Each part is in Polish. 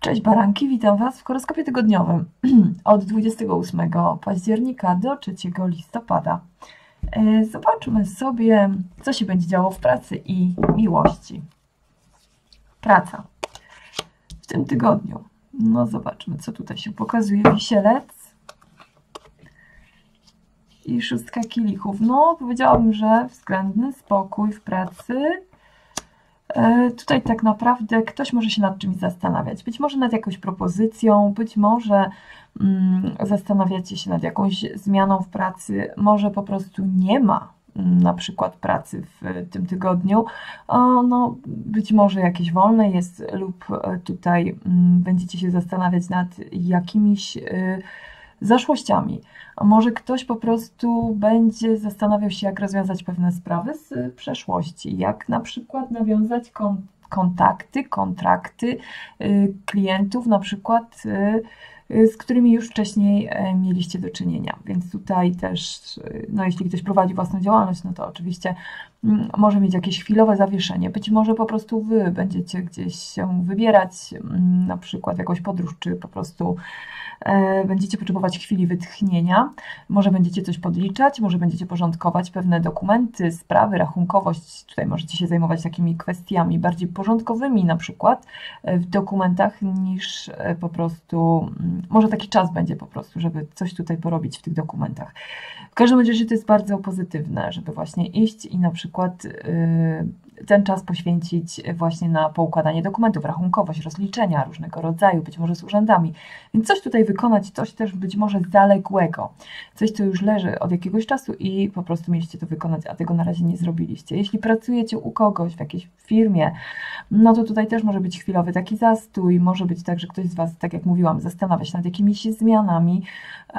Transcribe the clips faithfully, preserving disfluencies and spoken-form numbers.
Cześć baranki, witam Was w horoskopie tygodniowym od dwudziestego ósmego października do trzeciego listopada. Zobaczmy sobie, co się będzie działo w pracy i miłości. Praca w tym tygodniu. No zobaczmy, co tutaj się pokazuje. Wisielec i szóstka kielichów. No powiedziałabym, że względny spokój w pracy. Tutaj tak naprawdę ktoś może się nad czymś zastanawiać. Być może nad jakąś propozycją, być może mm, zastanawiacie się nad jakąś zmianą w pracy, może po prostu nie ma mm, na przykład pracy w tym tygodniu. O, no, być może jakieś wolne jest lub tutaj mm, będziecie się zastanawiać nad jakimiś y, zaszłościami. A może ktoś po prostu będzie zastanawiał się, jak rozwiązać pewne sprawy z przeszłości, jak na przykład nawiązać kon kontakty, kontrakty y, klientów, na przykład y, y, z którymi już wcześniej y, mieliście do czynienia. Więc tutaj też, y, no jeśli ktoś prowadzi własną działalność, no to oczywiście y, może mieć jakieś chwilowe zawieszenie. Być może po prostu Wy będziecie gdzieś się wybierać, y, na przykład w jakąś podróż, czy po prostu będziecie potrzebować chwili wytchnienia, może będziecie coś podliczać, może będziecie porządkować pewne dokumenty, sprawy, rachunkowość. Tutaj możecie się zajmować takimi kwestiami bardziej porządkowymi na przykład w dokumentach niż po prostu, może taki czas będzie po prostu, żeby coś tutaj porobić w tych dokumentach. W każdym razie to jest bardzo pozytywne, żeby właśnie iść i na przykład yy, ten czas poświęcić właśnie na poukładanie dokumentów, rachunkowość, rozliczenia różnego rodzaju, być może z urzędami. Więc coś tutaj wykonać, coś też być może zaległego, coś, co już leży od jakiegoś czasu i po prostu mieliście to wykonać, a tego na razie nie zrobiliście. Jeśli pracujecie u kogoś w jakiejś firmie, no to tutaj też może być chwilowy taki zastój, może być tak, że ktoś z Was, tak jak mówiłam, zastanawia się nad jakimiś zmianami, yy,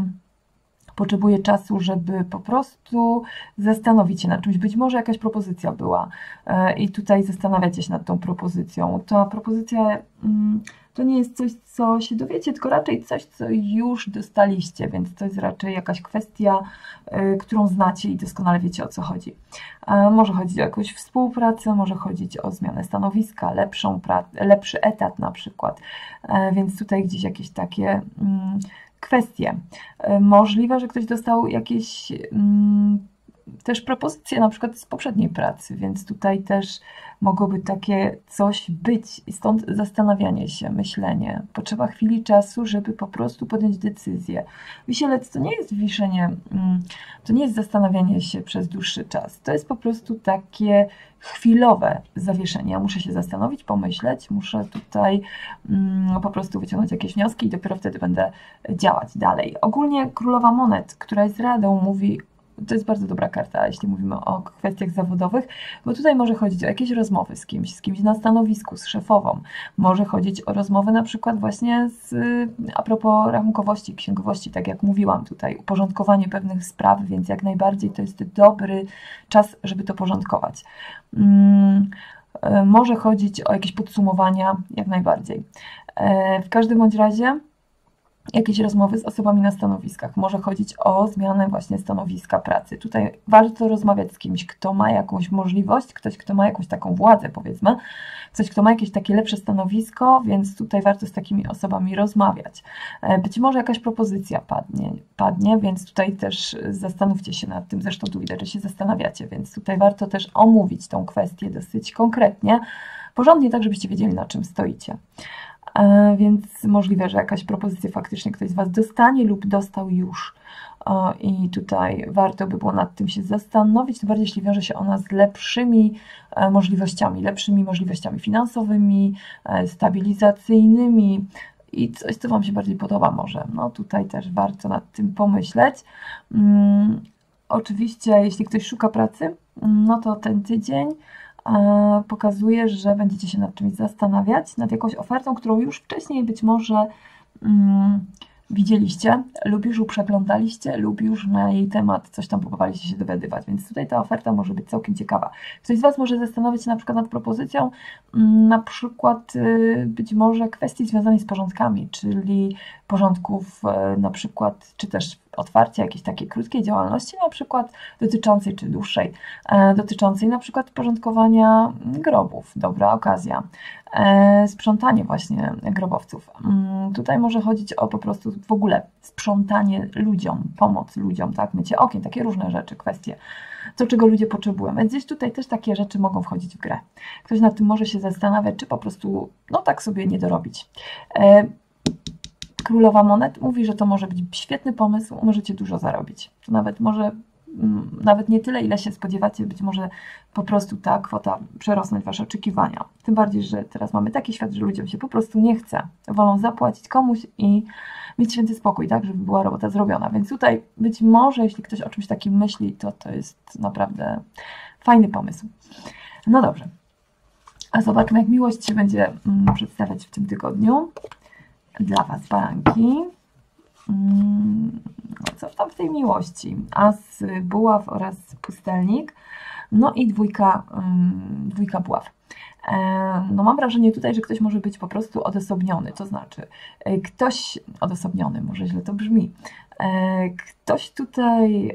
potrzebuje czasu, żeby po prostu zastanowić się nad czymś. Być może jakaś propozycja była i tutaj zastanawiacie się nad tą propozycją. Ta propozycja to nie jest coś, co się dowiecie, tylko raczej coś, co już dostaliście, więc to jest raczej jakaś kwestia, którą znacie i doskonale wiecie, o co chodzi. Może chodzić o jakąś współpracę, może chodzić o zmianę stanowiska, lepszą lepszy etat na przykład, więc tutaj gdzieś jakieś takie kwestie. Możliwe, że ktoś dostał jakieś mm, też propozycje na przykład z poprzedniej pracy, więc tutaj też mogłoby takie coś być i stąd zastanawianie się, myślenie. Potrzeba chwili czasu, żeby po prostu podjąć decyzję. Wisielec to nie jest wiszenie, to nie jest zastanawianie się przez dłuższy czas. To jest po prostu takie chwilowe zawieszenie. Ja muszę się zastanowić, pomyśleć, muszę tutaj mm, po prostu wyciągnąć jakieś wnioski i dopiero wtedy będę działać dalej. Ogólnie Królowa Monet, która jest radą, mówi, to jest bardzo dobra karta, jeśli mówimy o kwestiach zawodowych, bo tutaj może chodzić o jakieś rozmowy z kimś, z kimś na stanowisku, z szefową. Może chodzić o rozmowy na przykład właśnie z, a propos rachunkowości, księgowości, tak jak mówiłam tutaj, uporządkowanie pewnych spraw, więc jak najbardziej to jest dobry czas, żeby to porządkować. Hmm, może chodzić o jakieś podsumowania, jak najbardziej. W każdym bądź razie jakieś rozmowy z osobami na stanowiskach. Może chodzić o zmianę właśnie stanowiska pracy. Tutaj warto rozmawiać z kimś, kto ma jakąś możliwość, ktoś, kto ma jakąś taką władzę, powiedzmy, ktoś, kto ma jakieś takie lepsze stanowisko, więc tutaj warto z takimi osobami rozmawiać. Być może jakaś propozycja padnie, padnie, więc tutaj też zastanówcie się nad tym. Zresztą tu widać, że się zastanawiacie, więc tutaj warto też omówić tą kwestię dosyć konkretnie, porządnie, tak żebyście wiedzieli, na czym stoicie. Więc możliwe, że jakaś propozycja faktycznie ktoś z Was dostanie lub dostał już i tutaj warto by było nad tym się zastanowić, tym bardziej jeśli wiąże się ona z lepszymi możliwościami, lepszymi możliwościami finansowymi, stabilizacyjnymi i coś, co Wam się bardziej podoba może. No tutaj też warto nad tym pomyśleć. Hmm, oczywiście, jeśli ktoś szuka pracy, no to ten tydzień pokazuje, że będziecie się nad czymś zastanawiać, nad jakąś ofertą, którą już wcześniej być może mm, widzieliście lub już przeglądaliście lub już na jej temat coś tam próbowaliście się dowiadywać, więc tutaj ta oferta może być całkiem ciekawa. Ktoś z Was może zastanowić się na przykład nad propozycją, mm, na przykład y, być może kwestii związanej z porządkami, czyli porządków y, na przykład, czy też otwarcie jakiejś takiej krótkiej działalności, na przykład dotyczącej, czy dłuższej, e, dotyczącej na przykład porządkowania grobów, dobra okazja, e, sprzątanie właśnie grobowców. Mm, tutaj może chodzić o po prostu w ogóle sprzątanie ludziom, pomoc ludziom, tak, mycie okien, takie różne rzeczy, kwestie, to czego ludzie potrzebują, więc gdzieś tutaj też takie rzeczy mogą wchodzić w grę. Ktoś nad tym może się zastanawiać, czy po prostu, no tak sobie nie dorobić. E, Królowa Monet mówi, że to może być świetny pomysł, możecie dużo zarobić. To nawet może, nawet nie tyle, ile się spodziewacie, być może po prostu ta kwota przerosnąć Wasze oczekiwania. Tym bardziej, że teraz mamy taki świat, że ludziom się po prostu nie chce. Wolą zapłacić komuś i mieć święty spokój, tak, żeby była robota zrobiona. Więc tutaj być może, jeśli ktoś o czymś takim myśli, to to jest naprawdę fajny pomysł. No dobrze. A zobaczmy, jak miłość się będzie mm, przedstawiać w tym tygodniu. Dla Was, baranki. Co tam w tej miłości? As buław oraz pustelnik. No i dwójka, dwójka buław. No mam wrażenie tutaj, że ktoś może być po prostu odosobniony. To znaczy, ktoś odosobniony, może źle to brzmi. Ktoś tutaj...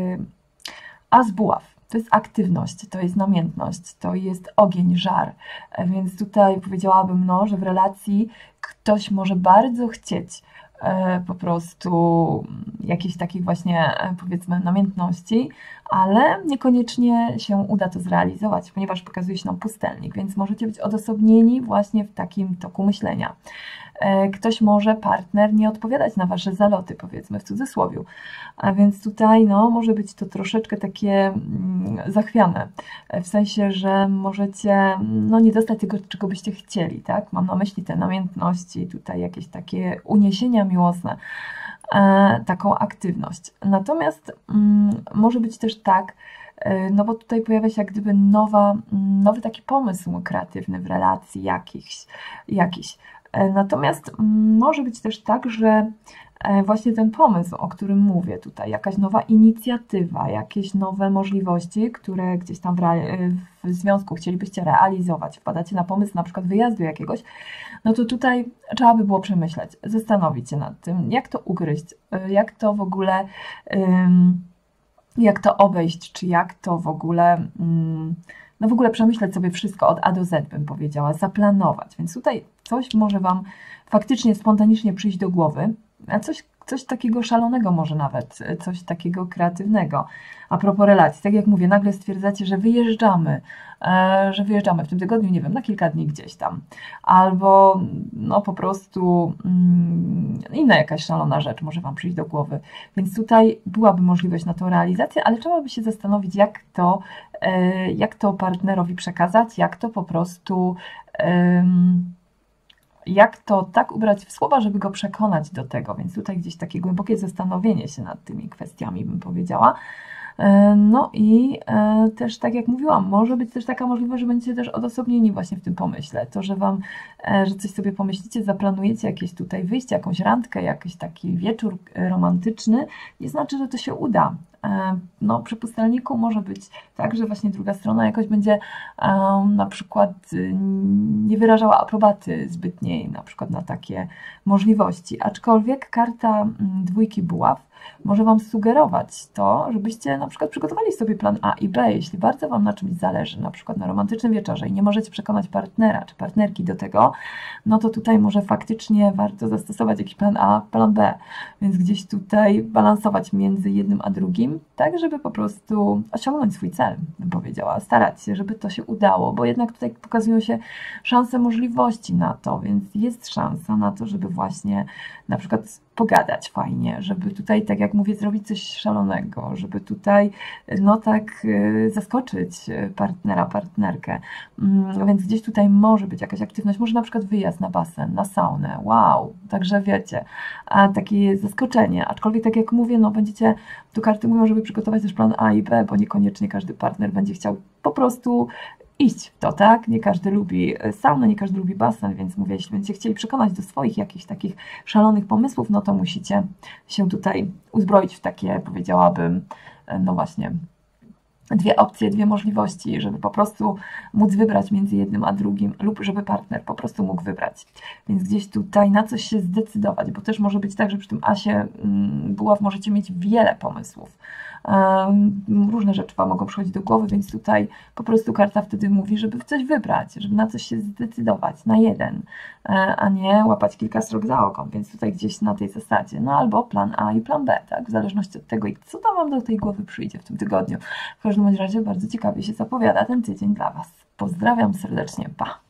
As buław. To jest aktywność, to jest namiętność, to jest ogień, żar. Więc tutaj powiedziałabym, no, że w relacji ktoś może bardzo chcieć e, po prostu jakiejś takiej właśnie, e, powiedzmy, namiętności, ale niekoniecznie się uda to zrealizować, ponieważ pokazuje się nam pustelnik, więc możecie być odosobnieni właśnie w takim toku myślenia. Ktoś może, partner, nie odpowiadać na Wasze zaloty, powiedzmy w cudzysłowiu. A więc tutaj no, może być to troszeczkę takie zachwiane, w sensie, że możecie no, nie dostać tego, czego byście chcieli, tak? Mam na myśli te namiętności, tutaj jakieś takie uniesienia miłosne, e, taką aktywność. Natomiast mm, może być też tak, no bo tutaj pojawia się jak gdyby nowa, nowy taki pomysł kreatywny w relacji jakiś, jakiś. Natomiast może być też tak, że właśnie ten pomysł, o którym mówię tutaj, jakaś nowa inicjatywa, jakieś nowe możliwości, które gdzieś tam w, w związku chcielibyście realizować, wpadacie na pomysł na przykład wyjazdu jakiegoś, no to tutaj trzeba by było przemyśleć, zastanowić się nad tym, jak to ugryźć, jak to w ogóle... Um, jak to obejść, czy jak to w ogóle, no w ogóle przemyśleć sobie wszystko od A do Z, bym powiedziała, zaplanować. Więc tutaj coś może Wam faktycznie spontanicznie przyjść do głowy, a coś, coś takiego szalonego może nawet, coś takiego kreatywnego. A propos relacji, tak jak mówię, nagle stwierdzacie, że wyjeżdżamy, e, że wyjeżdżamy w tym tygodniu, nie wiem, na kilka dni gdzieś tam. Albo no po prostu mm, inna jakaś szalona rzecz może Wam przyjść do głowy. Więc tutaj byłaby możliwość na tą realizację, ale trzeba by się zastanowić, jak to, e, jak to partnerowi przekazać, jak to po prostu... E, jak to tak ubrać w słowa, żeby go przekonać do tego, więc tutaj gdzieś takie głębokie zastanowienie się nad tymi kwestiami, bym powiedziała. No i też, tak jak mówiłam, może być też taka możliwość, że będziecie też odosobnieni właśnie w tym pomyśle. To, że Wam, że coś sobie pomyślicie, zaplanujecie jakieś tutaj wyjście, jakąś randkę, jakiś taki wieczór romantyczny, nie znaczy, że to się uda. No, przy pustelniku może być tak, że właśnie druga strona jakoś będzie um, na przykład nie wyrażała aprobaty zbytniej na przykład na takie możliwości. Aczkolwiek karta dwójki buław może Wam sugerować to, żebyście na przykład przygotowali sobie plan A i B, jeśli bardzo Wam na czymś zależy, na przykład na romantycznym wieczorze i nie możecie przekonać partnera czy partnerki do tego, no to tutaj może faktycznie warto zastosować jakiś plan A, plan B, więc gdzieś tutaj balansować między jednym a drugim, tak żeby po prostu osiągnąć swój cel, bym powiedziała, starać się, żeby to się udało, bo jednak tutaj pokazują się szanse, możliwości na to, więc jest szansa na to, żeby właśnie na przykład pogadać fajnie, żeby tutaj, tak jak mówię, zrobić coś szalonego, żeby tutaj, no tak, zaskoczyć partnera, partnerkę. Więc gdzieś tutaj może być jakaś aktywność, może na przykład wyjazd na basen, na saunę, wow, także wiecie, a takie zaskoczenie, aczkolwiek tak jak mówię, no będziecie, tu karty mówią, żeby przygotować też plan A i B, bo niekoniecznie każdy partner będzie chciał po prostu iść w to, tak? Nie każdy lubi saunę, nie każdy lubi basen, więc mówię, jeśli będziecie chcieli przekonać do swoich jakichś takich szalonych pomysłów, no to musicie się tutaj uzbroić w takie, powiedziałabym, no właśnie, dwie opcje, dwie możliwości, żeby po prostu móc wybrać między jednym a drugim, lub żeby partner po prostu mógł wybrać. Więc gdzieś tutaj na coś się zdecydować, bo też może być tak, że przy tym asie buław możecie mieć wiele pomysłów. Różne rzeczy Wam mogą przychodzić do głowy, więc tutaj po prostu karta wtedy mówi, żeby w coś wybrać, żeby na coś się zdecydować, na jeden, a nie łapać kilka srok za ogon, więc tutaj gdzieś na tej zasadzie, no albo plan A i plan B, tak, w zależności od tego, co tam Wam do tej głowy przyjdzie w tym tygodniu. W każdym bądź razie bardzo ciekawie się zapowiada ten tydzień dla Was. Pozdrawiam serdecznie, pa!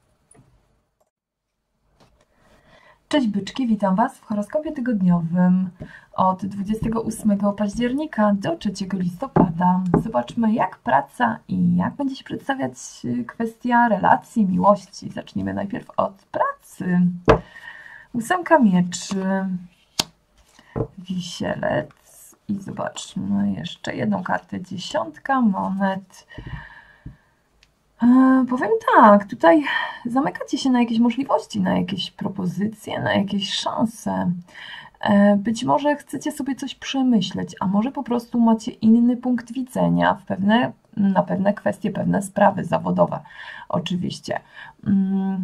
Cześć byczki, witam Was w horoskopie tygodniowym od dwudziestego ósmego października do trzeciego listopada. Zobaczmy, jak praca i jak będzie się przedstawiać kwestia relacji, miłości. Zacznijmy najpierw od pracy. Ósemka mieczy, wisielec i zobaczmy jeszcze jedną kartę, dziesiątka monet. E, powiem tak, tutaj zamykacie się na jakieś możliwości, na jakieś propozycje, na jakieś szanse. E, być może chcecie sobie coś przemyśleć, a może po prostu macie inny punkt widzenia w pewne, na pewne kwestie, pewne sprawy zawodowe. Oczywiście. Mm,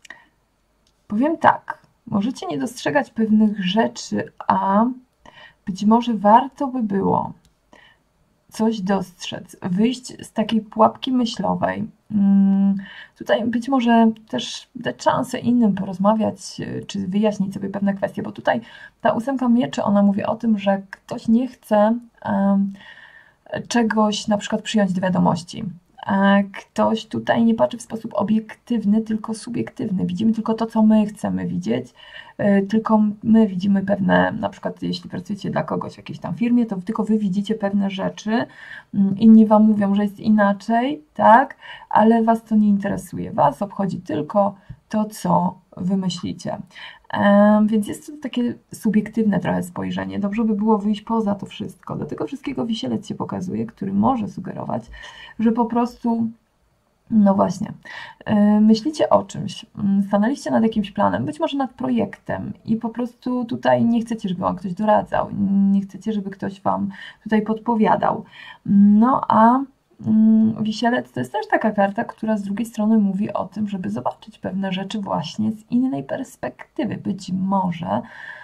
powiem tak, możecie nie dostrzegać pewnych rzeczy, a być może warto by było coś dostrzec, wyjść z takiej pułapki myślowej. Tutaj być może też dać szansę innym porozmawiać, czy wyjaśnić sobie pewne kwestie, bo tutaj ta ósemka mieczy, ona mówi o tym, że ktoś nie chce um, czegoś na przykład przyjąć do wiadomości. Ktoś tutaj nie patrzy w sposób obiektywny, tylko subiektywny. Widzimy tylko to, co my chcemy widzieć, tylko my widzimy pewne, na przykład jeśli pracujecie dla kogoś w jakiejś tam firmie, to tylko wy widzicie pewne rzeczy, inni wam mówią, że jest inaczej, tak, ale was to nie interesuje. Was obchodzi tylko to, co wy myślicie. Więc jest to takie subiektywne trochę spojrzenie. Dobrze by było wyjść poza to wszystko. Do tego wszystkiego wisielec się pokazuje, który może sugerować, że po prostu, no właśnie, myślicie o czymś, stanęliście nad jakimś planem, być może nad projektem i po prostu tutaj nie chcecie, żeby wam ktoś doradzał, nie chcecie, żeby ktoś wam tutaj podpowiadał. No a wisielec to jest też taka karta, która z drugiej strony mówi o tym, żeby zobaczyć pewne rzeczy właśnie z innej perspektywy. Być może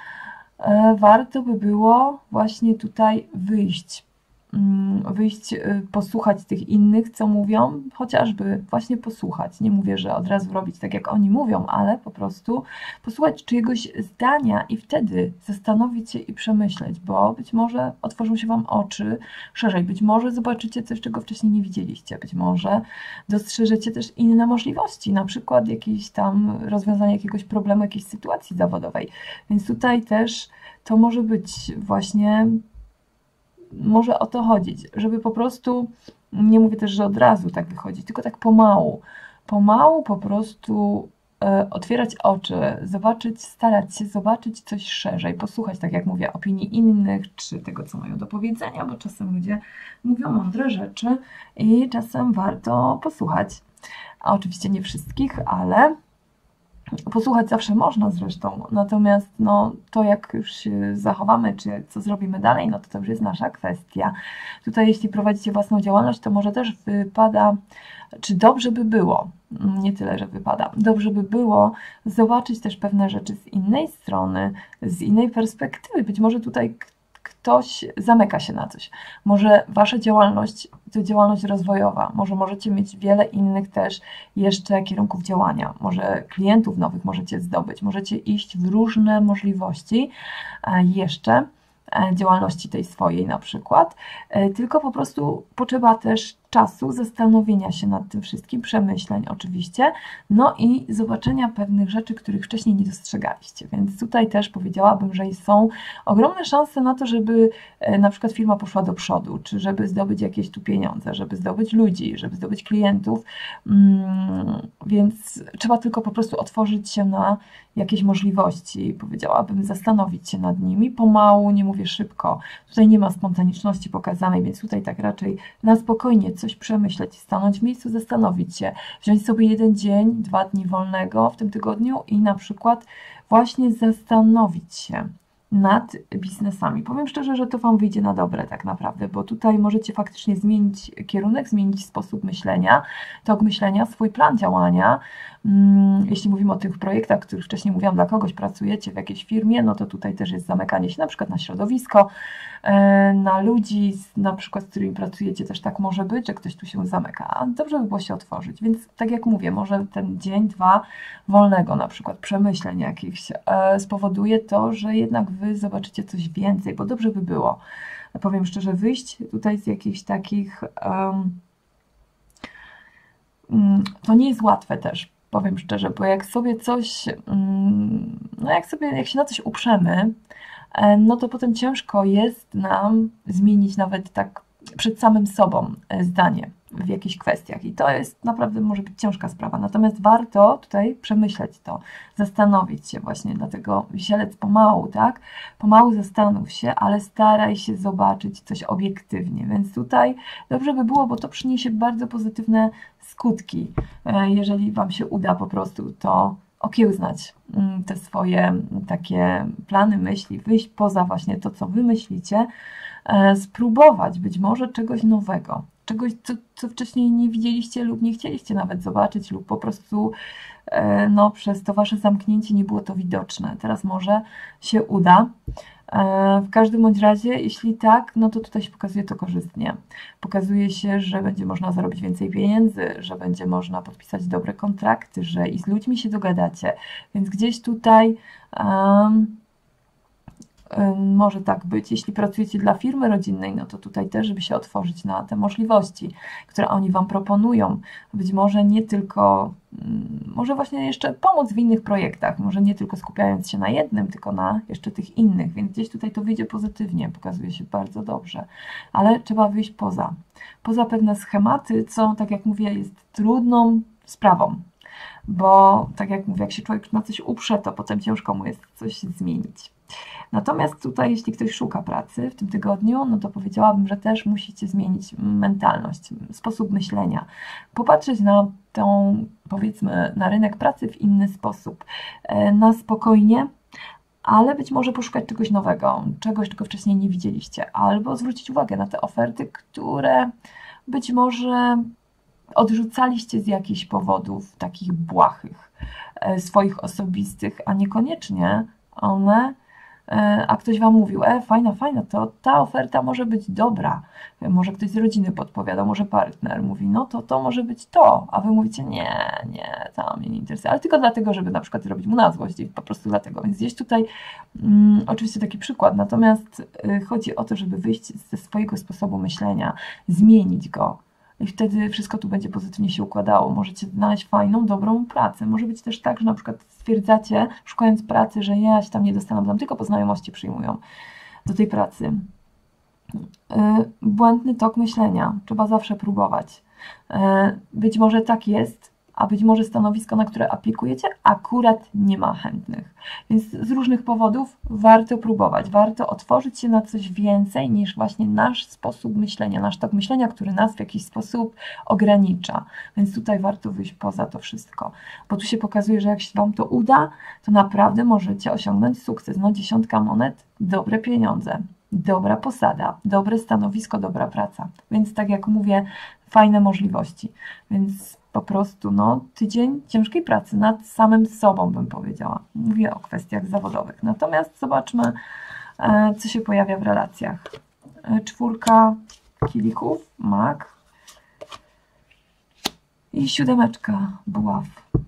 warto by było właśnie tutaj wyjść, wyjść, posłuchać tych innych, co mówią, chociażby właśnie posłuchać. Nie mówię, że od razu robić tak, jak oni mówią, ale po prostu posłuchać czyjegoś zdania i wtedy zastanowić się i przemyśleć, bo być może otworzą się wam oczy szerzej, być może zobaczycie coś, czego wcześniej nie widzieliście, być może dostrzeżecie też inne możliwości, na przykład jakieś tam rozwiązanie jakiegoś problemu, jakiejś sytuacji zawodowej. Więc tutaj też to może być właśnie, może o to chodzić, żeby po prostu, nie mówię też, że od razu tak wychodzić, tylko tak pomału, pomału po prostu e, otwierać oczy, zobaczyć, starać się zobaczyć coś szerzej, posłuchać, tak jak mówię, opinii innych, czy tego, co mają do powiedzenia, bo czasem ludzie mówią mądre rzeczy i czasem warto posłuchać. A oczywiście nie wszystkich, ale posłuchać zawsze można zresztą, natomiast no, to jak już się zachowamy, czy co zrobimy dalej, no to to już jest nasza kwestia. Tutaj jeśli prowadzicie własną działalność, to może też wypada, czy dobrze by było, nie tyle, że wypada, dobrze by było zobaczyć też pewne rzeczy z innej strony, z innej perspektywy. Być może tutaj ktoś zamyka się na coś. Może wasza działalność to działalność rozwojowa, może możecie mieć wiele innych też jeszcze kierunków działania, może klientów nowych możecie zdobyć, możecie iść w różne możliwości jeszcze działalności tej swojej na przykład, tylko po prostu potrzeba też czasu, zastanowienia się nad tym wszystkim, przemyśleń oczywiście, no i zobaczenia pewnych rzeczy, których wcześniej nie dostrzegaliście, więc tutaj też powiedziałabym, że są ogromne szanse na to, żeby na przykład firma poszła do przodu, czy żeby zdobyć jakieś tu pieniądze, żeby zdobyć ludzi, żeby zdobyć klientów, więc trzeba tylko po prostu otworzyć się na jakieś możliwości, powiedziałabym, zastanowić się nad nimi, pomału, nie mówię szybko, tutaj nie ma spontaniczności pokazanej, więc tutaj tak raczej na spokojnie coś przemyśleć, stanąć w miejscu, zastanowić się, wziąć sobie jeden dzień, dwa dni wolnego w tym tygodniu i na przykład właśnie zastanowić się nad biznesami. Powiem szczerze, że to Wam wyjdzie na dobre tak naprawdę, bo tutaj możecie faktycznie zmienić kierunek, zmienić sposób myślenia, tok myślenia, swój plan działania. Jeśli mówimy o tych projektach, o których wcześniej mówiłam, dla kogoś pracujecie w jakiejś firmie, no to tutaj też jest zamykanie się na przykład na środowisko, na ludzi, na przykład z którymi pracujecie, też tak może być, że ktoś tu się zamyka, a dobrze by było się otworzyć, więc tak jak mówię, może ten dzień, dwa wolnego, na przykład przemyśleń jakichś, spowoduje to, że jednak Wy zobaczycie coś więcej, bo dobrze by było, powiem szczerze, wyjść tutaj z jakichś takich, um, to nie jest łatwe też, powiem szczerze, bo jak sobie coś, no jak sobie, jak się na coś uprzemy, no to potem ciężko jest nam zmienić nawet tak przed samym sobą zdanie w jakichś kwestiach i to jest naprawdę może być ciężka sprawa, natomiast warto tutaj przemyśleć to, zastanowić się właśnie, dlatego wisielec pomału, tak, pomału zastanów się, ale staraj się zobaczyć coś obiektywnie, więc tutaj dobrze by było, bo to przyniesie bardzo pozytywne skutki, jeżeli Wam się uda po prostu to okiełznać te swoje takie plany, myśli, wyjść poza właśnie to, co Wy myślicie, spróbować być może czegoś nowego, czegoś, co, co wcześniej nie widzieliście lub nie chcieliście nawet zobaczyć lub po prostu no, przez to Wasze zamknięcie nie było to widoczne. Teraz może się uda. W każdym bądź razie, jeśli tak, no to tutaj się pokazuje to korzystnie. Pokazuje się, że będzie można zarobić więcej pieniędzy, że będzie można podpisać dobre kontrakty, że i z ludźmi się dogadacie, więc gdzieś tutaj um, um, może tak być. Jeśli pracujecie dla firmy rodzinnej, no to tutaj też, żeby się otworzyć na te możliwości, które oni Wam proponują. Być może nie tylko, może właśnie jeszcze pomóc w innych projektach, może nie tylko skupiając się na jednym, tylko na jeszcze tych innych, więc gdzieś tutaj to wyjdzie pozytywnie, pokazuje się bardzo dobrze, ale trzeba wyjść poza, poza pewne schematy, co, tak jak mówię, jest trudną sprawą, bo tak jak mówię, jak się człowiek na coś uprze, to potem ciężko mu jest coś zmienić. Natomiast tutaj, jeśli ktoś szuka pracy w tym tygodniu, no to powiedziałabym, że też musicie zmienić mentalność, sposób myślenia, popatrzeć na tą, powiedzmy, na rynek pracy w inny sposób, na spokojnie, ale być może poszukać czegoś nowego, czegoś, czego wcześniej nie widzieliście, albo zwrócić uwagę na te oferty, które być może odrzucaliście z jakichś powodów takich błahych, swoich osobistych, a niekoniecznie one, a ktoś Wam mówił, e, fajna, fajna, to ta oferta może być dobra, może ktoś z rodziny podpowiada, może partner mówi, no to to może być to, a Wy mówicie, nie, nie, to mnie nie interesuje, ale tylko dlatego, żeby na przykład zrobić mu na złość i po prostu dlatego, więc gdzieś tutaj mm, oczywiście taki przykład, natomiast y, chodzi o to, żeby wyjść ze swojego sposobu myślenia, zmienić go, i wtedy wszystko tu będzie pozytywnie się układało. Możecie znaleźć fajną, dobrą pracę. Może być też tak, że na przykład stwierdzacie, szukając pracy, że ja się tam nie dostanę, tam tylko po znajomości przyjmują do tej pracy. Błędny tok myślenia. Trzeba zawsze próbować. Być może tak jest, a być może stanowisko, na które aplikujecie, akurat nie ma chętnych. Więc z różnych powodów warto próbować, warto otworzyć się na coś więcej niż właśnie nasz sposób myślenia, nasz tok myślenia, który nas w jakiś sposób ogranicza. Więc tutaj warto wyjść poza to wszystko, bo tu się pokazuje, że jak się Wam to uda, to naprawdę możecie osiągnąć sukces. No dziesiątka monet, dobre pieniądze, dobra posada, dobre stanowisko, dobra praca. Więc tak jak mówię, fajne możliwości. Więc po prostu no, tydzień ciężkiej pracy nad samym sobą, bym powiedziała. Mówię o kwestiach zawodowych. Natomiast zobaczmy, co się pojawia w relacjach. Czwórka kielichów, mak i siódemeczka buław.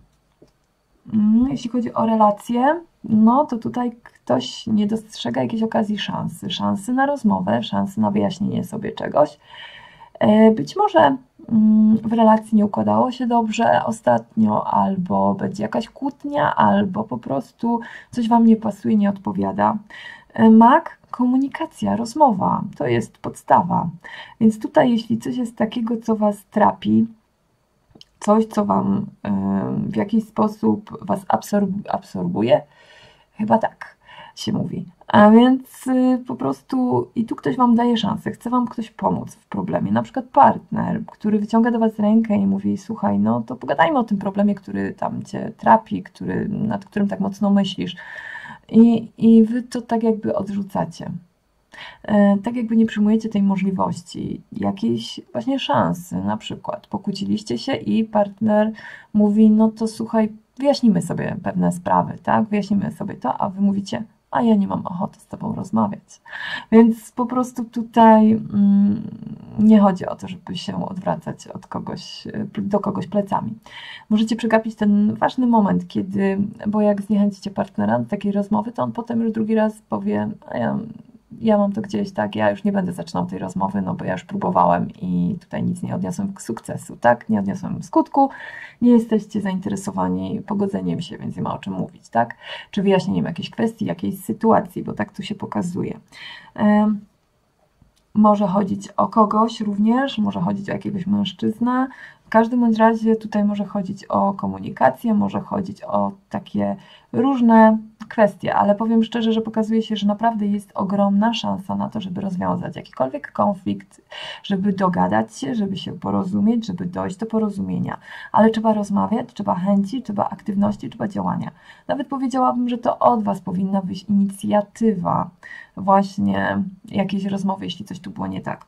Jeśli chodzi o relacje, no to tutaj ktoś nie dostrzega jakiejś okazji szansy. Szansy na rozmowę, szansy na wyjaśnienie sobie czegoś. Być może w relacji nie układało się dobrze ostatnio, albo będzie jakaś kłótnia, albo po prostu coś Wam nie pasuje, nie odpowiada. Mak, komunikacja, rozmowa, to jest podstawa. Więc tutaj, jeśli coś jest takiego, co Was trapi, coś, co Wam w jakiś sposób Was absorb absorbuje, chyba tak się mówi. A więc y, po prostu i tu ktoś Wam daje szansę, chce Wam ktoś pomóc w problemie, na przykład partner, który wyciąga do Was rękę i mówi, słuchaj, no to pogadajmy o tym problemie, który tam Cię trapi, który, nad którym tak mocno myślisz. I, i wy to tak jakby odrzucacie. Tak jakby nie przyjmujecie tej możliwości, jakiejś właśnie szansy, na przykład pokłóciliście się i partner mówi, no to słuchaj, wyjaśnimy sobie pewne sprawy, tak, wyjaśnimy sobie to, a wy mówicie, a ja nie mam ochoty z tobą rozmawiać. Więc po prostu tutaj mm, nie chodzi o to, żeby się odwracać od kogoś, do kogoś plecami. Możecie przegapić ten ważny moment, kiedy, bo jak zniechęcicie partnera do takiej rozmowy, to on potem już drugi raz powie, a ja ja mam to gdzieś, tak, ja już nie będę zaczynał tej rozmowy, no bo ja już próbowałem i tutaj nic nie odniosłem sukcesu, tak, nie odniosłem skutku, nie jesteście zainteresowani pogodzeniem się, więc nie ma o czym mówić, tak, czy wyjaśnieniem jakiejś kwestii, jakiejś sytuacji, bo tak tu się pokazuje. Um, może chodzić o kogoś również, może chodzić o jakiegoś mężczyznę. W każdym bądź razie tutaj może chodzić o komunikację, może chodzić o takie różne kwestie, ale powiem szczerze, że pokazuje się, że naprawdę jest ogromna szansa na to, żeby rozwiązać jakikolwiek konflikt, żeby dogadać się, żeby się porozumieć, żeby dojść do porozumienia. Ale trzeba rozmawiać, trzeba chęci, trzeba aktywności, trzeba działania. Nawet powiedziałabym, że to od Was powinna wyjść inicjatywa właśnie jakiejś rozmowy, jeśli coś tu było nie tak.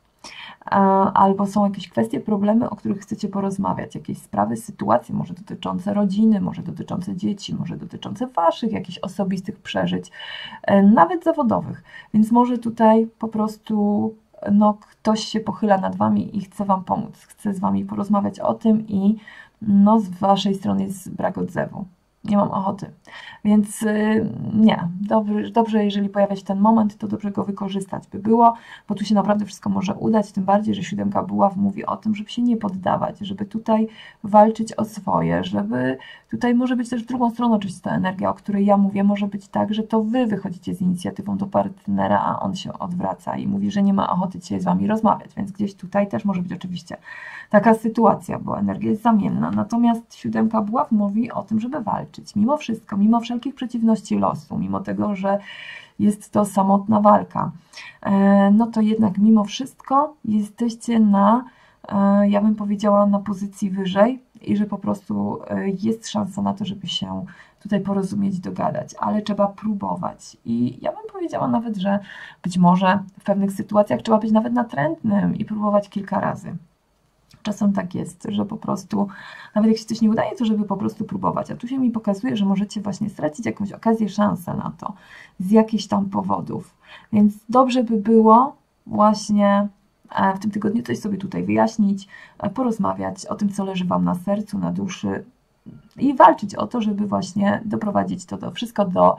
Albo są jakieś kwestie, problemy, o których chcecie porozmawiać, jakieś sprawy, sytuacje, może dotyczące rodziny, może dotyczące dzieci, może dotyczące Waszych jakichś osobistych przeżyć, nawet zawodowych. Więc może tutaj po prostu no, ktoś się pochyla nad Wami i chce Wam pomóc, chce z Wami porozmawiać o tym i no, z Waszej strony jest brak odzewu. Nie mam ochoty. Więc yy, nie, dobrze, dobrze, jeżeli pojawia się ten moment, to dobrze go wykorzystać by było, bo tu się naprawdę wszystko może udać, tym bardziej, że siódemka buław mówi o tym, żeby się nie poddawać, żeby tutaj walczyć o swoje, żeby tutaj może być też w drugą stronę oczywiście ta energia, o której ja mówię, może być tak, że to Wy wychodzicie z inicjatywą do partnera, a on się odwraca i mówi, że nie ma ochoty dzisiaj z Wami rozmawiać, więc gdzieś tutaj też może być oczywiście taka sytuacja, bo energia jest zamienna. Natomiast siódemka buław mówi o tym, żeby walczyć. Mimo wszystko, mimo wszelkich przeciwności losu, mimo tego, że jest to samotna walka, no to jednak mimo wszystko jesteście na, ja bym powiedziała, na pozycji wyżej i że po prostu jest szansa na to, żeby się tutaj porozumieć, dogadać, ale trzeba próbować. I ja bym powiedziała nawet, że być może w pewnych sytuacjach trzeba być nawet natrętnym i próbować kilka razy. Czasem tak jest, że po prostu, nawet jak się coś nie udaje, to żeby po prostu próbować. A tu się mi pokazuje, że możecie właśnie stracić jakąś okazję, szansę na to z jakichś tam powodów. Więc dobrze by było właśnie w tym tygodniu coś sobie tutaj wyjaśnić, porozmawiać o tym, co leży Wam na sercu, na duszy i walczyć o to, żeby właśnie doprowadzić to do, wszystko do,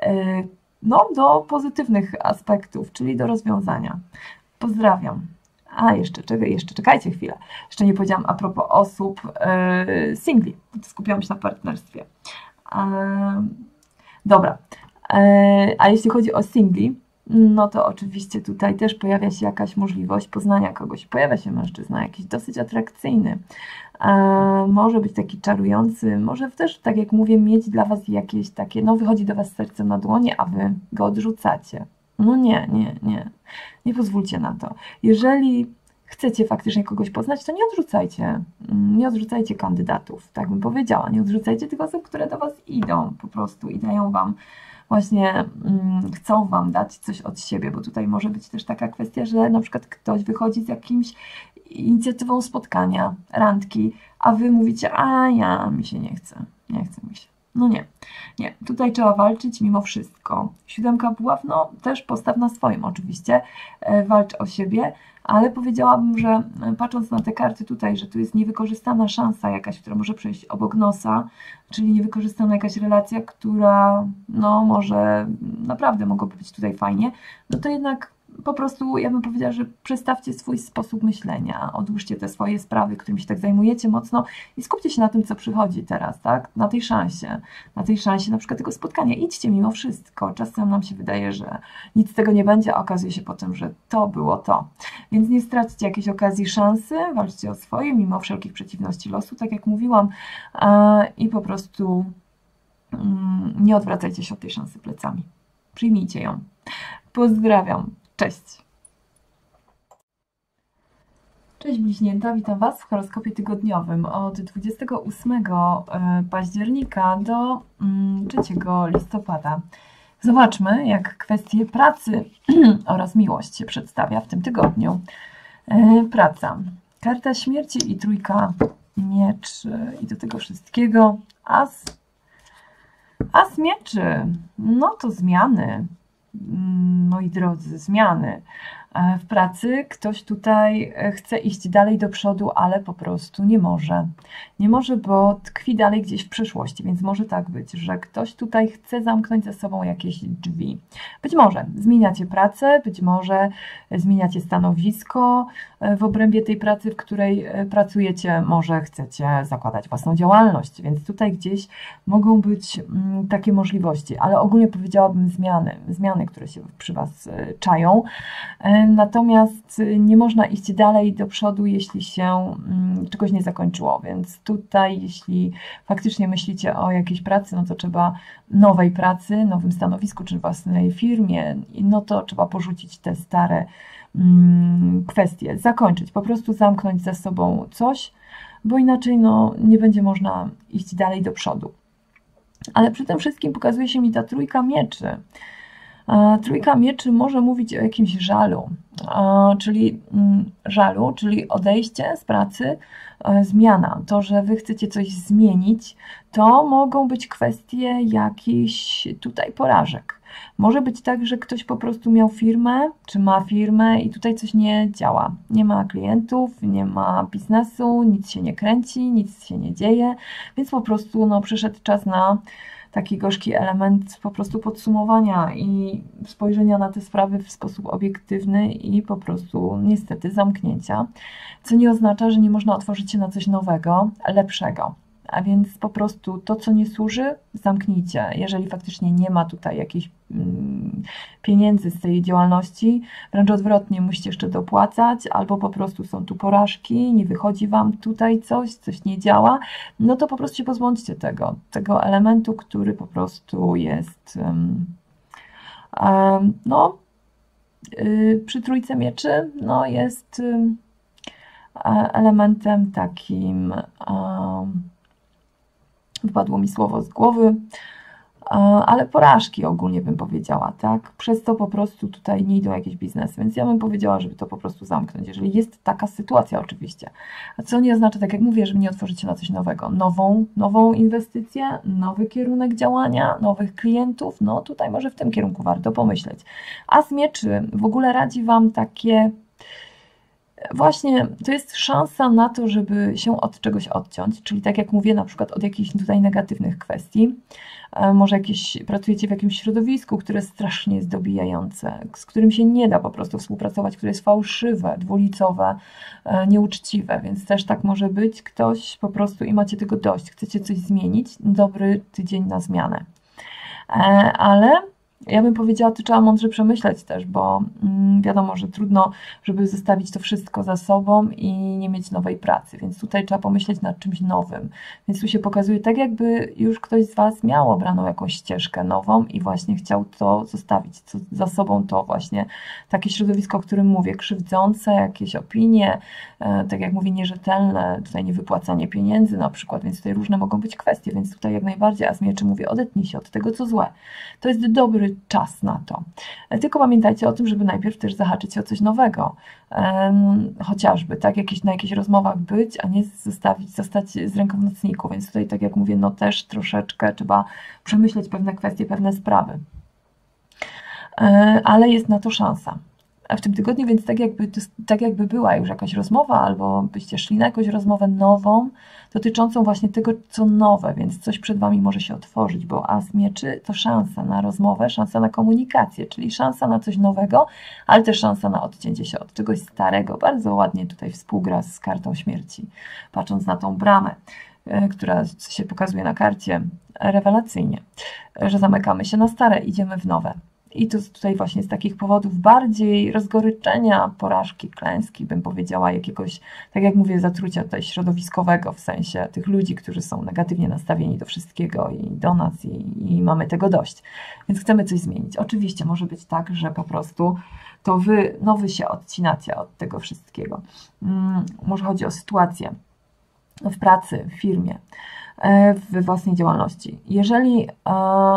no, do pozytywnych aspektów, czyli do rozwiązania. Pozdrawiam. A, jeszcze, czekaj, jeszcze czekajcie chwilę. Jeszcze nie powiedziałam a propos osób yy, singli. Skupiałam się na partnerstwie. Yy, dobra. Yy, a jeśli chodzi o singli, no to oczywiście tutaj też pojawia się jakaś możliwość poznania kogoś. Pojawia się mężczyzna jakiś dosyć atrakcyjny. Yy, może być taki czarujący, może też, tak jak mówię, mieć dla Was jakieś takie, no wychodzi do Was sercem na dłonie, a Wy go odrzucacie. No nie, nie, nie. Nie pozwólcie na to. Jeżeli chcecie faktycznie kogoś poznać, to nie odrzucajcie, nie odrzucajcie kandydatów, tak bym powiedziała. Nie odrzucajcie tych osób, które do Was idą po prostu i dają Wam właśnie, mm, chcą Wam dać coś od siebie, bo tutaj może być też taka kwestia, że na przykład ktoś wychodzi z jakimś inicjatywą spotkania, randki, a Wy mówicie, a ja, mi się nie chce, nie chce mi się. No nie, nie. Tutaj trzeba walczyć mimo wszystko. Siódemka buław, no też postaw na swoim oczywiście, e, walcz o siebie, ale powiedziałabym, że patrząc na te karty tutaj, że tu jest niewykorzystana szansa jakaś, która może przejść obok nosa, czyli niewykorzystana jakaś relacja, która no może naprawdę mogłoby być tutaj fajnie, no to jednak po prostu ja bym powiedziała, że przestawcie swój sposób myślenia, odłóżcie te swoje sprawy, którymi się tak zajmujecie mocno i skupcie się na tym, co przychodzi teraz, tak? Na tej szansie, na tej szansie na przykład tego spotkania. Idźcie mimo wszystko. Czasem nam się wydaje, że nic z tego nie będzie, a okazuje się potem, że to było to. Więc nie straćcie jakiejś okazji, szansy, walczcie o swoje, mimo wszelkich przeciwności losu, tak jak mówiłam, i po prostu nie odwracajcie się od tej szansy plecami. Przyjmijcie ją. Pozdrawiam. Cześć. Cześć bliźnięta, witam Was w horoskopie tygodniowym od dwudziestego ósmego października do trzeciego listopada. Zobaczmy, jak kwestie pracy oraz miłość się przedstawia w tym tygodniu. Praca. Karta śmierci i trójka mieczy i do tego wszystkiego as. As mieczy. No to zmiany. Moi drodzy, zmiany. W pracy ktoś tutaj chce iść dalej do przodu, ale po prostu nie może. Nie może, bo tkwi dalej gdzieś w przeszłości, więc może tak być, że ktoś tutaj chce zamknąć za sobą jakieś drzwi. Być może zmieniacie pracę, być może zmieniacie stanowisko w obrębie tej pracy, w której pracujecie, może chcecie zakładać własną działalność, więc tutaj gdzieś mogą być takie możliwości, ale ogólnie powiedziałabym zmiany, zmiany, które się przy Was czają. Natomiast nie można iść dalej do przodu, jeśli się czegoś nie zakończyło, więc tutaj jeśli faktycznie myślicie o jakiejś pracy, no to trzeba nowej pracy, nowym stanowisku czy własnej firmie, no to trzeba porzucić te stare kwestie, zakończyć, po prostu zamknąć za sobą coś, bo inaczej no, nie będzie można iść dalej do przodu. Ale przy tym wszystkim pokazuje się mi ta trójka mieczy. Trójka mieczy może mówić o jakimś żalu, czyli żalu, czyli odejście z pracy, zmiana. To, że Wy chcecie coś zmienić, to mogą być kwestie jakichś tutaj porażek. Może być tak, że ktoś po prostu miał firmę, czy ma firmę i tutaj coś nie działa. Nie ma klientów, nie ma biznesu, nic się nie kręci, nic się nie dzieje, więc po prostu no, przyszedł czas na taki gorzki element po prostu podsumowania i spojrzenia na te sprawy w sposób obiektywny i po prostu niestety zamknięcia, co nie oznacza, że nie można otworzyć się na coś nowego, lepszego. A więc po prostu to, co nie służy, zamknijcie. Jeżeli faktycznie nie ma tutaj jakichś mm, pieniędzy z tej działalności, wręcz odwrotnie, musicie jeszcze dopłacać, albo po prostu są tu porażki, nie wychodzi Wam tutaj coś, coś nie działa, no to po prostu się pozbądźcie tego, tego elementu, który po prostu jest um, um, no, yy, przy trójce mieczy, no jest yy, elementem takim um, wypadło mi słowo z głowy, ale porażki ogólnie bym powiedziała, tak? Przez to po prostu tutaj nie idą jakieś biznesy, więc ja bym powiedziała, żeby to po prostu zamknąć, jeżeli jest taka sytuacja oczywiście. A co nie oznacza, tak jak mówię, żeby nie otworzyć się na coś nowego, nową, nową inwestycję, nowy kierunek działania, nowych klientów, no tutaj może w tym kierunku warto pomyśleć. A z mieczy w ogóle radzi Wam takie właśnie to jest szansa na to, żeby się od czegoś odciąć, czyli tak jak mówię, na przykład od jakichś tutaj negatywnych kwestii. Może jakieś, pracujecie w jakimś środowisku, które strasznie jest dobijające, z którym się nie da po prostu współpracować, które jest fałszywe, dwulicowe, nieuczciwe, więc też tak może być. Ktoś po prostu i macie tego dość, chcecie coś zmienić, dobry tydzień na zmianę. Ale ja bym powiedziała, to trzeba mądrze przemyśleć też, bo mm, wiadomo, że trudno, żeby zostawić to wszystko za sobą i nie mieć nowej pracy, więc tutaj trzeba pomyśleć nad czymś nowym. Więc tu się pokazuje tak, jakby już ktoś z Was miał obraną jakąś ścieżkę nową i właśnie chciał to zostawić co, za sobą, to właśnie takie środowisko, o którym mówię, krzywdzące, jakieś opinie, e, tak jak mówię, nierzetelne, tutaj niewypłacanie pieniędzy na przykład, więc tutaj różne mogą być kwestie, więc tutaj jak najbardziej, a z mieczy mówię, odetnij się od tego, co złe. To jest dobry czas na to. Tylko pamiętajcie o tym, żeby najpierw też zahaczyć się o coś nowego. Um, chociażby, tak, jakieś, na jakichś rozmowach być, a nie zostawić, zostać z ręką w nocniku. Więc tutaj, tak jak mówię, no też troszeczkę trzeba przemyśleć pewne kwestie, pewne sprawy. Um, ale jest na to szansa w tym tygodniu, więc tak jakby, tak jakby była już jakaś rozmowa, albo byście szli na jakąś rozmowę nową, dotyczącą właśnie tego, co nowe, więc coś przed Wami może się otworzyć, bo as mieczy to szansa na rozmowę, szansa na komunikację, czyli szansa na coś nowego, ale też szansa na odcięcie się od czegoś starego. Bardzo ładnie tutaj współgra z kartą śmierci, patrząc na tą bramę, która się pokazuje na karcie rewelacyjnie, że zamykamy się na stare, idziemy w nowe. I to tutaj właśnie z takich powodów bardziej rozgoryczenia, porażki, klęski, bym powiedziała, jakiegoś, tak jak mówię, zatrucia tutaj środowiskowego, w sensie tych ludzi, którzy są negatywnie nastawieni do wszystkiego i do nas i, i mamy tego dość. Więc chcemy coś zmienić. Oczywiście może być tak, że po prostu to wy, no wy się odcinacie od tego wszystkiego. Hmm, może chodzi o sytuację w pracy, w firmie, w własnej działalności. Jeżeli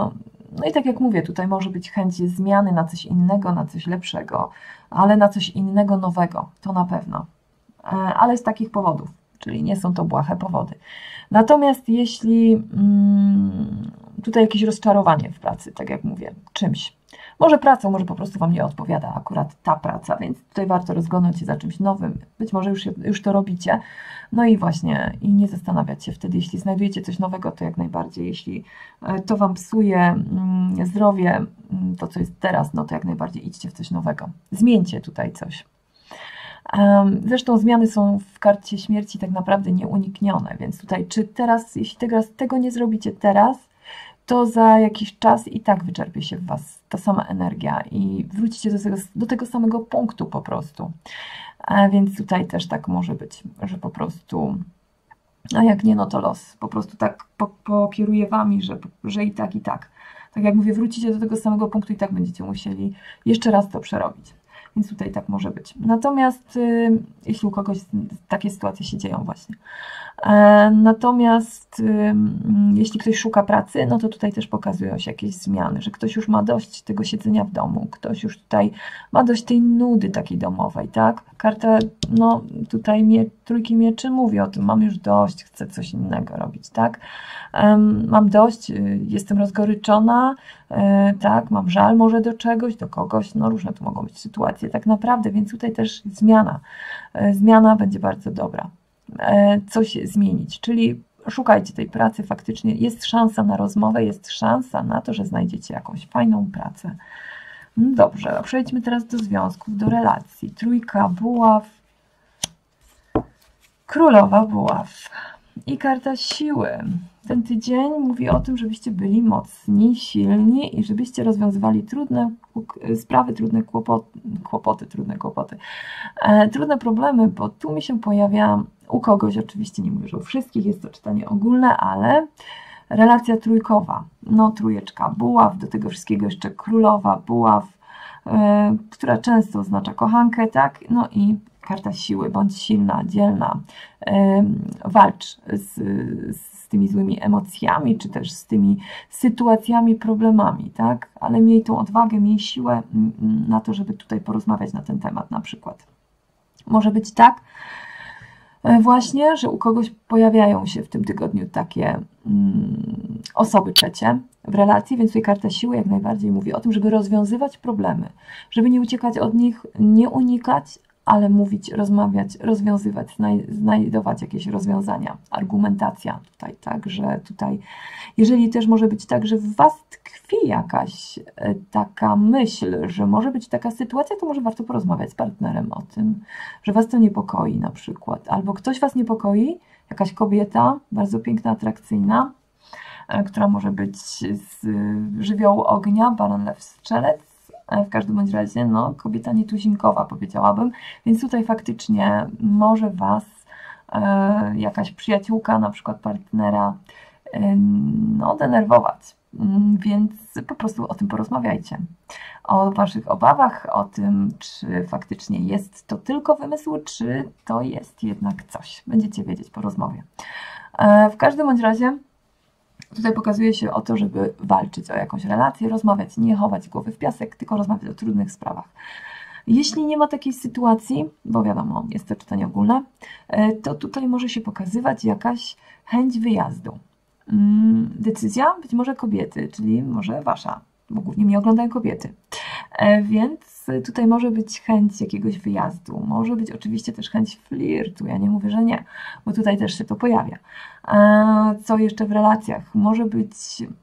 No i tak jak mówię, tutaj może być chęć zmiany na coś innego, na coś lepszego, ale na coś innego, nowego, to na pewno. Ale z takich powodów, czyli nie są to błahe powody. Natomiast jeśli mm, tutaj jakieś rozczarowanie w pracy, tak jak mówię, czymś, może pracą, może po prostu Wam nie odpowiada akurat ta praca, więc tutaj warto rozglądnąć się za czymś nowym. Być może już, już to robicie. No i właśnie, i nie zastanawiać się wtedy, jeśli znajdujecie coś nowego, to jak najbardziej. Jeśli to Wam psuje mm, zdrowie, mm, to co jest teraz, no to jak najbardziej idźcie w coś nowego. Zmieńcie tutaj coś. Zresztą zmiany są w karcie śmierci tak naprawdę nieuniknione, więc tutaj czy teraz, jeśli teraz tego nie zrobicie teraz, to za jakiś czas i tak wyczerpie się w Was ta sama energia i wrócicie do tego, do tego samego punktu po prostu. A więc tutaj też tak może być, że po prostu, a jak nie, no to los. Po prostu tak po, pokieruje Wami, że, że i tak, i tak. Tak jak mówię, wrócicie do tego samego punktu i tak będziecie musieli jeszcze raz to przerobić. Więc tutaj tak może być. Natomiast y, jeśli u kogoś takie sytuacje się dzieją właśnie. E, natomiast y, jeśli ktoś szuka pracy, no to tutaj też pokazują się jakieś zmiany, że ktoś już ma dość tego siedzenia w domu, ktoś już tutaj ma dość tej nudy takiej domowej, tak? Karta, no tutaj mie, trójki mieczy mówi o tym, mam już dość, chcę coś innego robić, tak? E, mam dość, y, jestem rozgoryczona, y, tak? Mam żal może do czegoś, do kogoś, no różne tu mogą być sytuacje tak naprawdę, więc tutaj też zmiana, y, zmiana będzie bardzo dobra. Coś zmienić, czyli szukajcie tej pracy, faktycznie jest szansa na rozmowę, jest szansa na to, że znajdziecie jakąś fajną pracę. Dobrze, przejdźmy teraz do związków, do relacji. Trójka buław, królowa buław i karta siły. Ten tydzień mówi o tym, żebyście byli mocni, silni i żebyście rozwiązywali trudne sprawy, trudne kłopoty, kłopoty trudne kłopoty, e, trudne problemy, bo tu mi się pojawia u kogoś, oczywiście nie mówię, że u wszystkich, jest to czytanie ogólne, ale relacja trójkowa, no trójeczka buław, do tego wszystkiego jeszcze królowa buław, e, która często oznacza kochankę, tak, no i karta siły, bądź silna, dzielna, e, walcz z, z tymi złymi emocjami, czy też z tymi sytuacjami, problemami, tak? Ale miej tą odwagę, miej siłę na to, żeby tutaj porozmawiać na ten temat na przykład. Może być tak właśnie, że u kogoś pojawiają się w tym tygodniu takie mm, osoby trzecie w relacji, więc tutaj karta siły jak najbardziej mówi o tym, żeby rozwiązywać problemy, żeby nie uciekać od nich, nie unikać, ale mówić, rozmawiać, rozwiązywać, znajdować jakieś rozwiązania, argumentacja tutaj, tak, że tutaj, jeżeli też może być tak, że w Was tkwi jakaś taka myśl, że może być taka sytuacja, to może warto porozmawiać z partnerem o tym, że Was to niepokoi na przykład, albo ktoś Was niepokoi, jakaś kobieta, bardzo piękna, atrakcyjna, która może być z żywiołu ognia, baran, lew, strzelec, w każdym bądź razie, no, kobieta nietuzinkowa, powiedziałabym, więc tutaj faktycznie może Was e, jakaś przyjaciółka, na przykład partnera, e, no, denerwować, więc po prostu o tym porozmawiajcie. O Waszych obawach, o tym, czy faktycznie jest to tylko wymysł, czy to jest jednak coś. Będziecie wiedzieć po rozmowie. E, w każdym bądź razie tutaj pokazuje się o to, żeby walczyć o jakąś relację, rozmawiać, nie chować głowy w piasek, tylko rozmawiać o trudnych sprawach. Jeśli nie ma takiej sytuacji, bo wiadomo, jest to czytanie ogólne, to tutaj może się pokazywać jakaś chęć wyjazdu. Decyzja być może kobiety, czyli może Wasza, bo głównie mnie oglądają kobiety. Więc tutaj może być chęć jakiegoś wyjazdu, może być oczywiście też chęć flirtu, ja nie mówię, że nie, bo tutaj też się to pojawia. Co jeszcze w relacjach? Może być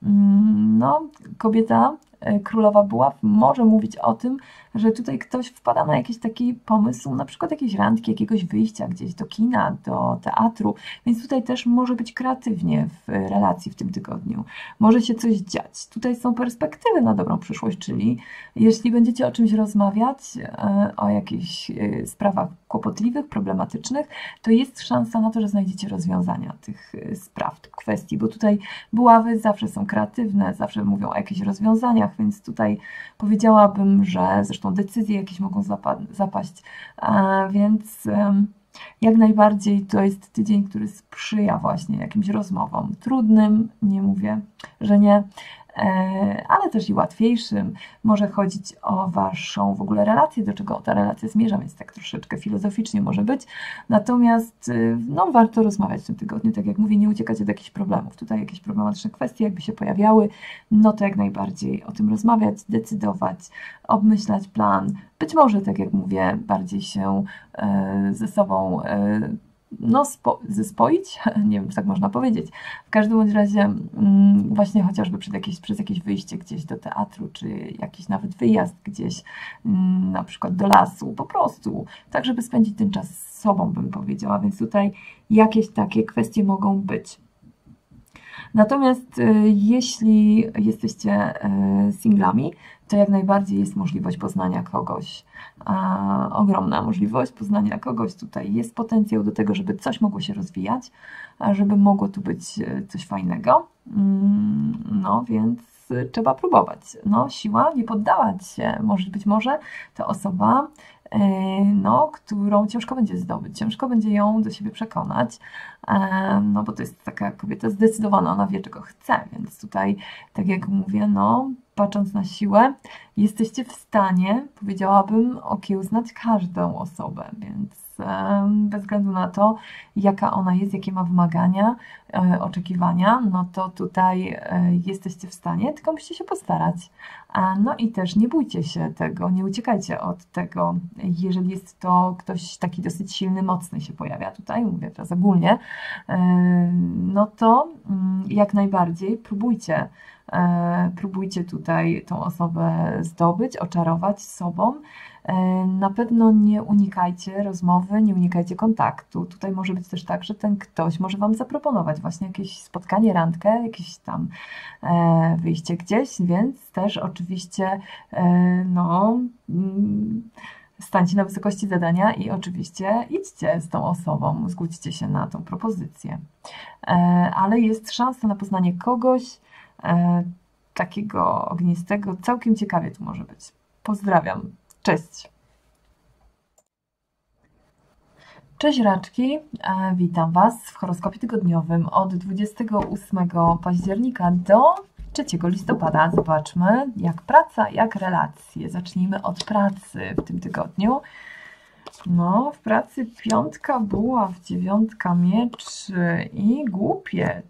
no, kobieta, królowa buław, może mówić o tym, że tutaj ktoś wpada na jakiś taki pomysł, na przykład jakieś randki, jakiegoś wyjścia gdzieś do kina, do teatru, więc tutaj też może być kreatywnie w relacji w tym tygodniu. Może się coś dziać. Tutaj są perspektywy na dobrą przyszłość, czyli jeśli będziecie o czymś rozmawiać, o jakichś sprawach kłopotliwych, problematycznych, to jest szansa na to, że znajdziecie rozwiązania tych spraw, tych kwestii, bo tutaj buławy zawsze są kreatywne, zawsze mówią o jakichś rozwiązaniach, więc tutaj powiedziałabym, że zresztą decyzje jakieś mogą zapa zapaść, a więc um, jak najbardziej to jest tydzień, który sprzyja właśnie jakimś rozmowom trudnym, nie mówię, że nie, ale też i łatwiejszym. Może chodzić o Waszą w ogóle relację, do czego ta relacja zmierza, więc tak troszeczkę filozoficznie może być. Natomiast no, warto rozmawiać w tym tygodniu, tak jak mówię, nie uciekać od jakichś problemów. Tutaj jakieś problematyczne kwestie jakby się pojawiały, no to jak najbardziej o tym rozmawiać, decydować, obmyślać plan. Być może, tak jak mówię, bardziej się ze sobą no, spo, zespoić, nie wiem, czy tak można powiedzieć. W każdym bądź razie właśnie chociażby przed jakieś, przez jakieś wyjście gdzieś do teatru, czy jakiś nawet wyjazd gdzieś, na przykład do lasu, po prostu, tak żeby spędzić ten czas z sobą, bym powiedziała, więc tutaj jakieś takie kwestie mogą być. Natomiast jeśli jesteście singlami, to jak najbardziej jest możliwość poznania kogoś, a, ogromna możliwość poznania kogoś. Tutaj jest potencjał do tego, żeby coś mogło się rozwijać, a żeby mogło tu być coś fajnego. No więc trzeba próbować. No, siła, nie poddawać się. Może być może to osoba, no, którą ciężko będzie zdobyć, ciężko będzie ją do siebie przekonać, no bo to jest taka kobieta zdecydowana, ona wie, czego chce, więc tutaj, tak jak mówię, no, patrząc na siłę, jesteście w stanie, powiedziałabym, okiełznać każdą osobę, więc bez względu na to, jaka ona jest, jakie ma wymagania, oczekiwania, no to tutaj jesteście w stanie, tylko musicie się postarać. No i też nie bójcie się tego, nie uciekajcie od tego, jeżeli jest to ktoś taki dosyć silny, mocny się pojawia tutaj, mówię teraz ogólnie, no to jak najbardziej próbujcie, próbujcie tutaj tą osobę zdobyć, oczarować sobą. Na pewno nie unikajcie rozmowy, nie unikajcie kontaktu. Tutaj może być też tak, że ten ktoś może Wam zaproponować właśnie jakieś spotkanie, randkę, jakieś tam wyjście gdzieś, więc też oczywiście no, stańcie na wysokości zadania i oczywiście idźcie z tą osobą, zgódźcie się na tą propozycję. Ale jest szansa na poznanie kogoś takiego ognistego, całkiem ciekawie tu może być. Pozdrawiam. Cześć. Cześć raczki, witam Was w horoskopie tygodniowym od dwudziestego ósmego października do trzeciego listopada. Zobaczmy, jak praca, jak relacje. Zacznijmy od pracy w tym tygodniu. No, w pracy piątka buław, dziewiątka mieczy i głupiec.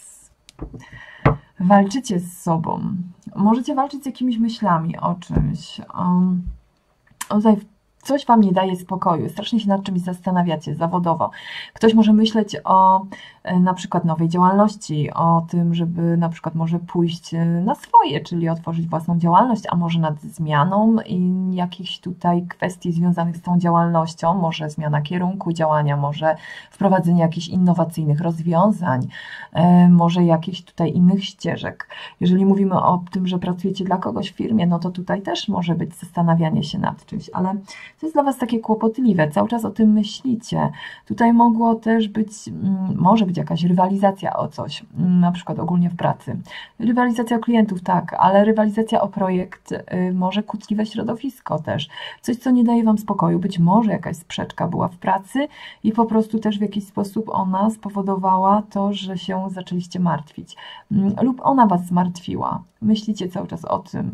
Walczycie z sobą. Możecie walczyć z jakimiś myślami o czymś. Um, tutaj coś Wam nie daje spokoju. Strasznie się nad czymś zastanawiacie zawodowo. Ktoś może myśleć o na przykład nowej działalności, o tym, żeby na przykład może pójść na swoje, czyli otworzyć własną działalność, a może nad zmianą i jakichś tutaj kwestii związanych z tą działalnością, może zmiana kierunku działania, może wprowadzenie jakichś innowacyjnych rozwiązań, może jakichś tutaj innych ścieżek. Jeżeli mówimy o tym, że pracujecie dla kogoś w firmie, no to tutaj też może być zastanawianie się nad czymś, ale to jest dla Was takie kłopotliwe, cały czas o tym myślicie. Tutaj mogło też być, może być jakaś rywalizacja o coś, na przykład ogólnie w pracy. Rywalizacja o klientów, tak, ale rywalizacja o projekt, może kłótliwe środowisko też. Coś, co nie daje Wam spokoju, być może jakaś sprzeczka była w pracy i po prostu też w jakiś sposób ona spowodowała to, że się zaczęliście martwić. Lub ona Was zmartwiła. Myślicie cały czas o tym,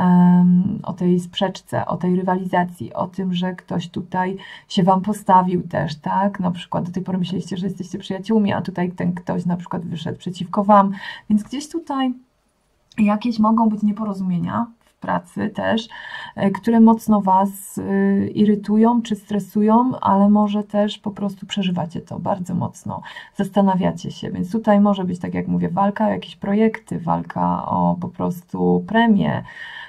um, o tej sprzeczce, o tej rywalizacji, o tym, że ktoś tutaj się Wam postawił też, tak? Na przykład do tej pory myśleliście, że jesteście przyjaciółmi, a tutaj ten ktoś na przykład wyszedł przeciwko Wam, więc gdzieś tutaj jakieś mogą być nieporozumienia w pracy też, które mocno Was irytują czy stresują, ale może też po prostu przeżywacie to bardzo mocno, zastanawiacie się, więc tutaj może być, tak jak mówię, walka o jakieś projekty, walka o po prostu premię,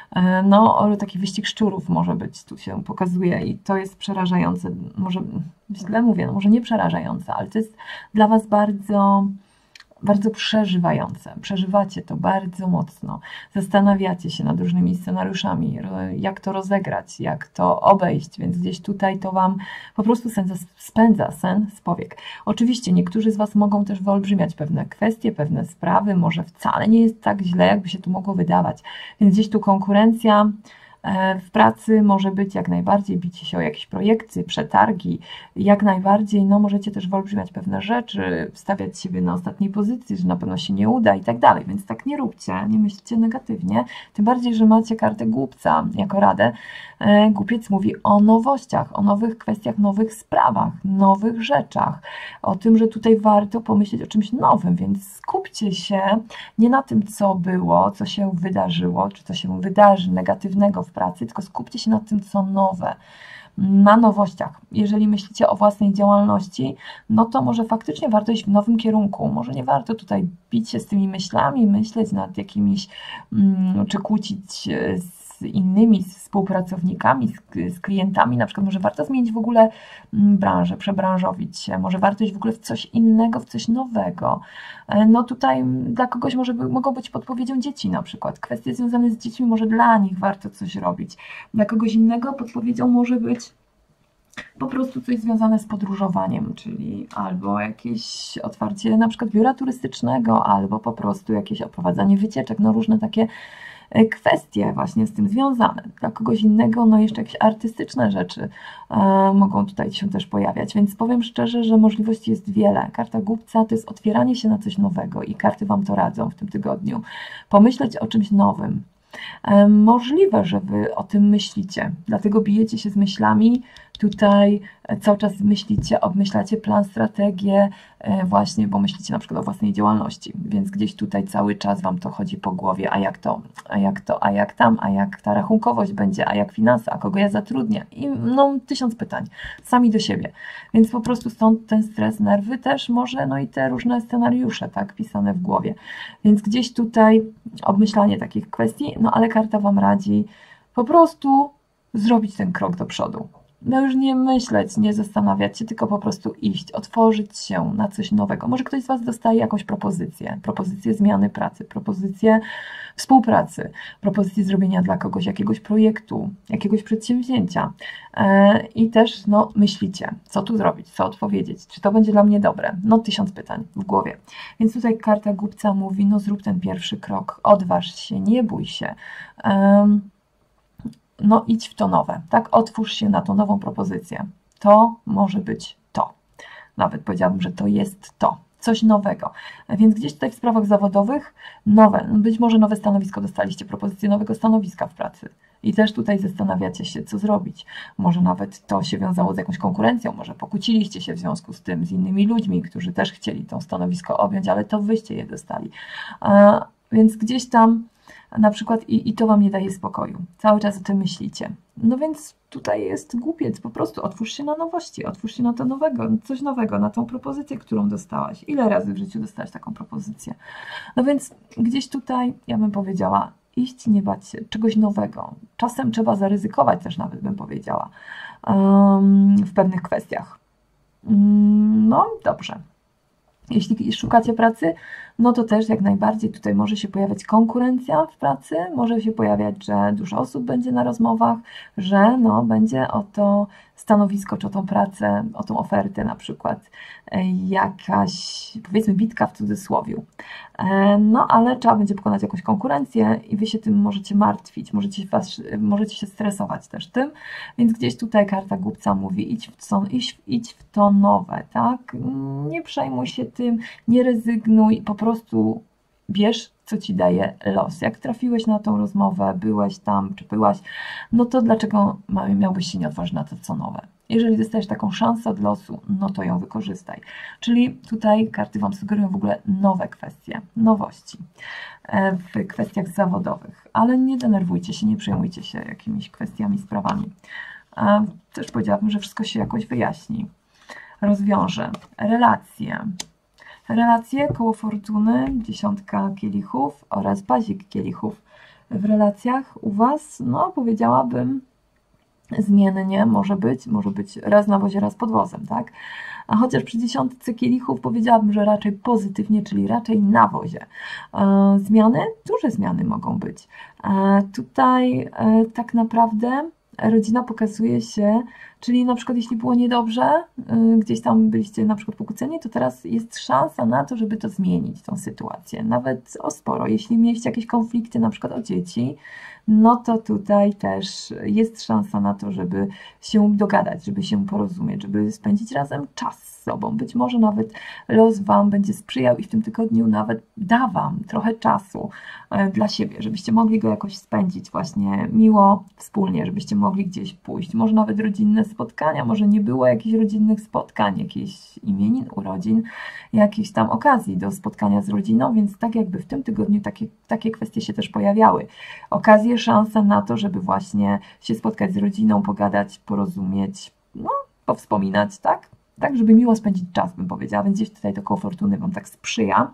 no o taki wyścig szczurów może być, tu się pokazuje i to jest przerażające, może źle mówię, no może nie przerażające, ale to jest dla Was bardzo bardzo przeżywające. Przeżywacie to bardzo mocno. Zastanawiacie się nad różnymi scenariuszami, jak to rozegrać, jak to obejść, więc gdzieś tutaj to Wam po prostu sen spędza sen z powiek. Oczywiście niektórzy z Was mogą też wyolbrzymiać pewne kwestie, pewne sprawy, może wcale nie jest tak źle, jakby się tu mogło wydawać. Więc gdzieś tu konkurencja, W pracy może być jak najbardziej bicie się o jakieś projekty, przetargi, jak najbardziej, no możecie też wyolbrzymiać pewne rzeczy, stawiać siebie na ostatniej pozycji, że na pewno się nie uda i tak dalej, więc tak nie róbcie, nie myślcie negatywnie, tym bardziej, że macie kartę głupca jako radę. Głupiec mówi o nowościach, o nowych kwestiach, nowych sprawach, nowych rzeczach, o tym, że tutaj warto pomyśleć o czymś nowym, więc skupcie się nie na tym, co było, co się wydarzyło, czy co się wydarzy negatywnego w pracy, tylko skupcie się na tym, co nowe, na nowościach. Jeżeli myślicie o własnej działalności, no to może faktycznie warto iść w nowym kierunku. Może nie warto tutaj bić się z tymi myślami, myśleć nad jakimiś, czy kłócić z innymi współpracownikami, z, z klientami, na przykład może warto zmienić w ogóle branżę, przebranżowić się, może warto iść w ogóle w coś innego, w coś nowego. No tutaj dla kogoś może by, mogą być podpowiedzią dzieci na przykład, kwestie związane z dziećmi, może dla nich warto coś robić. Dla kogoś innego podpowiedzią może być po prostu coś związane z podróżowaniem, czyli albo jakieś otwarcie na przykład biura turystycznego, albo po prostu jakieś oprowadzanie wycieczek, no różne takie kwestie właśnie z tym związane. Dla kogoś innego, no jeszcze jakieś artystyczne rzeczy e, mogą tutaj się też pojawiać, więc powiem szczerze, że możliwości jest wiele. Karta głupca to jest otwieranie się na coś nowego i karty Wam to radzą w tym tygodniu. Pomyśleć o czymś nowym. E, możliwe, że Wy o tym myślicie, dlatego bijecie się z myślami, tutaj cały czas myślicie, obmyślacie plan, strategię, właśnie, bo myślicie na przykład o własnej działalności, więc gdzieś tutaj cały czas Wam to chodzi po głowie, a jak to, a jak to, a jak tam, a jak ta rachunkowość będzie, a jak finanse, a kogo ja zatrudnię i no tysiąc pytań, sami do siebie, więc po prostu stąd ten stres, nerwy też może, no i te różne scenariusze, tak, pisane w głowie, więc gdzieś tutaj obmyślanie takich kwestii, no ale karta Wam radzi po prostu zrobić ten krok do przodu. No już nie myśleć, nie zastanawiać się, tylko po prostu iść, otworzyć się na coś nowego. Może ktoś z Was dostaje jakąś propozycję, propozycję zmiany pracy, propozycję współpracy, propozycję zrobienia dla kogoś jakiegoś projektu, jakiegoś przedsięwzięcia. I też no, myślicie, co tu zrobić, co odpowiedzieć, czy to będzie dla mnie dobre. No tysiąc pytań w głowie. Więc tutaj karta głupca mówi, no zrób ten pierwszy krok, odważ się, nie bój się. Um, No idź w to nowe, tak? Otwórz się na tą nową propozycję. To może być to. Nawet powiedziałabym, że to jest to. Coś nowego. Więc gdzieś tutaj w sprawach zawodowych nowe, być może nowe stanowisko dostaliście, propozycję nowego stanowiska w pracy. I też tutaj zastanawiacie się, co zrobić. Może nawet to się wiązało z jakąś konkurencją, może pokłóciliście się w związku z tym, z innymi ludźmi, którzy też chcieli to stanowisko objąć, ale to wyście je dostali. A, więc gdzieś tam na przykład i, i to Wam nie daje spokoju. Cały czas o tym myślicie. No więc tutaj jest głupiec. Po prostu otwórz się na nowości, otwórz się na to nowego, coś nowego, na tą propozycję, którą dostałaś. Ile razy w życiu dostałaś taką propozycję? No więc gdzieś tutaj, ja bym powiedziała, iść, nie bać się, czegoś nowego. Czasem trzeba zaryzykować też nawet, bym powiedziała, um, w pewnych kwestiach. Um, no dobrze. Jeśli szukacie pracy, no to też jak najbardziej tutaj może się pojawiać konkurencja w pracy, może się pojawiać, że dużo osób będzie na rozmowach, że no, będzie o to stanowisko, czy o tą pracę, o tą ofertę na przykład jakaś, powiedzmy, bitka w cudzysłowiu. No ale trzeba będzie pokonać jakąś konkurencję i Wy się tym możecie martwić, możecie, was, możecie się stresować też tym, więc gdzieś tutaj karta głupca mówi, idź w, to, idź, idź w to nowe, tak? Nie przejmuj się tym, nie rezygnuj, po prostu bierz, co Ci daje los. Jak trafiłeś na tą rozmowę, byłeś tam, czy byłaś, no to dlaczego miałbyś się nie otworzyć na to, co nowe? Jeżeli dostajesz taką szansę od losu, no to ją wykorzystaj. Czyli tutaj karty Wam sugerują w ogóle nowe kwestie, nowości w kwestiach zawodowych. Ale nie denerwujcie się, nie przejmujcie się jakimiś kwestiami, sprawami. Też powiedziałabym, że wszystko się jakoś wyjaśni, rozwiąże. Relacje. Relacje, koło fortuny, dziesiątka kielichów oraz bazik kielichów. W relacjach u Was, no powiedziałabym, zmiennie może być, może być raz na wozie, raz pod wozem, tak? A chociaż przy dziesiątce kielichów powiedziałabym, że raczej pozytywnie, czyli raczej na wozie. Zmiany, duże zmiany mogą być. Tutaj tak naprawdę rodzina pokazuje się Czyli na przykład jeśli było niedobrze, y, gdzieś tam byliście na przykład pokłóceni, to teraz jest szansa na to, żeby to zmienić, tą sytuację. Nawet o sporo. Jeśli mieliście jakieś konflikty, na przykład o dzieci, no to tutaj też jest szansa na to, żeby się dogadać, żeby się porozumieć, żeby spędzić razem czas z sobą. Być może nawet los Wam będzie sprzyjał i w tym tygodniu nawet da Wam trochę czasu dla siebie, żebyście mogli go jakoś spędzić właśnie miło, wspólnie, żebyście mogli gdzieś pójść. Może nawet rodzinne spotkania, może nie było jakichś rodzinnych spotkań, jakichś imienin, urodzin, jakichś tam okazji do spotkania z rodziną, więc tak jakby w tym tygodniu takie, takie kwestie się też pojawiały. Okazje, szanse na to, żeby właśnie się spotkać z rodziną, pogadać, porozumieć, no, powspominać, tak? Tak, żeby miło spędzić czas, bym powiedziała, więc gdzieś tutaj to koło fortuny Wam tak sprzyja.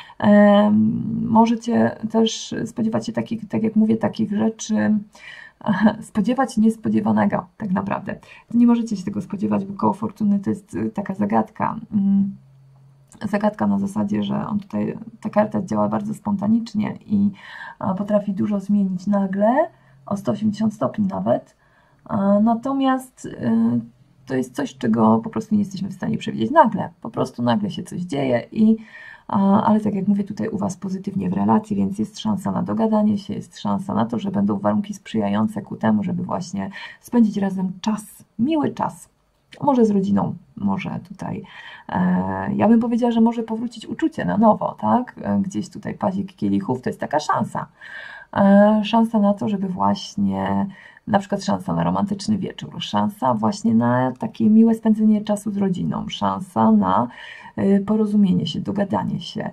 Um, możecie też spodziewać się takich, tak jak mówię, takich rzeczy, spodziewać się niespodziewanego tak naprawdę. Nie możecie się tego spodziewać, bo koło fortuny to jest taka zagadka. Um, zagadka na zasadzie, że on tutaj, ta karta działa bardzo spontanicznie i potrafi dużo zmienić nagle, o sto osiemdziesiąt stopni nawet. Natomiast to jest coś, czego po prostu nie jesteśmy w stanie przewidzieć nagle. Po prostu nagle się coś dzieje i ale tak jak mówię, tutaj u Was pozytywnie w relacji, więc jest szansa na dogadanie się, jest szansa na to, że będą warunki sprzyjające ku temu, żeby właśnie spędzić razem czas, miły czas. Może z rodziną, może tutaj, e, ja bym powiedziała, że może powrócić uczucie na nowo, tak? Gdzieś tutaj pazik kielichów to jest taka szansa. E, szansa na to, żeby właśnie, na przykład szansa na romantyczny wieczór, szansa właśnie na takie miłe spędzenie czasu z rodziną, szansa na porozumienie się, dogadanie się,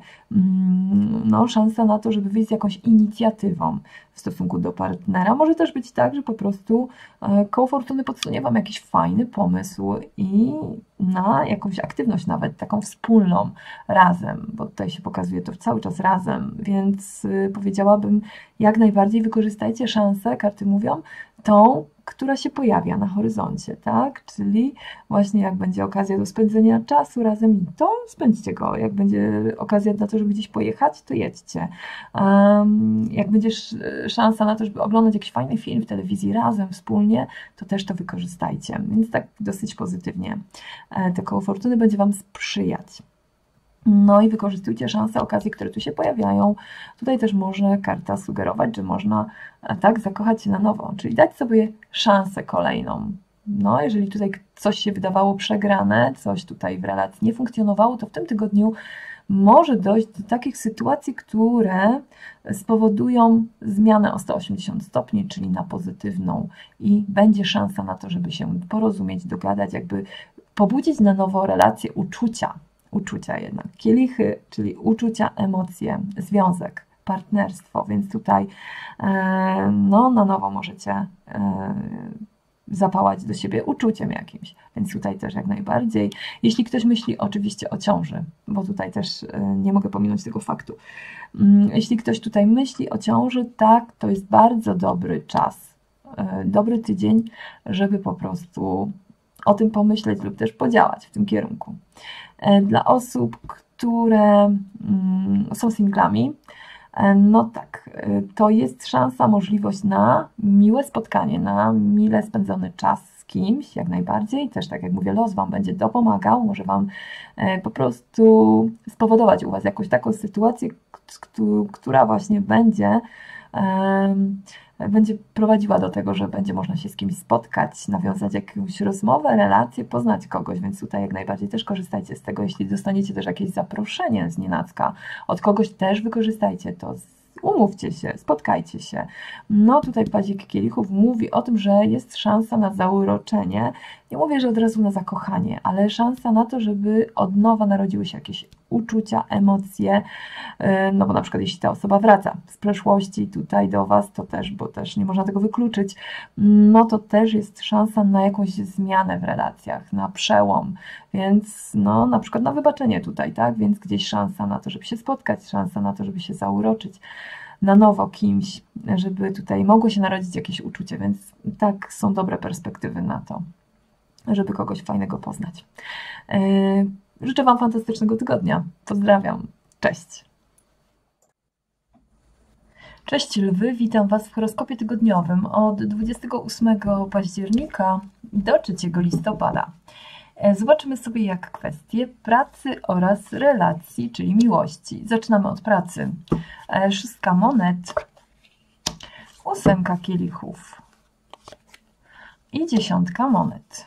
no, szansa na to, żeby wyjść z jakąś inicjatywą w stosunku do partnera. Może też być tak, że po prostu koło fortuny podsunie Wam jakiś fajny pomysł i na jakąś aktywność nawet, taką wspólną, razem, bo tutaj się pokazuje to cały czas razem, więc powiedziałabym, jak najbardziej wykorzystajcie szansę, karty mówią, tą, która się pojawia na horyzoncie, tak? Czyli właśnie jak będzie okazja do spędzenia czasu razem, to spędźcie go. Jak będzie okazja na to, żeby gdzieś pojechać, to jedźcie. Um, jak będzie szansa na to, żeby oglądać jakiś fajny film w telewizji razem, wspólnie, to też to wykorzystajcie. Więc tak dosyć pozytywnie te koło fortuny będzie Wam sprzyjać. No i wykorzystujcie szanse, okazje, które tu się pojawiają. Tutaj też może karta sugerować, że można tak zakochać się na nowo, czyli dać sobie szansę kolejną. No, jeżeli tutaj coś się wydawało przegrane, coś tutaj w relacji nie funkcjonowało, to w tym tygodniu może dojść do takich sytuacji, które spowodują zmianę o sto osiemdziesiąt stopni, czyli na pozytywną i będzie szansa na to, żeby się porozumieć, dogadać, jakby pobudzić na nowo relacje, uczucia. Uczucia jednak. Kielichy, czyli uczucia, emocje, związek, partnerstwo, więc tutaj e, no, na nowo możecie e, zapałać do siebie uczuciem jakimś, więc tutaj też jak najbardziej. Jeśli ktoś myśli oczywiście o ciąży, bo tutaj też e, nie mogę pominąć tego faktu. Jeśli ktoś tutaj myśli o ciąży, tak, to jest bardzo dobry czas, e, dobry tydzień, żeby po prostu o tym pomyśleć lub też podziałać w tym kierunku. Dla osób, które są singlami, no tak, to jest szansa, możliwość na miłe spotkanie, na mile spędzony czas z kimś, jak najbardziej. Też tak jak mówię, los Wam będzie dopomagał, może Wam po prostu spowodować u Was jakąś taką sytuację, która właśnie będzie będzie prowadziła do tego, że będzie można się z kimś spotkać, nawiązać jakąś rozmowę, relację, poznać kogoś, więc tutaj jak najbardziej też korzystajcie z tego. Jeśli dostaniecie też jakieś zaproszenie z nienacka od kogoś, też wykorzystajcie to, umówcie się, spotkajcie się. No tutaj pazik kielichów mówi o tym, że jest szansa na zauroczenie. Nie mówię, że od razu na zakochanie, ale szansa na to, żeby od nowa narodziły się jakieś uczucia, emocje, no bo na przykład jeśli ta osoba wraca z przeszłości tutaj do Was, to też, bo też nie można tego wykluczyć, no to też jest szansa na jakąś zmianę w relacjach, na przełom, więc no na przykład na wybaczenie tutaj, tak, więc gdzieś szansa na to, żeby się spotkać, szansa na to, żeby się zauroczyć na nowo kimś, żeby tutaj mogło się narodzić jakieś uczucie, więc tak są dobre perspektywy na to, żeby kogoś fajnego poznać. Życzę Wam fantastycznego tygodnia. Pozdrawiam. Cześć. Cześć lwy, witam Was w horoskopie tygodniowym od dwudziestego ósmego października do trzeciego listopada. Zobaczymy sobie, jak kwestie pracy oraz relacji, czyli miłości. Zaczynamy od pracy. Szóstka monet, ósemka kielichów i dziesiątka monet.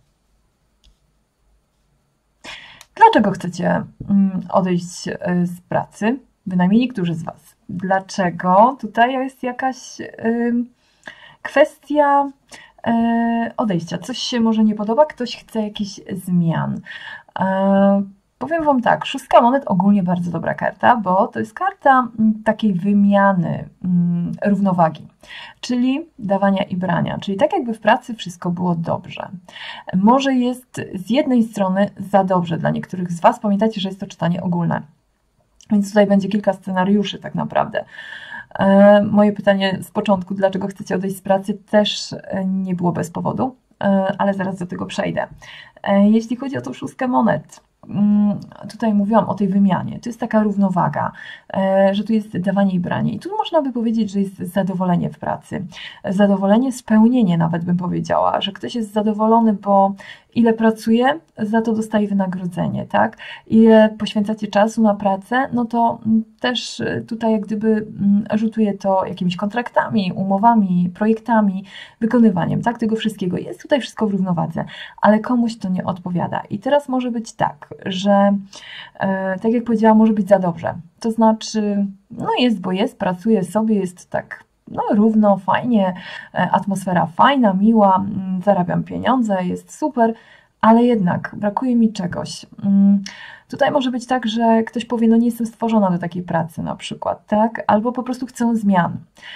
Dlaczego chcecie odejść z pracy? Bynajmniej niektórzy z Was. Dlaczego? Tutaj jest jakaś y, kwestia y, odejścia. Coś się może nie podoba, ktoś chce jakichś zmian. Y, powiem Wam tak, szóstka monet ogólnie bardzo dobra karta, bo to jest karta takiej wymiany, y, równowagi, czyli dawania i brania. Czyli tak jakby w pracy wszystko było dobrze. Może jest z jednej strony za dobrze dla niektórych z Was. Pamiętajcie, że jest to czytanie ogólne. Więc tutaj będzie kilka scenariuszy tak naprawdę. E, moje pytanie z początku, dlaczego chcecie odejść z pracy, też nie było bez powodu, e, ale zaraz do tego przejdę. E, jeśli chodzi o tą szóstkę monet, mm, tutaj mówiłam o tej wymianie. To jest taka równowaga, e, że tu jest dawanie i branie. I tu można by powiedzieć, że jest zadowolenie w pracy. Zadowolenie, spełnienie nawet bym powiedziała, że ktoś jest zadowolony, bo ile pracuje, za to dostaje wynagrodzenie, tak? Ile poświęcacie czasu na pracę, no to też tutaj jak gdyby rzutuje to jakimiś kontraktami, umowami, projektami, wykonywaniem, tak? Tego wszystkiego. Jest tutaj wszystko w równowadze, ale komuś to nie odpowiada. I teraz może być tak, że e, tak jak powiedziałam, może być za dobrze. To znaczy, no jest, bo jest, pracuje sobie, jest tak no równo, fajnie, atmosfera fajna, miła, zarabiam pieniądze, jest super, ale jednak brakuje mi czegoś. Tutaj może być tak, że ktoś powie, no nie jestem stworzona do takiej pracy na przykład, tak? Albo po prostu chcę zmian.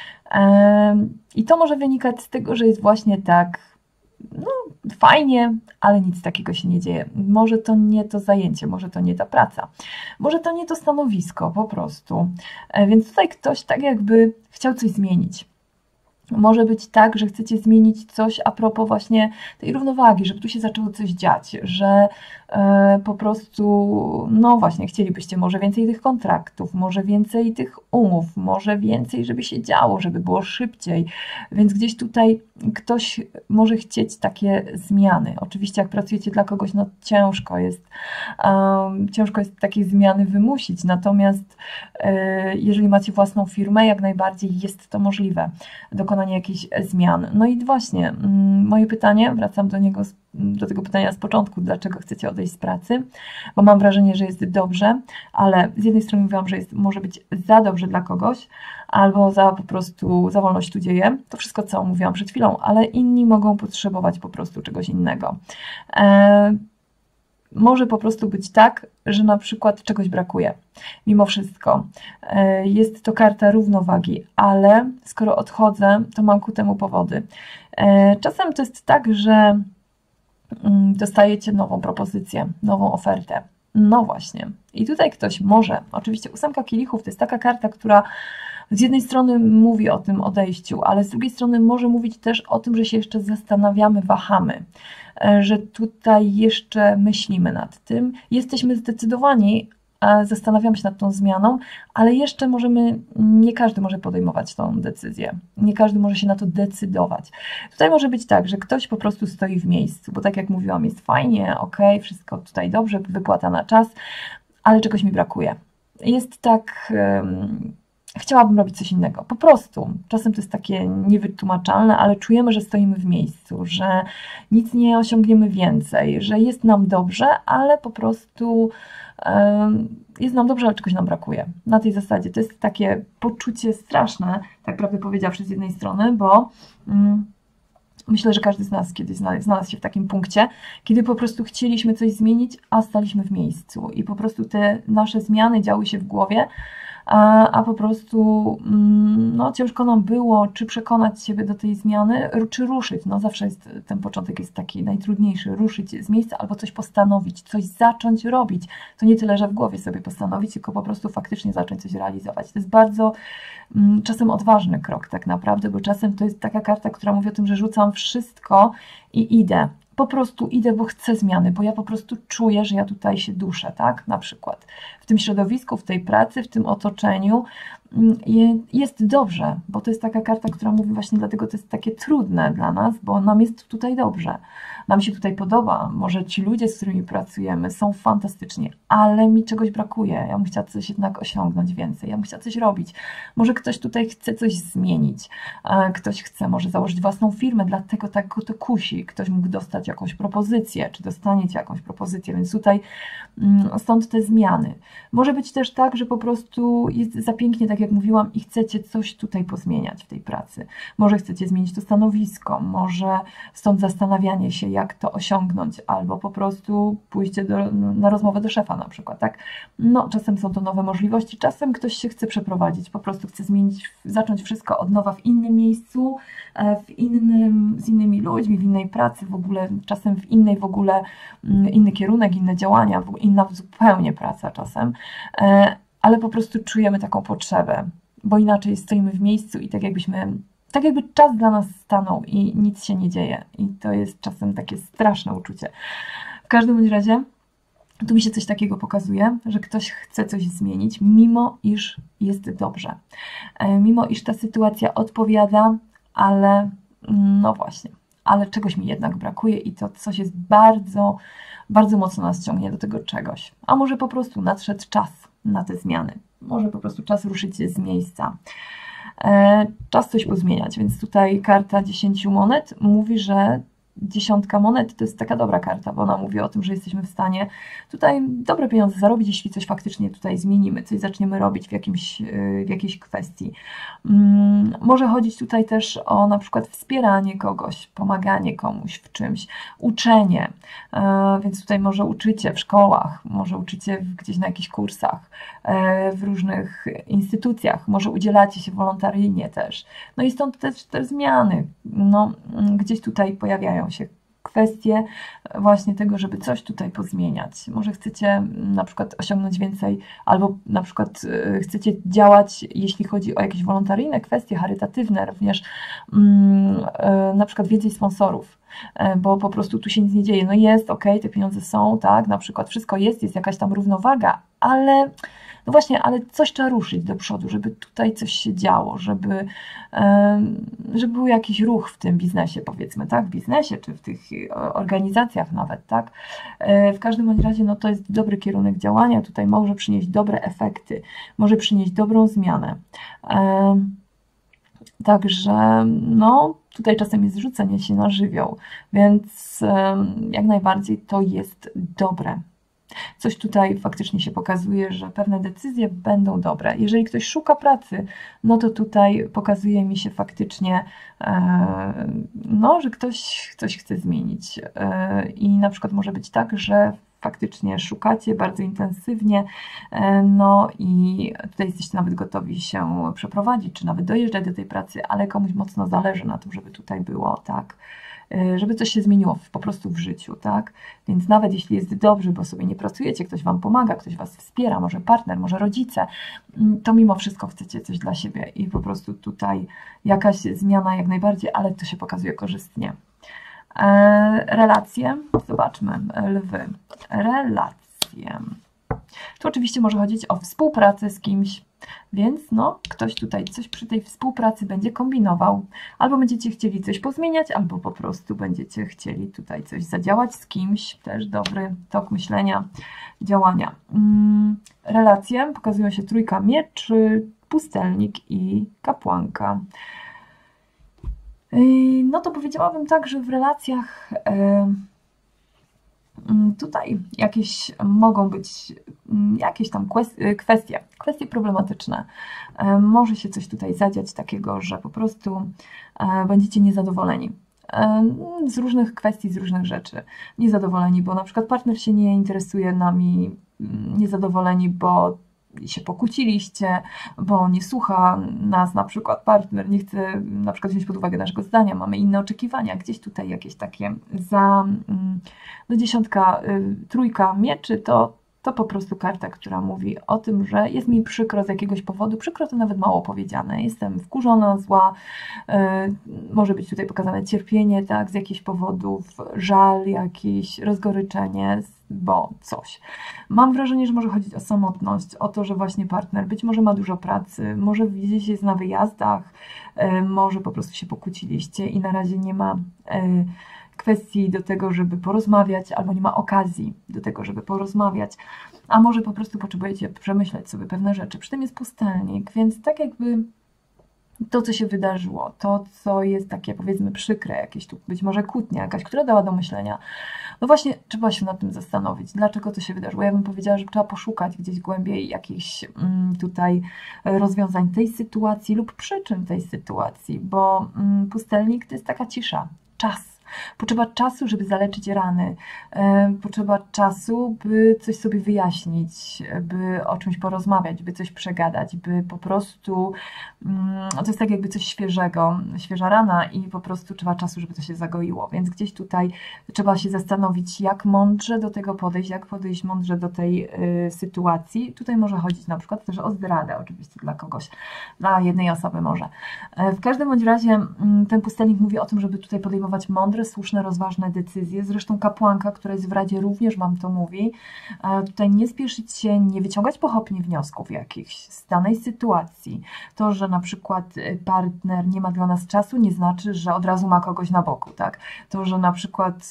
I to może wynikać z tego, że jest właśnie tak, no fajnie, ale nic takiego się nie dzieje. Może to nie to zajęcie, może to nie ta praca, może to nie to stanowisko po prostu. Więc tutaj ktoś tak jakby chciał coś zmienić. Może być tak, że chcecie zmienić coś a propos właśnie tej równowagi, żeby tu się zaczęło coś dziać, że e, po prostu, no właśnie, chcielibyście może więcej tych kontraktów, może więcej tych umów, może więcej, żeby się działo, żeby było szybciej, więc gdzieś tutaj ktoś może chcieć takie zmiany. Oczywiście jak pracujecie dla kogoś, no ciężko jest, um, ciężko jest takie zmiany wymusić, natomiast e, jeżeli macie własną firmę, jak najbardziej jest to możliwe, dokonanie jakichś zmian. No i właśnie, moje pytanie, wracam do niego, do tego pytania z początku, dlaczego chcecie odejść z pracy, bo mam wrażenie, że jest dobrze, ale z jednej strony mówiłam, że jest, może być za dobrze dla kogoś, albo za po prostu, za wolność tu dzieje, to wszystko, co mówiłam przed chwilą, ale inni mogą potrzebować po prostu czegoś innego. E Może po prostu być tak, że na przykład czegoś brakuje. Mimo wszystko jest to karta równowagi, ale skoro odchodzę, to mam ku temu powody. Czasem to jest tak, że dostajecie nową propozycję, nową ofertę. No właśnie. I tutaj ktoś może, oczywiście ósemka kielichów to jest taka karta, która z jednej strony mówi o tym odejściu, ale z drugiej strony może mówić też o tym, że się jeszcze zastanawiamy, wahamy, że tutaj jeszcze myślimy nad tym, jesteśmy zdecydowani, zastanawiamy się nad tą zmianą, ale jeszcze możemy, nie każdy może podejmować tą decyzję, nie każdy może się na to decydować. Tutaj może być tak, że ktoś po prostu stoi w miejscu, bo tak jak mówiłam, jest fajnie, ok, wszystko tutaj dobrze, wypłata na czas, ale czegoś mi brakuje. Jest tak... Um, Chciałabym robić coś innego. Po prostu. Czasem to jest takie niewytłumaczalne, ale czujemy, że stoimy w miejscu, że nic nie osiągniemy więcej, że jest nam dobrze, ale po prostu um, jest nam dobrze, ale czegoś nam brakuje. Na tej zasadzie. To jest takie poczucie straszne, tak prawdę powiedziawszy z jednej strony, bo um, myślę, że każdy z nas kiedyś znalazł się w takim punkcie, kiedy po prostu chcieliśmy coś zmienić, a staliśmy w miejscu i po prostu te nasze zmiany działy się w głowie, A, a po prostu no, ciężko nam było, czy przekonać siebie do tej zmiany, czy ruszyć. No zawsze jest, ten początek jest taki najtrudniejszy, ruszyć z miejsca albo coś postanowić, coś zacząć robić. To nie tyle, że w głowie sobie postanowić, tylko po prostu faktycznie zacząć coś realizować. To jest bardzo mm, czasem odważny krok tak naprawdę, bo czasem to jest taka karta, która mówi o tym, że rzucam wszystko i idę. Po prostu idę, bo chcę zmiany, bo ja po prostu czuję, że ja tutaj się duszę, tak? Na przykład w tym środowisku, w tej pracy, w tym otoczeniu jest dobrze, bo to jest taka karta, która mówi właśnie dlatego to jest takie trudne dla nas, bo nam jest tutaj dobrze. Nam się tutaj podoba, może ci ludzie, z którymi pracujemy, są fantastyczni, ale mi czegoś brakuje. Ja bym chciała coś jednak osiągnąć więcej, ja bym chciała coś robić. Może ktoś tutaj chce coś zmienić, ktoś chce może założyć własną firmę, dlatego tak go to kusi. Ktoś mógł dostać jakąś propozycję, czy dostaniecie jakąś propozycję, więc tutaj stąd te zmiany. Może być też tak, że po prostu jest za pięknie, tak jak mówiłam, i chcecie coś tutaj pozmieniać w tej pracy. Może chcecie zmienić to stanowisko, może stąd zastanawianie się, jak to osiągnąć, albo po prostu pójście do, na rozmowę do szefa na przykład, tak? No, czasem są to nowe możliwości, czasem ktoś się chce przeprowadzić, po prostu chce zmienić, zacząć wszystko od nowa w innym miejscu, w innym, z innymi ludźmi, w innej pracy w ogóle, czasem w innej w ogóle, inny kierunek, inne działania, inna zupełnie praca czasem, ale po prostu czujemy taką potrzebę, bo inaczej stoimy w miejscu i tak jakbyśmy Tak jakby czas dla nas stanął i nic się nie dzieje. I to jest czasem takie straszne uczucie. W każdym bądź razie, tu mi się coś takiego pokazuje, że ktoś chce coś zmienić, mimo iż jest dobrze. Mimo iż ta sytuacja odpowiada, ale no właśnie, ale czegoś mi jednak brakuje i to coś jest bardzo, bardzo mocno nas ciągnie do tego czegoś. A może po prostu nadszedł czas na te zmiany. Może po prostu czas ruszyć z miejsca. Czas coś pozmieniać, więc tutaj karta dziesięciu monet mówi, że dziesiątka monet to jest taka dobra karta, bo ona mówi o tym, że jesteśmy w stanie tutaj dobre pieniądze zarobić, jeśli coś faktycznie tutaj zmienimy, coś zaczniemy robić w, jakimś, w jakiejś kwestii. Może chodzić tutaj też o na przykład wspieranie kogoś, pomaganie komuś w czymś, uczenie, więc tutaj może uczycie w szkołach, może uczycie gdzieś na jakichś kursach, w różnych instytucjach, może udzielacie się wolontaryjnie też. No i stąd też te zmiany, no, gdzieś tutaj pojawiają się kwestie właśnie tego, żeby coś tutaj pozmieniać. Może chcecie na przykład osiągnąć więcej, albo na przykład chcecie działać, jeśli chodzi o jakieś wolontaryjne kwestie, charytatywne również, na przykład więcej sponsorów, bo po prostu tu się nic nie dzieje. No jest, ok, te pieniądze są, tak, na przykład wszystko jest, jest jakaś tam równowaga, ale no właśnie, ale coś trzeba ruszyć do przodu, żeby tutaj coś się działo, żeby, żeby był jakiś ruch w tym biznesie, powiedzmy, tak, w biznesie, czy w tych organizacjach nawet, tak. W każdym bądź razie, no to jest dobry kierunek działania, tutaj może przynieść dobre efekty, może przynieść dobrą zmianę. Także, no, tutaj czasem jest rzucenie się na żywioł, więc jak najbardziej to jest dobre. Coś tutaj faktycznie się pokazuje, że pewne decyzje będą dobre. Jeżeli ktoś szuka pracy, no to tutaj pokazuje mi się faktycznie, no, że ktoś coś chce zmienić. I na przykład może być tak, że faktycznie szukacie bardzo intensywnie, no i tutaj jesteście nawet gotowi się przeprowadzić, czy nawet dojeżdżać do tej pracy, ale komuś mocno zależy na tym, żeby tutaj było, tak, żeby coś się zmieniło po prostu w życiu, tak? Więc nawet jeśli jest dobrze, bo sobie nie pracujecie, ktoś Wam pomaga, ktoś Was wspiera, może partner, może rodzice, to mimo wszystko chcecie coś dla siebie i po prostu tutaj jakaś zmiana jak najbardziej, ale to się pokazuje korzystnie. Relacje, zobaczmy, lwy, relacje. Tu oczywiście może chodzić o współpracę z kimś, więc no, ktoś tutaj coś przy tej współpracy będzie kombinował. Albo będziecie chcieli coś pozmieniać, albo po prostu będziecie chcieli tutaj coś zadziałać z kimś. Też dobry tok myślenia, działania. Hmm, relacje, pokazują się trójka mieczy, pustelnik i kapłanka. No to powiedziałabym tak, że w relacjach tutaj jakieś mogą być jakieś tam kwestie, kwestie problematyczne. Może się coś tutaj zadziać takiego, że po prostu będziecie niezadowoleni z różnych kwestii, z różnych rzeczy. Niezadowoleni, bo na przykład partner się nie interesuje nami, niezadowoleni, bo się pokłóciliście, bo nie słucha nas, na przykład partner nie chce na przykład wziąć pod uwagę naszego zdania, mamy inne oczekiwania, gdzieś tutaj jakieś takie za no dziesiątka, trójka mieczy to to po prostu karta, która mówi o tym, że jest mi przykro z jakiegoś powodu, przykro to nawet mało powiedziane, jestem wkurzona, zła, yy, może być tutaj pokazane cierpienie, tak, z jakichś powodów, żal, jakieś rozgoryczenie, bo coś. Mam wrażenie, że może chodzić o samotność, o to, że właśnie partner być może ma dużo pracy, może gdzieś jest na wyjazdach, yy, może po prostu się pokłóciliście i na razie nie ma yy, kwestii do tego, żeby porozmawiać, albo nie ma okazji do tego, żeby porozmawiać, a może po prostu potrzebujecie przemyśleć sobie pewne rzeczy. Przy tym jest pustelnik, więc tak jakby to, co się wydarzyło, to, co jest takie, powiedzmy, przykre, jakieś tu być może kłótnia jakaś, która dała do myślenia, no właśnie trzeba się nad tym zastanowić, dlaczego to się wydarzyło. Ja bym powiedziała, że trzeba poszukać gdzieś głębiej jakichś mm, tutaj rozwiązań tej sytuacji lub przyczyn tej sytuacji, bo mm, pustelnik to jest taka cisza, czas. Potrzeba czasu, żeby zaleczyć rany, potrzeba czasu, by coś sobie wyjaśnić, by o czymś porozmawiać, by coś przegadać, by po prostu, to jest tak jakby coś świeżego, świeża rana i po prostu trzeba czasu, żeby to się zagoiło, więc gdzieś tutaj trzeba się zastanowić, jak mądrze do tego podejść, jak podejść mądrze do tej sytuacji. Tutaj może chodzić na przykład też o zdradę, oczywiście dla kogoś, dla jednej osoby może. W każdym bądź razie ten pustelnik mówi o tym, żeby tutaj podejmować mądre, słuszne, rozważne decyzje. Zresztą kapłanka, która jest w Radzie, również Wam to mówi. Tutaj nie spieszyć się, nie wyciągać pochopnie wniosków jakichś z danej sytuacji. To, że na przykład partner nie ma dla nas czasu, nie znaczy, że od razu ma kogoś na boku, tak? To, że na przykład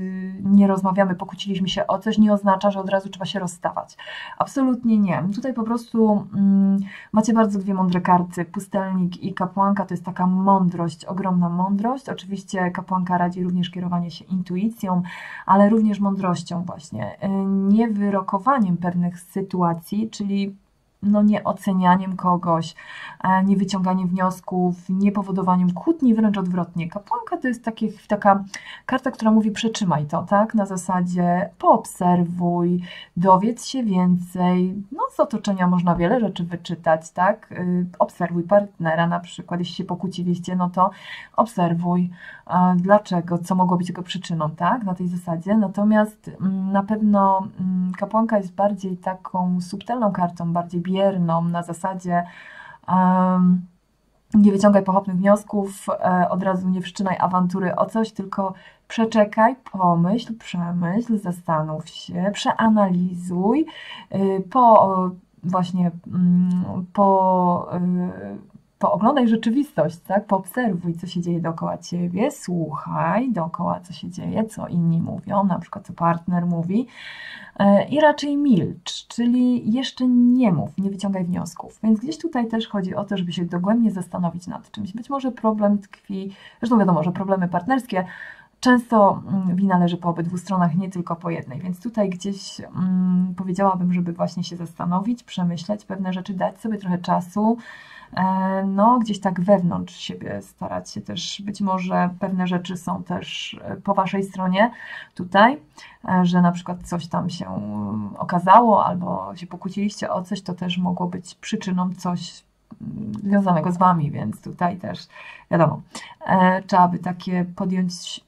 nie rozmawiamy, pokłóciliśmy się o coś, nie oznacza, że od razu trzeba się rozstawać. Absolutnie nie. Tutaj po prostu mm, macie bardzo dwie mądre karty. Pustelnik i kapłanka to jest taka mądrość, ogromna mądrość. Oczywiście kapłanka radzi również kierowanie się intuicją, ale również mądrością właśnie, nie wyrokowaniem pewnych sytuacji, czyli no nie ocenianiem kogoś, nie wyciąganiem wniosków, nie powodowaniem kłótni, wręcz odwrotnie. Kapłanka to jest takie, taka karta, która mówi przetrzymaj to, tak? Na zasadzie poobserwuj, dowiedz się więcej. No z otoczenia można wiele rzeczy wyczytać, tak? Obserwuj partnera na przykład, jeśli się pokłóciliście, no to obserwuj dlaczego, co mogło być jego przyczyną, tak? Na tej zasadzie. Natomiast na pewno kapłanka jest bardziej taką subtelną kartą, bardziej bierną, na zasadzie um, nie wyciągaj pochopnych wniosków, e, od razu nie wszczynaj awantury o coś, tylko przeczekaj, pomyśl, przemyśl, zastanów się, przeanalizuj, y, po właśnie y, po y, pooglądaj rzeczywistość, tak? Poobserwuj, co się dzieje dookoła Ciebie, słuchaj dookoła, co się dzieje, co inni mówią, na przykład co partner mówi i raczej milcz, czyli jeszcze nie mów, nie wyciągaj wniosków. Więc gdzieś tutaj też chodzi o to, żeby się dogłębnie zastanowić nad czymś. Być może problem tkwi, zresztą wiadomo, że problemy partnerskie często wina leży po obydwu stronach, nie tylko po jednej, więc tutaj gdzieś um, powiedziałabym, żeby właśnie się zastanowić, przemyśleć pewne rzeczy, dać sobie trochę czasu, no gdzieś tak wewnątrz siebie starać się też, być może pewne rzeczy są też po Waszej stronie tutaj, że na przykład coś tam się okazało albo się pokłóciliście o coś, to też mogło być przyczyną coś związanego z Wami, więc tutaj też wiadomo, trzeba by takie podjąć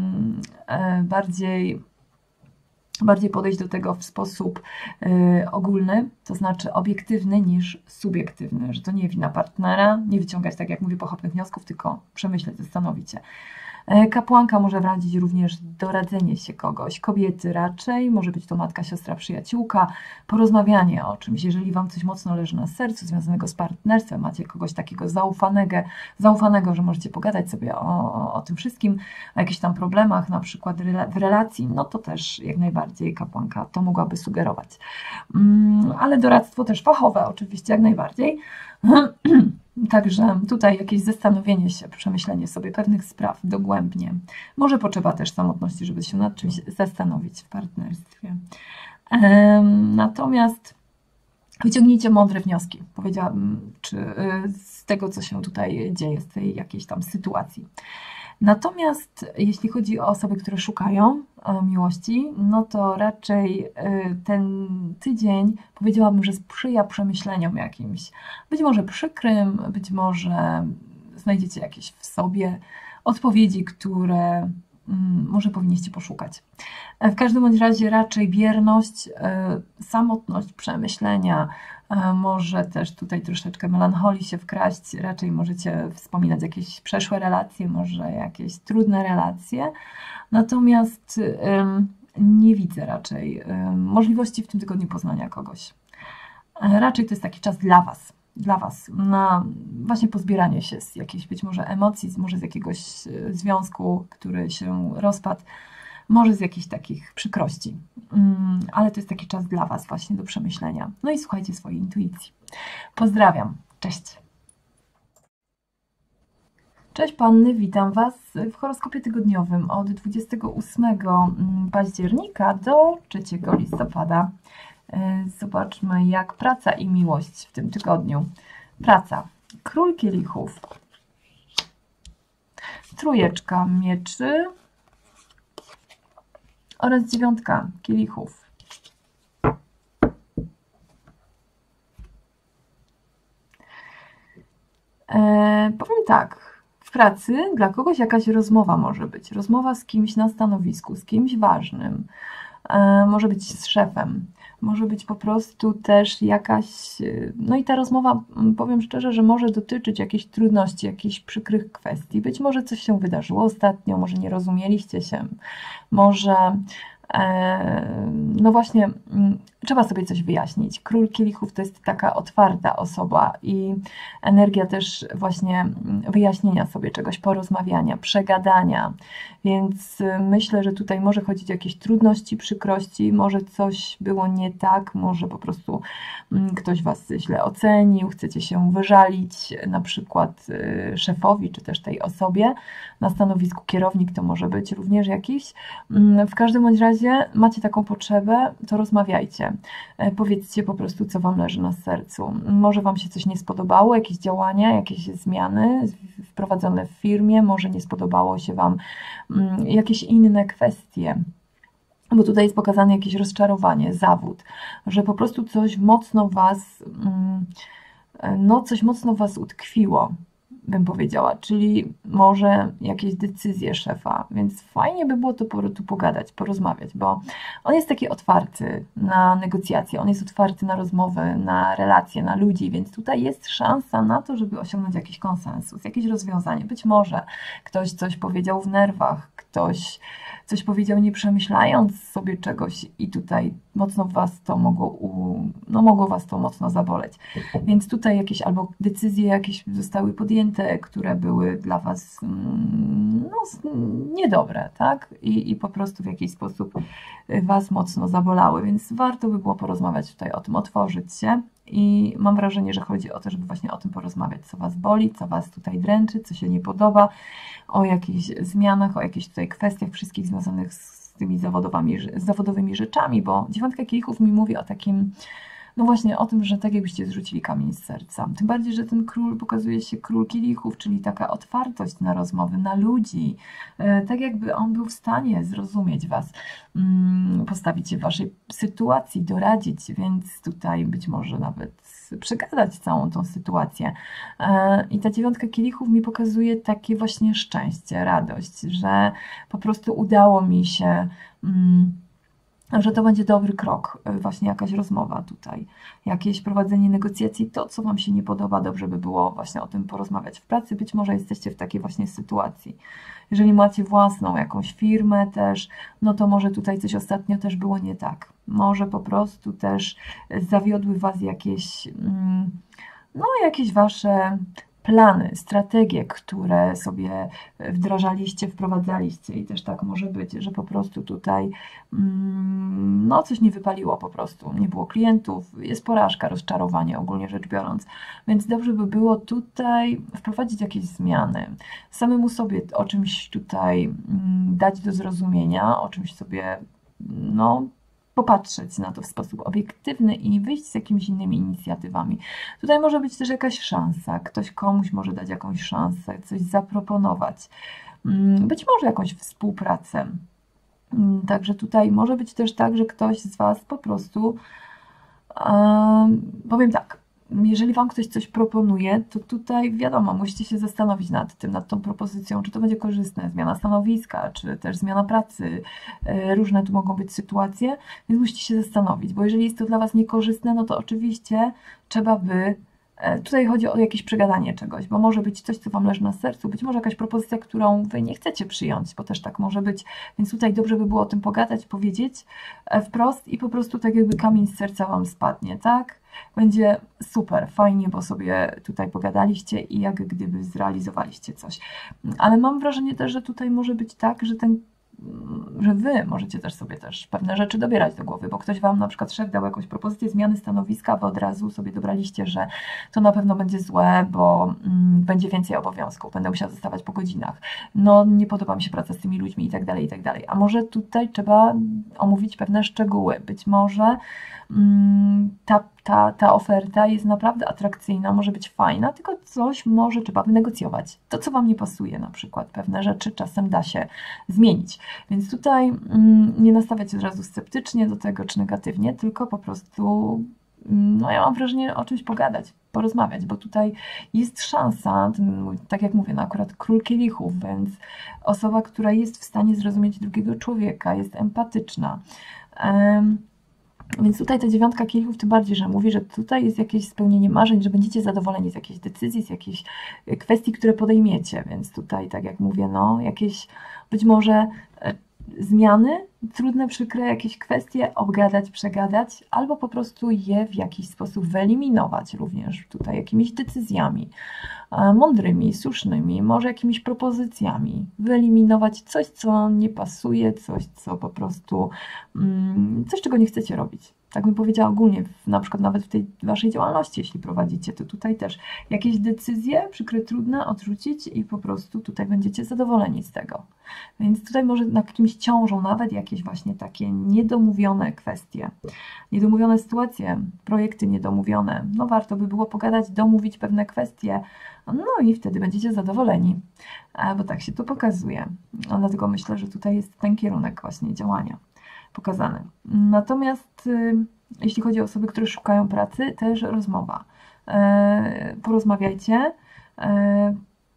bardziej bardziej podejść do tego w sposób y, ogólny, to znaczy obiektywny niż subiektywny, że to nie wina partnera, nie wyciągać, tak jak mówię, pochopnych wniosków, tylko przemyśleć, zastanowić się. Kapłanka może radzić również doradzenie się kogoś, kobiety raczej, może być to matka, siostra, przyjaciółka, porozmawianie o czymś, jeżeli Wam coś mocno leży na sercu związanego z partnerstwem, macie kogoś takiego zaufanego, zaufanego, że możecie pogadać sobie o, o tym wszystkim, o jakichś tam problemach, na przykład w relacji, no to też jak najbardziej kapłanka to mogłaby sugerować. Ale doradztwo też fachowe oczywiście jak najbardziej. Także tutaj jakieś zastanowienie się, przemyślenie sobie pewnych spraw dogłębnie. Może potrzeba też samotności, żeby się nad czymś zastanowić w partnerstwie. Natomiast wyciągnijcie mądre wnioski, powiedziałabym, czy z tego, co się tutaj dzieje, z tej jakiejś tam sytuacji. Natomiast jeśli chodzi o osoby, które szukają miłości, no to raczej ten tydzień powiedziałabym, że sprzyja przemyśleniom jakimś. Być może przykrym, być może znajdziecie jakieś w sobie odpowiedzi, które może powinniście poszukać. W każdym bądź razie raczej wierność, samotność, przemyślenia, może też tutaj troszeczkę melancholii się wkraść, raczej możecie wspominać jakieś przeszłe relacje, może jakieś trudne relacje, natomiast nie widzę raczej możliwości w tym tygodniu poznania kogoś. Raczej to jest taki czas dla Was, dla Was, na właśnie pozbieranie się z jakiejś być może emocji, może z jakiegoś związku, który się rozpadł, może z jakichś takich przykrości, ale to jest taki czas dla Was właśnie do przemyślenia. No i słuchajcie swojej intuicji. Pozdrawiam, cześć! Cześć Panny, witam Was w horoskopie tygodniowym od dwudziestego ósmego października do trzeciego listopada. Zobaczmy, jak praca i miłość w tym tygodniu. Praca. Król kielichów. Trójeczka mieczy. Oraz dziewiątka kielichów. E, powiem tak. W pracy dla kogoś jakaś rozmowa może być. Rozmowa z kimś na stanowisku, z kimś ważnym. E, może być z szefem. Może być po prostu też jakaś, no i ta rozmowa, powiem szczerze, że może dotyczyć jakichś trudności, jakichś przykrych kwestii. Być może coś się wydarzyło ostatnio, może nie rozumieliście się, może, e, no właśnie, trzeba sobie coś wyjaśnić. Król kielichów to jest taka otwarta osoba i energia też właśnie wyjaśnienia sobie czegoś, porozmawiania, przegadania, więc myślę, że tutaj może chodzić o jakieś trudności, przykrości, może coś było nie tak, może po prostu ktoś Was źle ocenił, chcecie się wyżalić na przykład szefowi, czy też tej osobie na stanowisku, kierownik to może być również jakiś. W każdym bądź razie macie taką potrzebę, to rozmawiajcie. Powiedzcie po prostu, co Wam leży na sercu. Może Wam się coś nie spodobało, jakieś działania, jakieś zmiany wprowadzone w firmie, może nie spodobało się Wam jakieś inne kwestie. Bo tutaj jest pokazane jakieś rozczarowanie, zawód, że po prostu coś mocno Was, no coś mocno Was utkwiło, bym powiedziała, czyli może jakieś decyzje szefa, więc fajnie by było to tu pogadać, porozmawiać, bo on jest taki otwarty na negocjacje, on jest otwarty na rozmowy, na relacje, na ludzi, więc tutaj jest szansa na to, żeby osiągnąć jakiś konsensus, jakieś rozwiązanie. Być może ktoś coś powiedział w nerwach, ktoś coś powiedział nie przemyślając sobie czegoś i tutaj mocno Was to mogło, u, no mogło Was to mocno zaboleć. Więc tutaj jakieś albo decyzje jakieś zostały podjęte, które były dla Was no, niedobre, tak? I, I po prostu w jakiś sposób Was mocno zabolały, więc warto by było porozmawiać tutaj o tym, otworzyć się. I mam wrażenie, że chodzi o to, żeby właśnie o tym porozmawiać, co Was boli, co Was tutaj dręczy, co się nie podoba, o jakichś zmianach, o jakichś tutaj kwestiach wszystkich związanych z tymi zawodowymi, z zawodowymi rzeczami, bo dziewiątka kielichów mi mówi o takim, no właśnie o tym, że tak jakbyście zrzucili kamień z serca. Tym bardziej, że ten król pokazuje się król kielichów, czyli taka otwartość na rozmowy, na ludzi, tak jakby on był w stanie zrozumieć Was, postawić się w Waszej sytuacji, doradzić, więc tutaj być może nawet przegadać całą tą sytuację. I ta dziewiątka kielichów mi pokazuje takie właśnie szczęście, radość, że po prostu udało mi się, że to będzie dobry krok, właśnie jakaś rozmowa tutaj, jakieś prowadzenie negocjacji, to co Wam się nie podoba, dobrze by było właśnie o tym porozmawiać w pracy, być może jesteście w takiej właśnie sytuacji. Jeżeli macie własną jakąś firmę też, no to może tutaj coś ostatnio też było nie tak. Może po prostu też zawiodły Was jakieś, no jakieś Wasze plany, strategie, które sobie wdrażaliście, wprowadzaliście i też tak może być, że po prostu tutaj no coś nie wypaliło po prostu, nie było klientów, jest porażka, rozczarowanie ogólnie rzecz biorąc, więc dobrze by było tutaj wprowadzić jakieś zmiany, samemu sobie o czymś tutaj dać do zrozumienia, o czymś sobie no popatrzeć na to w sposób obiektywny i wyjść z jakimiś innymi inicjatywami. Tutaj może być też jakaś szansa, ktoś komuś może dać jakąś szansę, coś zaproponować, być może jakąś współpracę. Także tutaj może być też tak, że ktoś z Was po prostu, powiem tak, jeżeli Wam ktoś coś proponuje, to tutaj wiadomo, musicie się zastanowić nad tym, nad tą propozycją, czy to będzie korzystne, zmiana stanowiska, czy też zmiana pracy, różne tu mogą być sytuacje, więc musicie się zastanowić, bo jeżeli jest to dla Was niekorzystne, no to oczywiście trzeba by, tutaj chodzi o jakieś przegadanie czegoś, bo może być coś, co Wam leży na sercu, być może jakaś propozycja, którą Wy nie chcecie przyjąć, bo też tak może być, więc tutaj dobrze by było o tym pogadać, powiedzieć wprost i po prostu tak jakby kamień z serca Wam spadnie, tak? Będzie super, fajnie, bo sobie tutaj pogadaliście i jak gdyby zrealizowaliście coś. Ale mam wrażenie też, że tutaj może być tak, że ten że Wy możecie też sobie też pewne rzeczy dobierać do głowy, bo ktoś Wam, na przykład szef, dał jakąś propozycję zmiany stanowiska, Wy od razu sobie dobraliście, że to na pewno będzie złe, bo mm, będzie więcej obowiązków, będę musiała zostawać po godzinach, no nie podoba mi się praca z tymi ludźmi i tak dalej, i tak dalej. A może tutaj trzeba omówić pewne szczegóły, być może mm, ta, ta, ta oferta jest naprawdę atrakcyjna, może być fajna, tylko coś może trzeba wynegocjować. To, co Wam nie pasuje, na przykład pewne rzeczy czasem da się zmienić. Więc tutaj mm, nie nastawiać się od razu sceptycznie do tego, czy negatywnie, tylko po prostu, no ja mam wrażenie, o czymś pogadać, porozmawiać, bo tutaj jest szansa, ten, tak jak mówię, no akurat król kielichów, więc osoba, która jest w stanie zrozumieć drugiego człowieka, jest empatyczna. Um, Więc tutaj ta dziewiątka kielichów tym bardziej, że mówi, że tutaj jest jakieś spełnienie marzeń, że będziecie zadowoleni z jakiejś decyzji, z jakichś kwestii, które podejmiecie. Więc tutaj, tak jak mówię, no jakieś być może zmiany, trudne, przykre jakieś kwestie obgadać, przegadać, albo po prostu je w jakiś sposób wyeliminować również tutaj jakimiś decyzjami mądrymi, słusznymi, może jakimiś propozycjami, wyeliminować coś, co nie pasuje, coś, co po prostu, coś, czego nie chcecie robić. Tak bym powiedziała ogólnie, na przykład nawet w tej Waszej działalności, jeśli prowadzicie, to tutaj też jakieś decyzje przykre, trudne odrzucić i po prostu tutaj będziecie zadowoleni z tego. Więc tutaj może na kimś ciążą nawet jakieś właśnie takie niedomówione kwestie, niedomówione sytuacje, projekty niedomówione. No warto by było pogadać, domówić pewne kwestie, no i wtedy będziecie zadowoleni, bo tak się to pokazuje. No, dlatego myślę, że tutaj jest ten kierunek właśnie działania pokazany. Natomiast y, jeśli chodzi o osoby, które szukają pracy, też rozmowa. E, porozmawiajcie. E,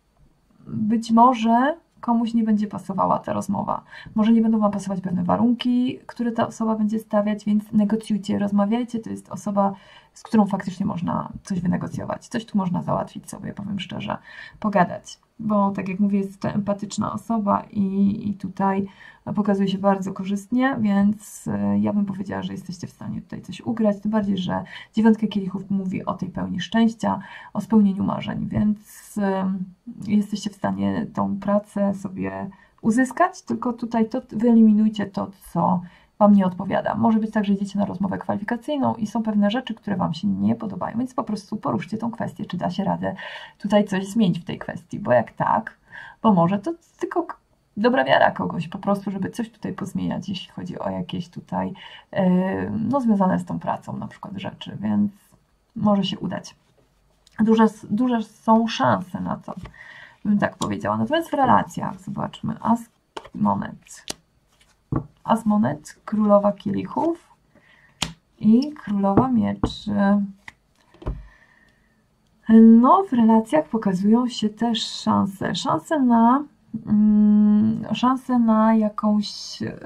być może komuś nie będzie pasowała ta rozmowa. Może nie będą Wam pasować pewne warunki, które ta osoba będzie stawiać, więc negocjujcie, rozmawiajcie. To jest osoba, z którą faktycznie można coś wynegocjować. Coś tu można załatwić sobie, powiem szczerze, pogadać. Bo tak jak mówię, jest to empatyczna osoba i, i tutaj pokazuje się bardzo korzystnie, więc ja bym powiedziała, że jesteście w stanie tutaj coś ugrać, tym bardziej, że dziewiątka kielichów mówi o tej pełni szczęścia, o spełnieniu marzeń, więc jesteście w stanie tą pracę sobie uzyskać, tylko tutaj to wyeliminujcie to, co Wam nie odpowiada. Może być tak, że idziecie na rozmowę kwalifikacyjną i są pewne rzeczy, które Wam się nie podobają, więc po prostu poruszcie tą kwestię, czy da się radę tutaj coś zmienić w tej kwestii, bo jak tak, bo może to tylko dobra wiara kogoś, po prostu, żeby coś tutaj pozmieniać, jeśli chodzi o jakieś tutaj, no związane z tą pracą na przykład rzeczy, więc może się udać. Duże, duże są szanse na to, bym tak powiedziała. Natomiast w relacjach, zobaczmy, As monet. As monet, królowa kielichów i królowa mieczy. No, w relacjach pokazują się też szanse. Szanse na, mm, szanse na jakąś, yy,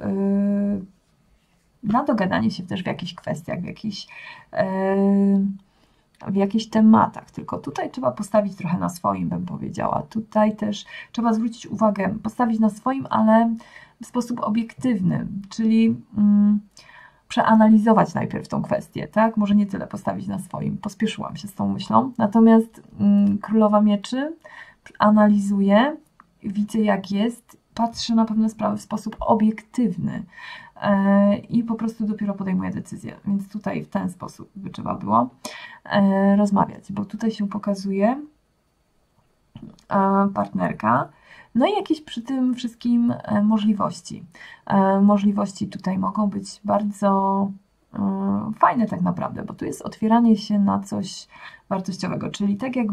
na dogadanie się też w jakichś kwestiach, w jakichś, yy, w jakichś tematach, tylko tutaj trzeba postawić trochę na swoim, bym powiedziała. Tutaj też trzeba zwrócić uwagę, postawić na swoim, ale w sposób obiektywny, czyli mm, przeanalizować najpierw tą kwestię, tak? Może nie tyle postawić na swoim, pospieszyłam się z tą myślą, natomiast mm, królowa mieczy analizuje, widzę jak jest, patrzy na pewne sprawy w sposób obiektywny yy, i po prostu dopiero podejmuje decyzję, więc tutaj w ten sposób by trzeba było yy, rozmawiać, bo tutaj się pokazuje yy, partnerka. No i jakieś przy tym wszystkim możliwości. Możliwości tutaj mogą być bardzo fajne tak naprawdę, bo tu jest otwieranie się na coś wartościowego, czyli tak jakby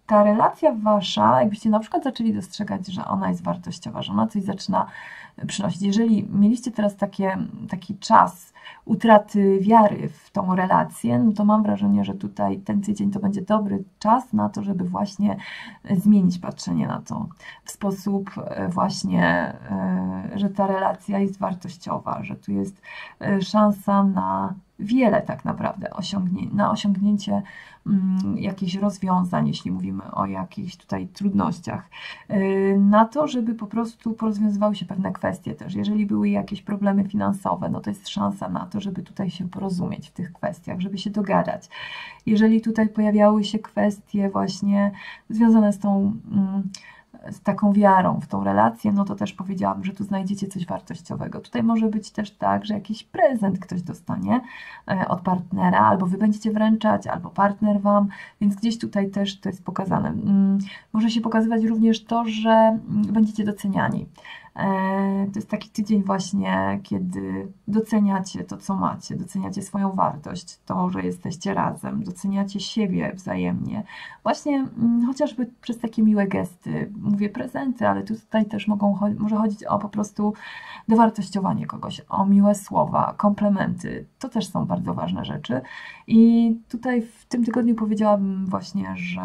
ta relacja wasza, jakbyście na przykład zaczęli dostrzegać, że ona jest wartościowa, że ona coś zaczyna przynosić. Jeżeli mieliście teraz takie, taki czas utraty wiary w tą relację, no to mam wrażenie, że tutaj ten tydzień to będzie dobry czas na to, żeby właśnie zmienić patrzenie na to w sposób właśnie, że ta relacja jest wartościowa, że tu jest szansa na wiele tak naprawdę osiągnie, na osiągnięcie mm, jakichś rozwiązań, jeśli mówimy o jakichś tutaj trudnościach, yy, na to, żeby po prostu porozwiązywały się pewne kwestie też. Jeżeli były jakieś problemy finansowe, no to jest szansa na to, żeby tutaj się porozumieć w tych kwestiach, żeby się dogadać. Jeżeli tutaj pojawiały się kwestie właśnie związane z tą mm, z taką wiarą w tą relację, no to też powiedziałam, że tu znajdziecie coś wartościowego. Tutaj może być też tak, że jakiś prezent ktoś dostanie od partnera, albo wy będziecie wręczać, albo partner wam, więc gdzieś tutaj też to jest pokazane. Może się pokazywać również to, że będziecie doceniani. To jest taki tydzień właśnie, kiedy doceniacie to, co macie, doceniacie swoją wartość, to, że jesteście razem, doceniacie siebie wzajemnie. Właśnie chociażby przez takie miłe gesty, mówię prezenty, ale tutaj też mogą, może chodzić o po prostu dowartościowanie kogoś, o miłe słowa, komplementy. To też są bardzo ważne rzeczy. I tutaj w tym tygodniu powiedziałabym właśnie, że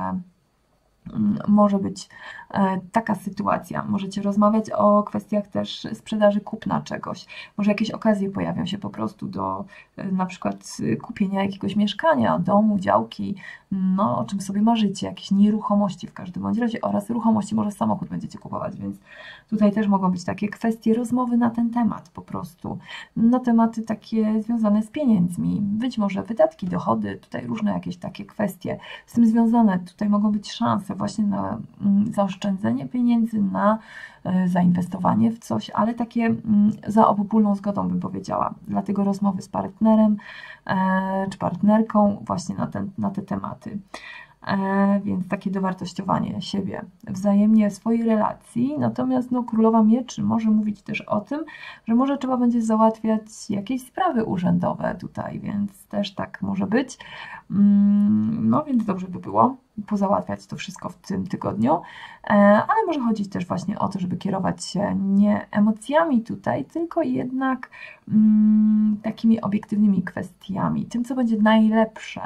może być taka sytuacja. Możecie rozmawiać o kwestiach też sprzedaży, kupna czegoś. Może jakieś okazje pojawią się po prostu do na przykład kupienia jakiegoś mieszkania, domu, działki, no o czym sobie marzycie, jakieś nieruchomości w każdym bądź razie oraz ruchomości, może samochód będziecie kupować, więc tutaj też mogą być takie kwestie rozmowy na ten temat po prostu, na tematy takie związane z pieniędzmi, być może wydatki, dochody, tutaj różne jakieś takie kwestie z tym związane. Tutaj mogą być szanse właśnie na zaoszczędzenie pieniędzy, na zainwestowanie w coś, ale takie za obopólną zgodą bym powiedziała. Dlatego rozmowy z partnerem czy partnerką właśnie na, ten, na te tematy. Więc takie dowartościowanie siebie wzajemnie, swojej relacji. Natomiast no, Królowa Mieczy może mówić też o tym, że może trzeba będzie załatwiać jakieś sprawy urzędowe tutaj, więc też tak może być. No więc dobrze by było pozałatwiać to wszystko w tym tygodniu, ale może chodzić też właśnie o to, żeby kierować się nie emocjami tutaj, tylko jednak mm, takimi obiektywnymi kwestiami, tym, co będzie najlepsze,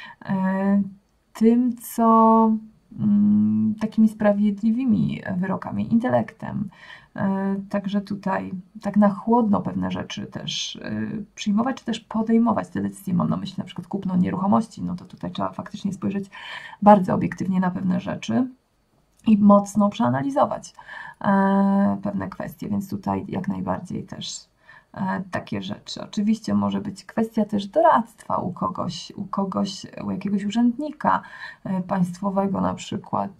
tym, co mm, takimi sprawiedliwymi wyrokami, intelektem. Także tutaj tak na chłodno pewne rzeczy też przyjmować, czy też podejmować te decyzje. Mam na myśli na przykład kupno nieruchomości, no to tutaj trzeba faktycznie spojrzeć bardzo obiektywnie na pewne rzeczy i mocno przeanalizować pewne kwestie, więc tutaj jak najbardziej też takie rzeczy. Oczywiście może być kwestia też doradztwa u kogoś, u kogoś, u jakiegoś urzędnika państwowego na przykład.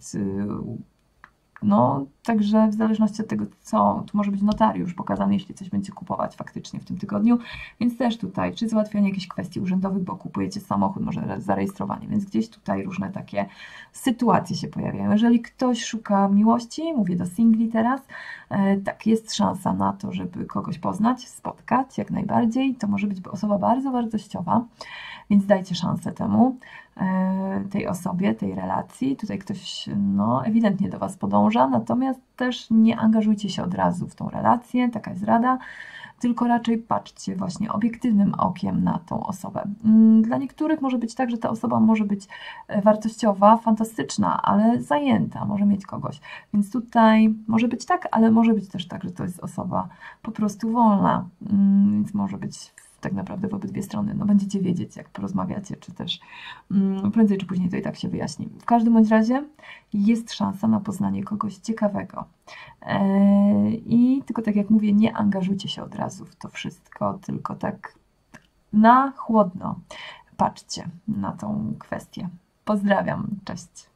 No, także w zależności od tego, co, tu może być notariusz pokazany, jeśli coś będzie kupować faktycznie w tym tygodniu, więc też tutaj, czy załatwianie jakichś kwestii urzędowych, bo kupujecie samochód, może zarejestrowanie, więc gdzieś tutaj różne takie sytuacje się pojawiają. Jeżeli ktoś szuka miłości, mówię do singli teraz, tak, jest szansa na to, żeby kogoś poznać, spotkać, jak najbardziej, to może być osoba bardzo wartościowa, więc dajcie szansę temu, tej osobie, tej relacji. Tutaj ktoś no, ewidentnie do Was podąża, natomiast też nie angażujcie się od razu w tą relację, taka jest rada, tylko raczej patrzcie właśnie obiektywnym okiem na tą osobę. Dla niektórych może być tak, że ta osoba może być wartościowa, fantastyczna, ale zajęta, może mieć kogoś. Więc tutaj może być tak, ale może być też tak, że to jest osoba po prostu wolna, więc może być tak naprawdę w obydwie strony. No będziecie wiedzieć, jak porozmawiacie, czy też um, prędzej czy później to i tak się wyjaśni. W każdym bądź razie jest szansa na poznanie kogoś ciekawego. Eee, I tylko tak jak mówię, nie angażujcie się od razu w to wszystko, tylko tak na chłodno patrzcie na tą kwestię. Pozdrawiam, cześć.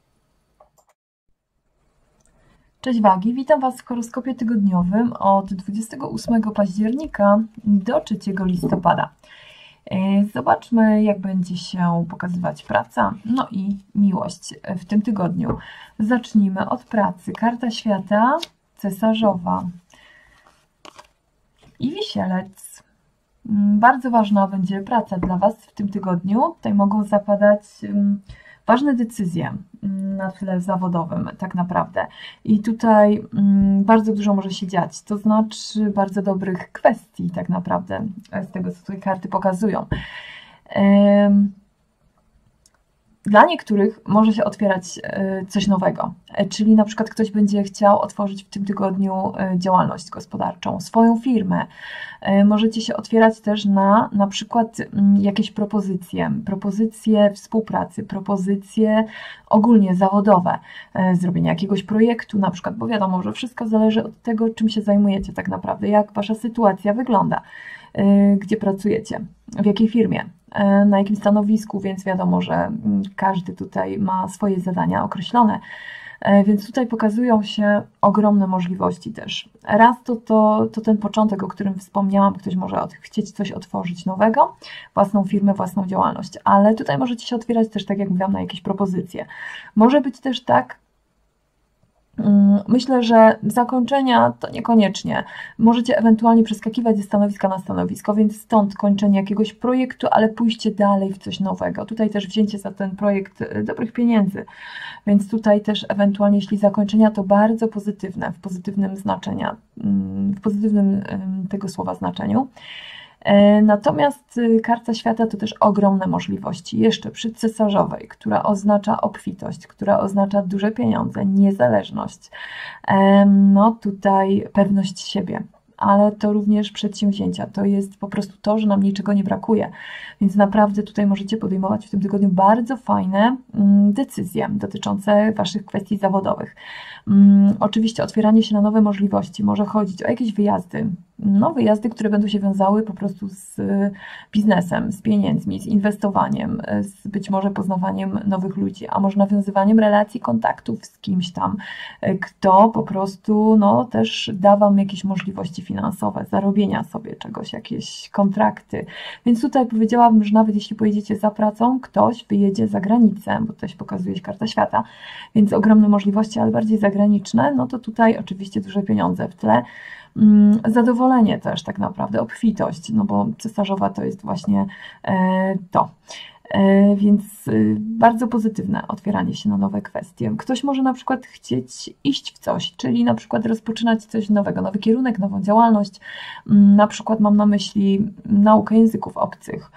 Cześć Wagi, witam Was w horoskopie tygodniowym od dwudziestego ósmego października do trzeciego listopada. Zobaczmy, jak będzie się pokazywać praca, no i miłość w tym tygodniu. Zacznijmy od pracy. Karta świata, cesarzowa i wisielec. Bardzo ważna będzie praca dla Was w tym tygodniu. Tutaj mogą zapadać ważne decyzje na tle zawodowym tak naprawdę. I tutaj bardzo dużo może się dziać, to znaczy bardzo dobrych kwestii tak naprawdę, z tego co tutaj karty pokazują. Dla niektórych może się otwierać coś nowego, czyli na przykład ktoś będzie chciał otworzyć w tym tygodniu działalność gospodarczą, swoją firmę. Możecie się otwierać też na na przykład jakieś propozycje, propozycje współpracy, propozycje ogólnie zawodowe, zrobienia jakiegoś projektu na przykład, bo wiadomo, że wszystko zależy od tego, czym się zajmujecie tak naprawdę, jak wasza sytuacja wygląda, gdzie pracujecie, w jakiej firmie, na jakim stanowisku, więc wiadomo, że każdy tutaj ma swoje zadania określone, więc tutaj pokazują się ogromne możliwości też. Raz to, to, to ten początek, o którym wspomniałam, ktoś może od, chcieć coś otworzyć nowego, własną firmę, własną działalność, ale tutaj możecie się otwierać też, tak jak mówiłam, na jakieś propozycje. Może być też tak, myślę, że zakończenia to niekoniecznie. Możecie ewentualnie przeskakiwać ze stanowiska na stanowisko, więc stąd kończenie jakiegoś projektu, ale pójście dalej w coś nowego. Tutaj też wzięcie za ten projekt dobrych pieniędzy, więc tutaj też ewentualnie, jeśli zakończenia, to bardzo pozytywne, w pozytywnym znaczenia, w pozytywnym tego słowa znaczeniu. Natomiast karta świata to też ogromne możliwości. Jeszcze przy cesarzowej, która oznacza obfitość, która oznacza duże pieniądze, niezależność. No tutaj pewność siebie, ale to również przedsięwzięcia. To jest po prostu to, że nam niczego nie brakuje. Więc naprawdę tutaj możecie podejmować w tym tygodniu bardzo fajne decyzje dotyczące waszych kwestii zawodowych. Oczywiście otwieranie się na nowe możliwości, może chodzić o jakieś wyjazdy, no wyjazdy, które będą się wiązały po prostu z biznesem, z pieniędzmi, z inwestowaniem, z być może poznawaniem nowych ludzi, a może nawiązywaniem relacji, kontaktów z kimś tam, kto po prostu no, też da wam jakieś możliwości finansowe, zarobienia sobie czegoś, jakieś kontrakty. Więc tutaj powiedziałabym, że nawet jeśli pojedziecie za pracą, ktoś wyjedzie za granicę, bo tutaj się pokazuje się karta świata, więc ogromne możliwości, ale bardziej zagraniczne, no to tutaj oczywiście duże pieniądze w tle. Zadowolenie też tak naprawdę, obfitość, no bo cesarzowa to jest właśnie to. Więc bardzo pozytywne otwieranie się na nowe kwestie. Ktoś może na przykład chcieć iść w coś, czyli na przykład rozpoczynać coś nowego, nowy kierunek, nową działalność. Na przykład mam na myśli naukę języków obcych,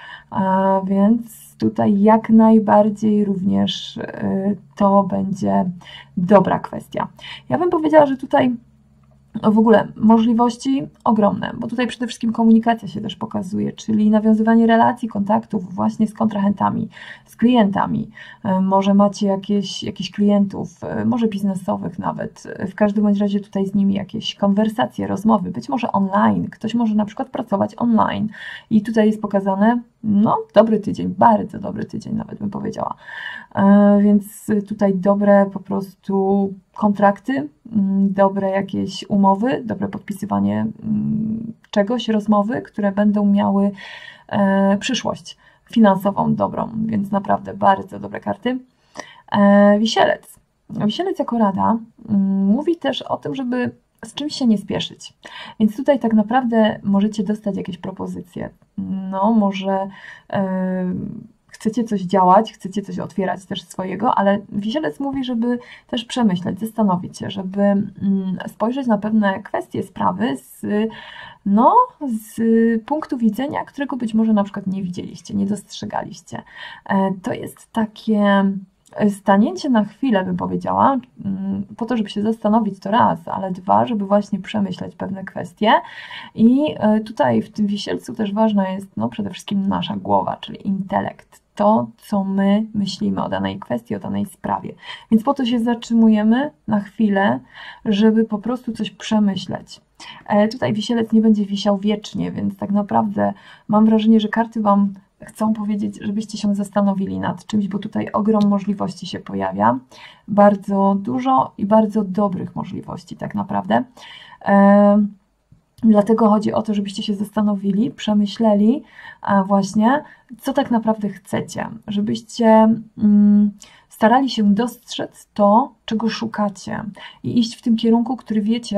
więc tutaj jak najbardziej również to będzie dobra kwestia. Ja bym powiedziała, że tutaj w ogóle możliwości ogromne, bo tutaj przede wszystkim komunikacja się też pokazuje, czyli nawiązywanie relacji, kontaktów właśnie z kontrahentami, z klientami. Może macie jakieś, jakieś klientów, może biznesowych nawet, w każdym bądź razie tutaj z nimi jakieś konwersacje, rozmowy, być może online, ktoś może na przykład pracować online i tutaj jest pokazane, no dobry tydzień, bardzo dobry tydzień nawet bym powiedziała, więc tutaj dobre po prostu kontrakty, dobre jakieś umowy, dobre podpisywanie czegoś, rozmowy, które będą miały przyszłość finansową dobrą, więc naprawdę bardzo dobre karty. Wisielec. Wisielec jako rada mówi też o tym, żeby z czymś się nie spieszyć. Więc tutaj tak naprawdę możecie dostać jakieś propozycje. No może yy, chcecie coś działać, chcecie coś otwierać też swojego, ale Wisielec mówi, żeby też przemyśleć, zastanowić się, żeby yy, spojrzeć na pewne kwestie, sprawy z, no, z punktu widzenia, którego być może na przykład nie widzieliście, nie dostrzegaliście. Yy, to jest takie stanięcie na chwilę, bym powiedziała, po to, żeby się zastanowić, to raz, ale dwa, żeby właśnie przemyśleć pewne kwestie. I tutaj w tym Wisielcu też ważna jest no, przede wszystkim nasza głowa, czyli intelekt. To, co my myślimy o danej kwestii, o danej sprawie. Więc po to się zatrzymujemy na chwilę, żeby po prostu coś przemyśleć. Tutaj Wisielec nie będzie wisiał wiecznie, więc tak naprawdę mam wrażenie, że karty Wam chcą powiedzieć, żebyście się zastanowili nad czymś, bo tutaj ogrom możliwości się pojawia. Bardzo dużo i bardzo dobrych możliwości tak naprawdę. E, dlatego chodzi o to, żebyście się zastanowili, przemyśleli właśnie, co tak naprawdę chcecie. Żebyście mm, starali się dostrzec to, czego szukacie i iść w tym kierunku, który wiecie,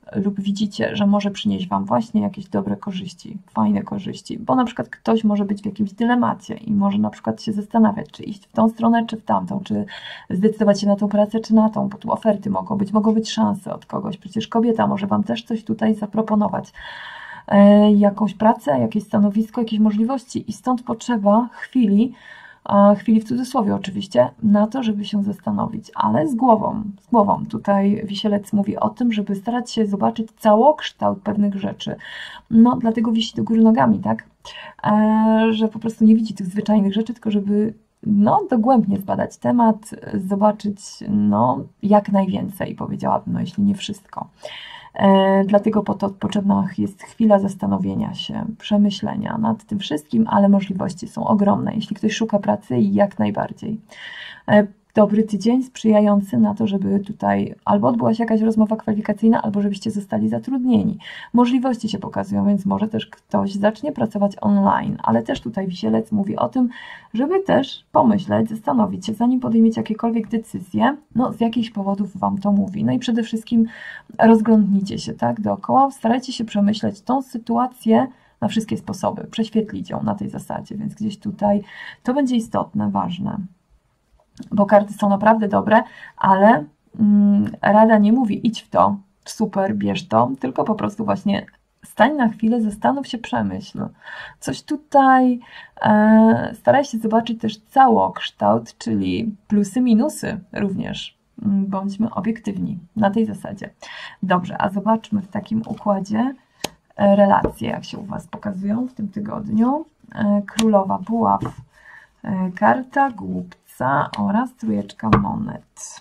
lub widzicie, że może przynieść Wam właśnie jakieś dobre korzyści, fajne korzyści, bo na przykład ktoś może być w jakimś dylemacie i może na przykład się zastanawiać, czy iść w tą stronę, czy w tamtą, czy zdecydować się na tą pracę, czy na tą, bo tu oferty mogą być, mogą być szanse od kogoś, przecież kobieta może Wam też coś tutaj zaproponować, e, jakąś pracę, jakieś stanowisko, jakieś możliwości i stąd potrzeba chwili, chwili w cudzysłowie oczywiście, na to, żeby się zastanowić, ale z głową, z głową. Tutaj Wisielec mówi o tym, żeby starać się zobaczyć całokształt pewnych rzeczy. No, dlatego wisi do góry nogami, tak? E, że po prostu nie widzi tych zwyczajnych rzeczy, tylko żeby no, dogłębnie zbadać temat, zobaczyć no, jak najwięcej, powiedziałabym, no, jeśli nie wszystko. E, dlatego po to potrzebna jest chwila zastanowienia się, przemyślenia nad tym wszystkim, ale możliwości są ogromne. Jeśli ktoś szuka pracy, jak najbardziej. E, dobry tydzień sprzyjający na to, żeby tutaj albo odbyła się jakaś rozmowa kwalifikacyjna, albo żebyście zostali zatrudnieni. Możliwości się pokazują, więc może też ktoś zacznie pracować online, ale też tutaj Wisielec mówi o tym, żeby też pomyśleć, zastanowić się, zanim podejmiecie jakiekolwiek decyzje, no z jakichś powodów Wam to mówi. No i przede wszystkim rozglądnijcie się tak dookoła, starajcie się przemyśleć tą sytuację na wszystkie sposoby, prześwietlić ją na tej zasadzie, więc gdzieś tutaj to będzie istotne, ważne. Bo karty są naprawdę dobre, ale mm, rada nie mówi idź w to, super, bierz to, tylko po prostu właśnie stań na chwilę, zastanów się, przemyśl. Coś tutaj e, staraj się zobaczyć też całokształt, czyli plusy, minusy również. Bądźmy obiektywni na tej zasadzie. Dobrze, a zobaczmy w takim układzie relacje, jak się u Was pokazują w tym tygodniu. E, Królowa Buław, e, karta Głupca oraz trójeczka monet.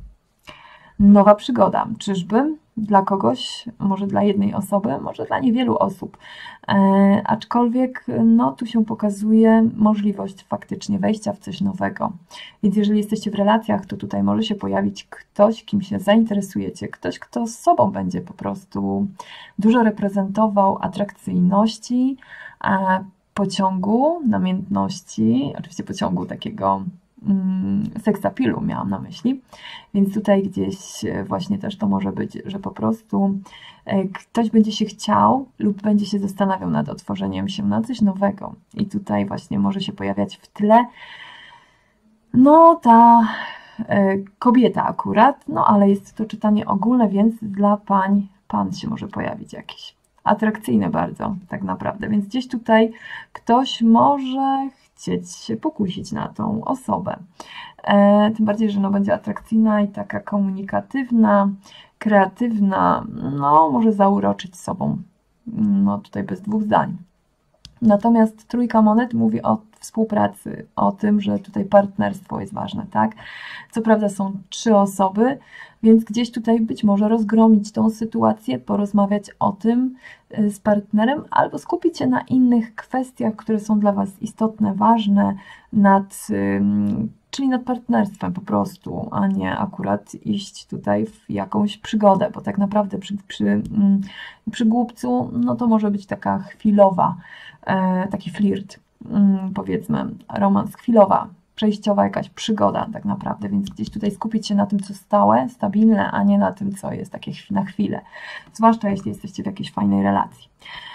Nowa przygoda. Czyżby dla kogoś, może dla jednej osoby, może dla niewielu osób. E, aczkolwiek no, tu się pokazuje możliwość faktycznie wejścia w coś nowego. Więc jeżeli jesteście w relacjach, to tutaj może się pojawić ktoś, kim się zainteresujecie. Ktoś, kto z sobą będzie po prostu dużo reprezentował atrakcyjności, e, pociągu, namiętności, oczywiście pociągu takiego seksapilu miałam na myśli, więc tutaj gdzieś właśnie też to może być, że po prostu ktoś będzie się chciał lub będzie się zastanawiał nad otworzeniem się na coś nowego i tutaj właśnie może się pojawiać w tle no ta kobieta akurat, no ale jest to czytanie ogólne, więc dla pań, pan się może pojawić jakiś. Atrakcyjne bardzo tak naprawdę, więc gdzieś tutaj ktoś może chcieć się pokusić na tą osobę. E, tym bardziej, że no, będzie atrakcyjna i taka komunikatywna, kreatywna, no może zauroczyć sobą. No tutaj bez dwóch zdań. Natomiast trójka monet mówi o współpracy, o tym, że tutaj partnerstwo jest ważne, tak? Co prawda są trzy osoby, więc gdzieś tutaj być może rozgromić tą sytuację, porozmawiać o tym z partnerem albo skupić się na innych kwestiach, które są dla Was istotne, ważne, nad, czyli nad partnerstwem po prostu, a nie akurat iść tutaj w jakąś przygodę, bo tak naprawdę przy, przy, przy głupcu no to może być taka chwilowa, taki flirt, powiedzmy, romans, chwilowa, przejściowa jakaś przygoda tak naprawdę, więc gdzieś tutaj skupić się na tym, co stałe, stabilne, a nie na tym, co jest takie na chwilę. Zwłaszcza jeśli jesteście w jakiejś fajnej relacji.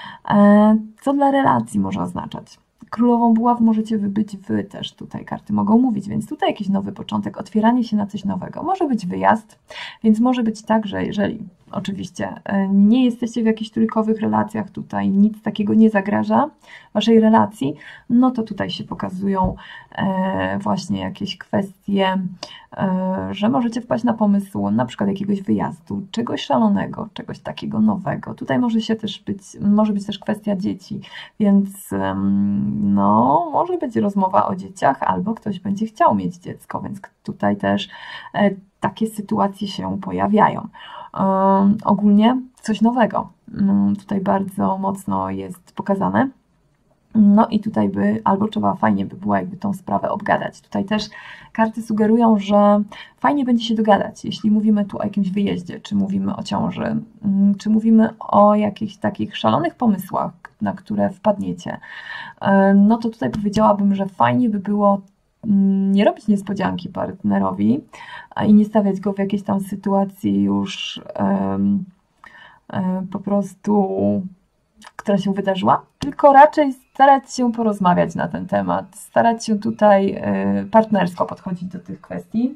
Co dla relacji może oznaczać? Królową Buław możecie wy być Wy też, tutaj karty mogą mówić, więc tutaj jakiś nowy początek, otwieranie się na coś nowego. Może być wyjazd, więc może być tak, że jeżeli oczywiście nie jesteście w jakichś trójkowych relacjach, tutaj nic takiego nie zagraża Waszej relacji, no to tutaj się pokazują e, właśnie jakieś kwestie, e, że możecie wpaść na pomysł na przykład jakiegoś wyjazdu, czegoś szalonego, czegoś takiego nowego. Tutaj może się też być, może być też kwestia dzieci, więc no, może być rozmowa o dzieciach, albo ktoś będzie chciał mieć dziecko, więc tutaj też e, takie sytuacje się pojawiają. Um, ogólnie coś nowego. Um, tutaj bardzo mocno jest pokazane. No i tutaj by, albo trzeba fajnie by było jakby tą sprawę obgadać. Tutaj też karty sugerują, że fajnie będzie się dogadać, jeśli mówimy tu o jakimś wyjeździe, czy mówimy o ciąży, czy mówimy o jakichś takich szalonych pomysłach, na które wpadniecie. No to tutaj powiedziałabym, że fajnie by było nie robić niespodzianki partnerowi i nie stawiać go w jakiejś tam sytuacji już um, po prostu, która się wydarzyła, tylko raczej starać się porozmawiać na ten temat, starać się tutaj partnersko podchodzić do tych kwestii.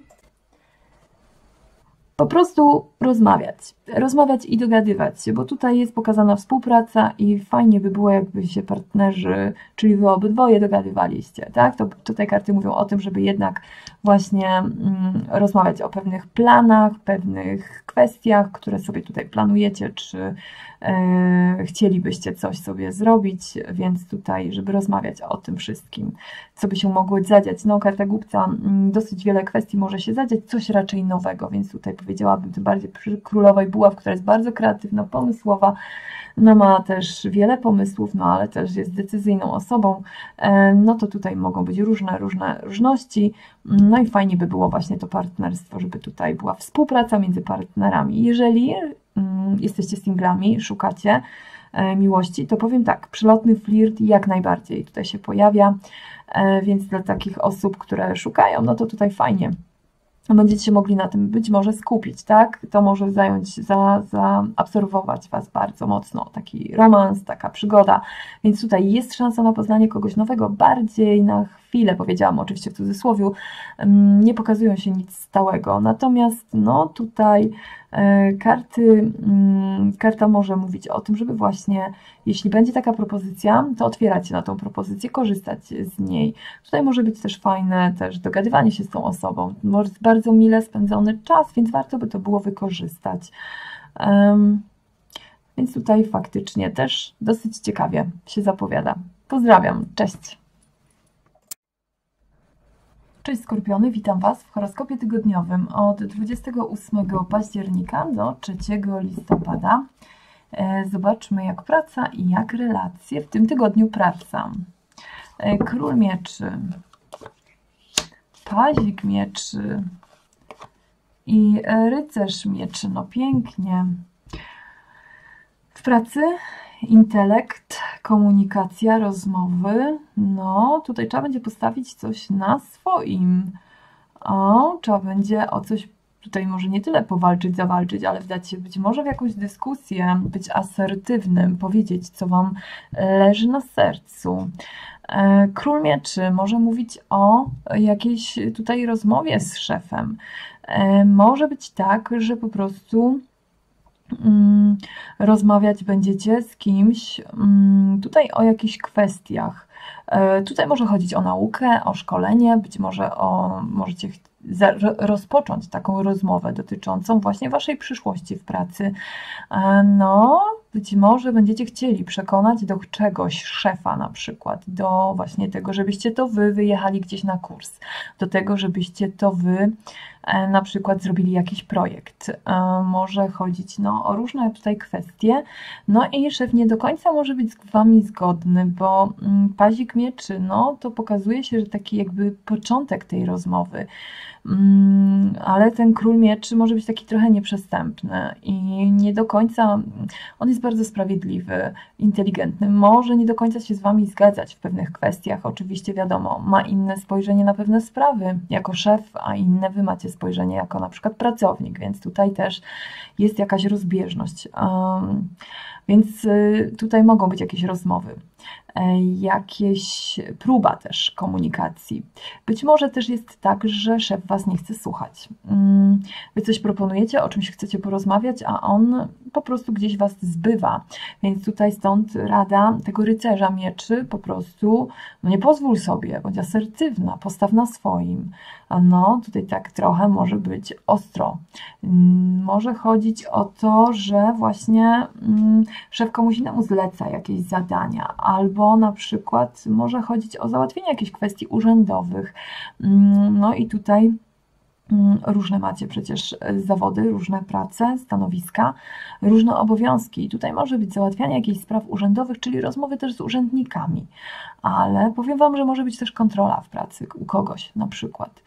Po prostu rozmawiać, rozmawiać i dogadywać się, bo tutaj jest pokazana współpraca i fajnie by było, jakby się partnerzy, czyli wy obydwoje dogadywaliście, tak? To tutaj karty mówią o tym, żeby jednak właśnie mm, rozmawiać o pewnych planach, pewnych kwestiach, które sobie tutaj planujecie, czy e, chcielibyście coś sobie zrobić, więc tutaj, żeby rozmawiać o tym wszystkim, co by się mogło zadziać. No, karta głupca, mm, dosyć wiele kwestii może się zadziać, coś raczej nowego, więc tutaj powiedziałabym tym bardziej przy królowej buław, która jest bardzo kreatywna, pomysłowa, no ma też wiele pomysłów, no ale też jest decyzyjną osobą, no to tutaj mogą być różne, różne różności, no i fajnie by było właśnie to partnerstwo, żeby tutaj była współpraca między partnerami. Jeżeli jesteście singlami, szukacie miłości, to powiem tak, przelotny flirt jak najbardziej tutaj się pojawia, więc dla takich osób, które szukają, no to tutaj fajnie. Będziecie się mogli na tym być może skupić, tak? To może zająć, za, zaabsorbować Was bardzo mocno, taki romans, taka przygoda, więc tutaj jest szansa na poznanie kogoś nowego, bardziej na chwilę, powiedziałam oczywiście w cudzysłowie, nie pokazują się nic stałego, natomiast no tutaj karty, karta może mówić o tym, żeby właśnie, jeśli będzie taka propozycja, to otwierać się na tą propozycję, korzystać z niej. Tutaj może być też fajne też dogadywanie się z tą osobą, może bardzo mile spędzony czas, więc warto by to było wykorzystać. Um, więc tutaj faktycznie też dosyć ciekawie się zapowiada. Pozdrawiam, cześć! Cześć Skorpiony, witam Was w horoskopie tygodniowym od dwudziestego ósmego października do trzeciego listopada. Zobaczmy jak praca i jak relacje w tym tygodniu praca. Król mieczy, pazik mieczy i rycerz mieczy, no pięknie. W pracy intelekt, komunikacja, rozmowy, no tutaj trzeba będzie postawić coś na swoim. O, trzeba będzie o coś tutaj może nie tyle powalczyć, zawalczyć, ale wdać się być może w jakąś dyskusję, być asertywnym, powiedzieć, co Wam leży na sercu. Król mieczy może mówić o jakiejś tutaj rozmowie z szefem. Może być tak, że po prostu rozmawiać będziecie z kimś tutaj o jakichś kwestiach. Tutaj może chodzić o naukę, o szkolenie, być może o, możecie rozpocząć taką rozmowę dotyczącą właśnie Waszej przyszłości w pracy. No, być może będziecie chcieli przekonać do czegoś szefa na przykład, do właśnie tego, żebyście to Wy wyjechali gdzieś na kurs, do tego, żebyście to Wy na przykład zrobili jakiś projekt. Może chodzić no, o różne tutaj kwestie. No i szef nie do końca może być z Wami zgodny, bo pazik mieczy, no to pokazuje się, że taki jakby początek tej rozmowy. Ale ten król mieczy może być taki trochę nieprzystępny i nie do końca, on jest bardzo sprawiedliwy, inteligentny, może nie do końca się z Wami zgadzać w pewnych kwestiach, oczywiście wiadomo, ma inne spojrzenie na pewne sprawy jako szef, a inne Wy macie spojrzenie jako na przykład pracownik, więc tutaj też jest jakaś rozbieżność. Um, więc tutaj mogą być jakieś rozmowy, jakieś próba też komunikacji. Być może też jest tak, że szef Was nie chce słuchać. Wy coś proponujecie, o czymś chcecie porozmawiać, a on po prostu gdzieś Was zbywa. Więc tutaj stąd rada tego rycerza mieczy po prostu, no nie pozwól sobie, bądź asertywna, postaw na swoim. No tutaj tak trochę może być ostro. Może chodzić o to, że właśnie szef komuś innemu zleca jakieś zadania, albo na przykład może chodzić o załatwienie jakichś kwestii urzędowych. No i tutaj różne macie przecież zawody, różne prace, stanowiska, różne obowiązki. I tutaj może być załatwianie jakichś spraw urzędowych, czyli rozmowy też z urzędnikami. Ale powiem Wam, że może być też kontrola w pracy u kogoś na przykład.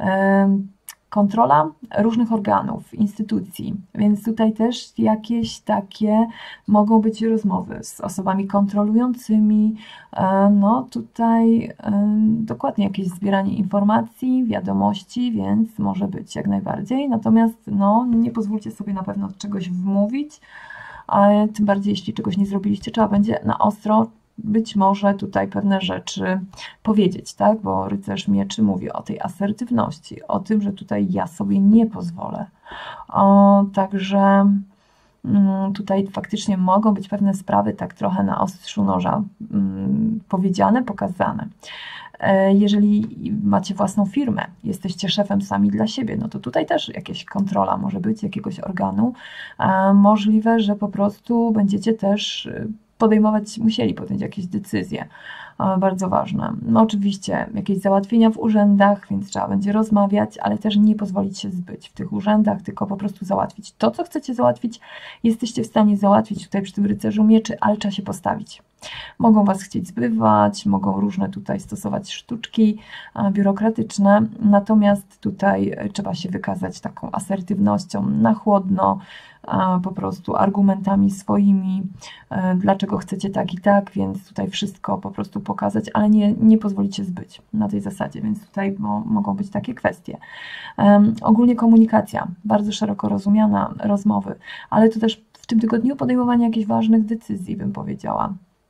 Kontrola różnych organów, instytucji, więc tutaj też jakieś takie mogą być rozmowy z osobami kontrolującymi, no tutaj dokładnie jakieś zbieranie informacji, wiadomości, więc może być jak najbardziej, natomiast no nie pozwólcie sobie na pewno czegoś wmówić, a tym bardziej jeśli czegoś nie zrobiliście, trzeba będzie na ostro być może tutaj pewne rzeczy powiedzieć, tak? Bo rycerz mieczy mówi o tej asertywności, o tym, że tutaj ja sobie nie pozwolę. O, także tutaj faktycznie mogą być pewne sprawy tak trochę na ostrzu noża powiedziane, pokazane. Jeżeli macie własną firmę, jesteście szefem sami dla siebie, no to tutaj też jakaś kontrola może być, jakiegoś organu. Możliwe, że po prostu będziecie też podejmować, musieli podjąć jakieś decyzje bardzo ważne. No oczywiście jakieś załatwienia w urzędach, więc trzeba będzie rozmawiać, ale też nie pozwolić się zbyć w tych urzędach, tylko po prostu załatwić to, co chcecie załatwić. Jesteście w stanie załatwić tutaj przy tym rycerzu mieczy, ale trzeba się postawić. Mogą Was chcieć zbywać, mogą różne tutaj stosować sztuczki biurokratyczne, natomiast tutaj trzeba się wykazać taką asertywnością na chłodno, po prostu argumentami swoimi, dlaczego chcecie tak i tak, więc tutaj wszystko po prostu pokazać, ale nie, nie pozwolić się zbyć na tej zasadzie, więc tutaj mo, mogą być takie kwestie. Um, ogólnie komunikacja, bardzo szeroko rozumiana, rozmowy, ale to też w tym tygodniu podejmowanie jakichś ważnych decyzji, bym powiedziała.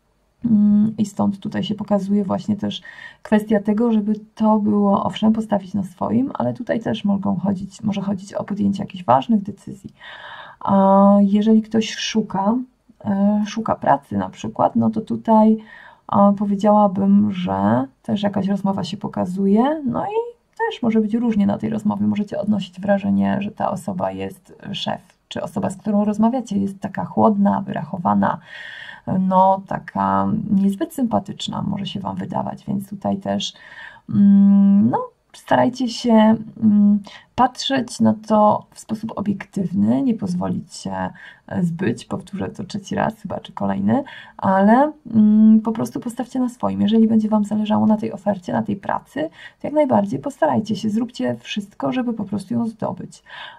I stąd tutaj się pokazuje właśnie też kwestia tego, żeby to było, owszem, postawić na swoim, ale tutaj też mogą chodzić, może chodzić o podjęcie jakichś ważnych decyzji. A jeżeli ktoś szuka, szuka pracy na przykład, no to tutaj powiedziałabym, że też jakaś rozmowa się pokazuje, no i też może być różnie na tej rozmowie. Możecie odnosić wrażenie, że ta osoba jest szef, czy osoba, z którą rozmawiacie, jest taka chłodna, wyrachowana, no taka niezbyt sympatyczna może się Wam wydawać, więc tutaj też no, starajcie się patrzeć na to w sposób obiektywny, nie pozwolić się zbyć, powtórzę to trzeci raz chyba, czy kolejny, ale po prostu postawcie na swoim. Jeżeli będzie Wam zależało na tej ofercie, na tej pracy, to jak najbardziej postarajcie się, zróbcie wszystko, żeby po prostu ją zdobyć.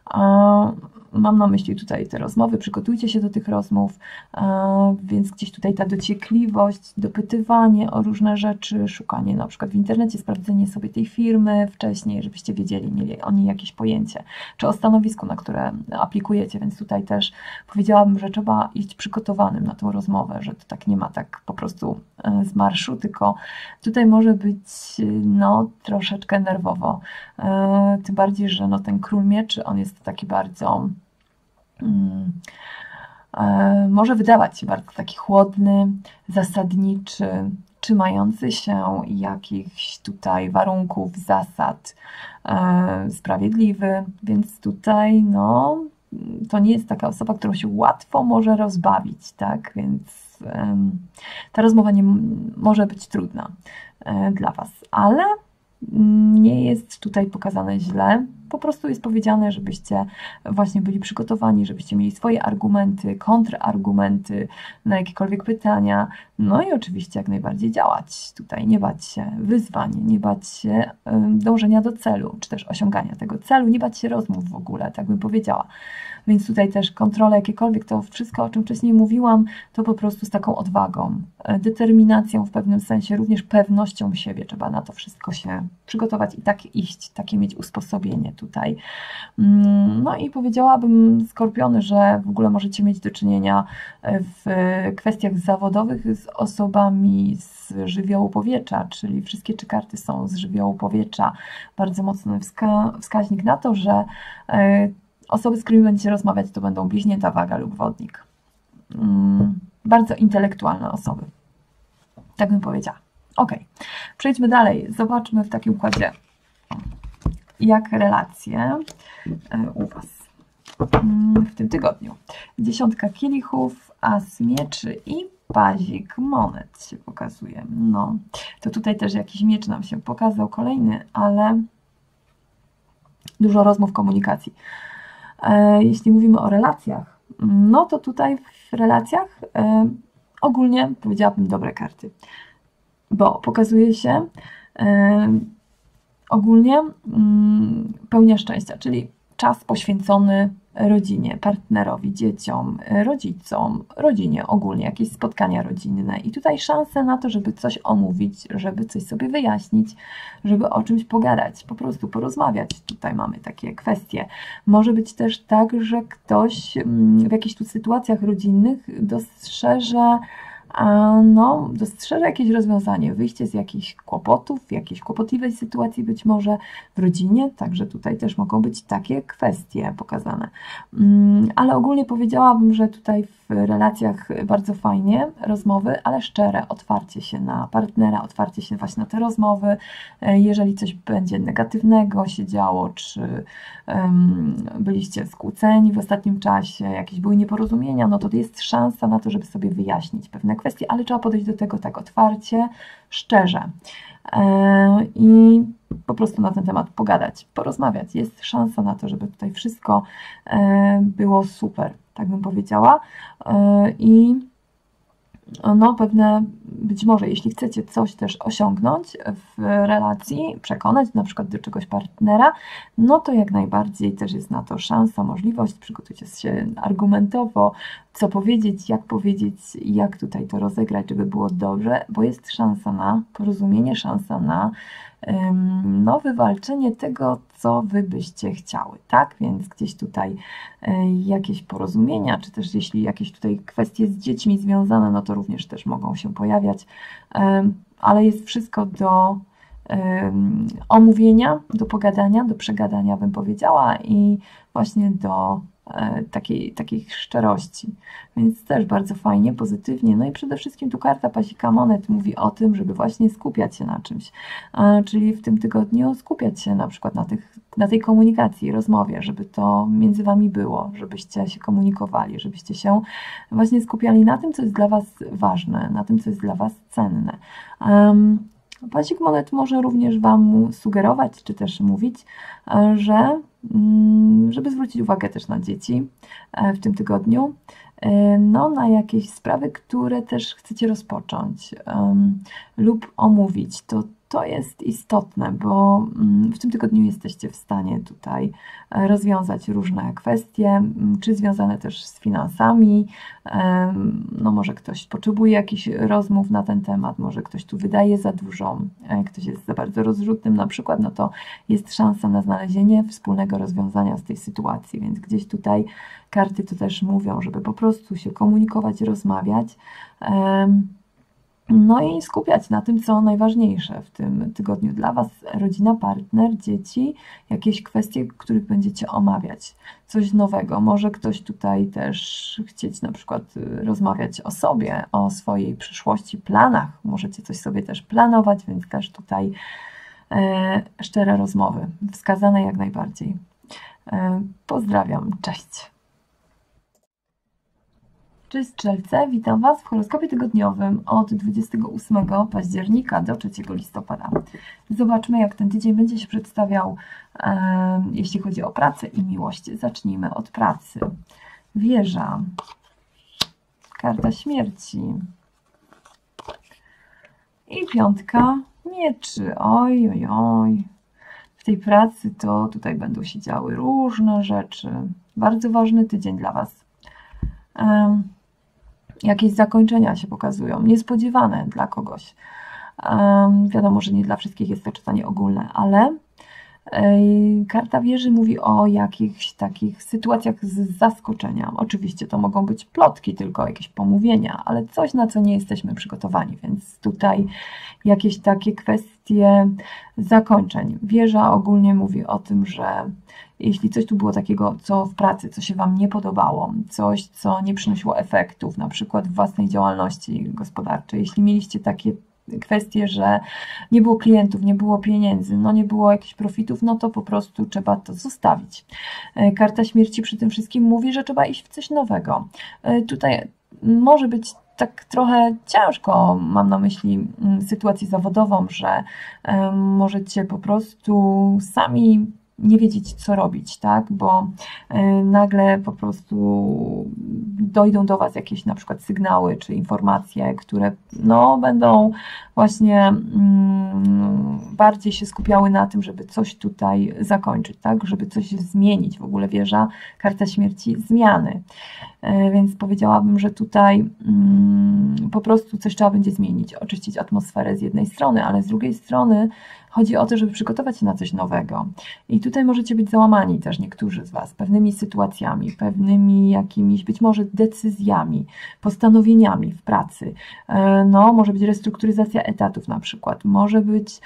Mam na myśli tutaj te rozmowy, przygotujcie się do tych rozmów, więc gdzieś tutaj ta dociekliwość, dopytywanie o różne rzeczy, szukanie na przykład w internecie, sprawdzenie sobie tej firmy wcześniej, żebyście wiedzieli, mieli o niej jakieś pojęcie, czy o stanowisku, na które aplikujecie, więc tutaj też powiedziałabym, że trzeba iść przygotowanym na tą rozmowę, że to tak nie ma tak po prostu z marszu, tylko tutaj może być no troszeczkę nerwowo, tym bardziej, że no ten król mieczy, on jest taki bardzo hmm, może wydawać się bardzo taki chłodny, zasadniczy, trzymający się jakichś tutaj warunków, zasad, e, sprawiedliwy, więc tutaj no, to nie jest taka osoba, którą się łatwo może rozbawić, tak, więc e, ta rozmowa nie może być trudna e, dla Was, ale nie jest tutaj pokazane źle, po prostu jest powiedziane, żebyście właśnie byli przygotowani, żebyście mieli swoje argumenty, kontrargumenty na jakiekolwiek pytania, no i oczywiście jak najbardziej działać tutaj, nie bać się wyzwań, nie bać się dążenia do celu, czy też osiągania tego celu, nie bać się rozmów w ogóle, tak bym powiedziała. Więc tutaj też kontrole jakiekolwiek, to wszystko, o czym wcześniej mówiłam, to po prostu z taką odwagą, determinacją w pewnym sensie, również pewnością siebie trzeba na to wszystko się przygotować i tak iść, takie mieć usposobienie tutaj. No i powiedziałabym, Skorpiony, że w ogóle możecie mieć do czynienia w kwestiach zawodowych z osobami z żywiołu powietrza, czyli wszystkie trzy karty są z żywiołu powietrza. Bardzo mocny wska wskaźnik na to, że osoby, z którymi będziecie rozmawiać, to będą bliźnięta, waga lub wodnik. Bardzo intelektualne osoby. Tak bym powiedziała. Ok, przejdźmy dalej. Zobaczmy w takim układzie, jak relacje u Was w tym tygodniu. Dziesiątka kielichów, as mieczy i pazik monet się pokazuje. No, to tutaj też jakiś miecz nam się pokazał, kolejny, ale dużo rozmów, komunikacji. Jeśli mówimy o relacjach, no to tutaj w relacjach ogólnie powiedziałabym dobre karty, bo pokazuje się ogólnie pełnia szczęścia, czyli czas poświęcony rodzinie, partnerowi, dzieciom, rodzicom, rodzinie ogólnie, jakieś spotkania rodzinne i tutaj szanse na to, żeby coś omówić, żeby coś sobie wyjaśnić, żeby o czymś pogadać, po prostu porozmawiać. Tutaj mamy takie kwestie. Może być też tak, że ktoś w jakichś tu sytuacjach rodzinnych dostrzeże no, dostrzeże jakieś rozwiązanie, wyjście z jakichś kłopotów, jakiejś kłopotliwej sytuacji być może w rodzinie, także tutaj też mogą być takie kwestie pokazane. Ale ogólnie powiedziałabym, że tutaj w relacjach bardzo fajnie rozmowy, ale szczere, otwarcie się na partnera, otwarcie się właśnie na te rozmowy. Jeżeli coś będzie negatywnego się działo, czy um, byliście skłóceni w ostatnim czasie, jakieś były nieporozumienia, no to jest szansa na to, żeby sobie wyjaśnić pewne kwestie, ale trzeba podejść do tego tak otwarcie, szczerze i po prostu na ten temat pogadać, porozmawiać. Jest szansa na to, żeby tutaj wszystko było super, tak bym powiedziała. I no pewne, być może jeśli chcecie coś też osiągnąć w relacji, przekonać na przykład do czegoś partnera, no to jak najbardziej też jest na to szansa, możliwość, przygotujcie się argumentowo, co powiedzieć, jak powiedzieć, jak tutaj to rozegrać, żeby było dobrze, bo jest szansa na porozumienie, szansa na no, wywalczenie tego, co wy byście chciały, tak? Więc gdzieś tutaj jakieś porozumienia, czy też jeśli jakieś tutaj kwestie z dziećmi związane, no to również też mogą się pojawiać, ale jest wszystko do omówienia, do pogadania, do przegadania, bym powiedziała, i właśnie do takiej, takiej szczerości, więc też bardzo fajnie, pozytywnie. No i przede wszystkim tu karta pasika monet mówi o tym, żeby właśnie skupiać się na czymś, czyli w tym tygodniu skupiać się na przykład na, tych, na tej komunikacji, rozmowie, żeby to między wami było, żebyście się komunikowali, żebyście się właśnie skupiali na tym, co jest dla was ważne, na tym, co jest dla was cenne. Um, Pasik monet może również wam sugerować, czy też mówić, że żeby zwrócić uwagę też na dzieci w tym tygodniu, no, na jakieś sprawy, które też chcecie rozpocząć um, lub omówić. To, to jest istotne, bo w tym tygodniu jesteście w stanie tutaj rozwiązać różne kwestie, czy związane też z finansami, no może ktoś potrzebuje jakichś rozmów na ten temat, może ktoś tu wydaje za dużo, ktoś jest za bardzo rozrzutnym na przykład, no to jest szansa na znalezienie wspólnego rozwiązania z tej sytuacji, więc gdzieś tutaj karty to też mówią, żeby po prostu się komunikować, rozmawiać, no i skupiać na tym, co najważniejsze w tym tygodniu dla was, rodzina, partner, dzieci, jakieś kwestie, których będziecie omawiać, coś nowego. Może ktoś tutaj też chcieć na przykład rozmawiać o sobie, o swojej przyszłości, planach. Możecie coś sobie też planować, więc też tutaj e, szczere rozmowy, wskazane jak najbardziej. E, pozdrawiam, cześć! Cześć Strzelce, witam Was w horoskopie tygodniowym od dwudziestego ósmego października do trzeciego listopada. Zobaczmy, jak ten tydzień będzie się przedstawiał, e, jeśli chodzi o pracę i miłość. Zacznijmy od pracy. Wieża, karta śmierci i piątka mieczy. Oj, oj, oj. W tej pracy to tutaj będą się działy różne rzeczy. Bardzo ważny tydzień dla Was. E, Jakieś zakończenia się pokazują, niespodziewane dla kogoś. Um, wiadomo, że nie dla wszystkich jest to czytanie ogólne, ale y, karta wieży mówi o jakichś takich sytuacjach z zaskoczenia. Oczywiście to mogą być plotki, tylko jakieś pomówienia, ale coś, na co nie jesteśmy przygotowani, więc tutaj jakieś takie kwestie zakończeń. Wieża ogólnie mówi o tym, że jeśli coś tu było takiego, co w pracy, co się Wam nie podobało, coś, co nie przynosiło efektów, na przykład w własnej działalności gospodarczej, jeśli mieliście takie kwestie, że nie było klientów, nie było pieniędzy, no nie było jakichś profitów, no to po prostu trzeba to zostawić. Karta śmierci przy tym wszystkim mówi, że trzeba iść w coś nowego. Tutaj może być tak trochę ciężko, mam na myśli sytuację zawodową, że możecie po prostu sami nie wiedzieć, co robić, tak? Bo nagle po prostu dojdą do Was jakieś na przykład sygnały czy informacje, które no, będą właśnie mm, bardziej się skupiały na tym, żeby coś tutaj zakończyć, tak? Żeby coś zmienić. W ogóle wieża, karta śmierci, zmiany. Więc powiedziałabym, że tutaj mm, po prostu coś trzeba będzie zmienić, oczyścić atmosferę z jednej strony, ale z drugiej strony chodzi o to, żeby przygotować się na coś nowego. I tutaj możecie być załamani też niektórzy z Was pewnymi sytuacjami, pewnymi jakimiś być może decyzjami, postanowieniami w pracy. No, może być restrukturyzacja etatów na przykład, może być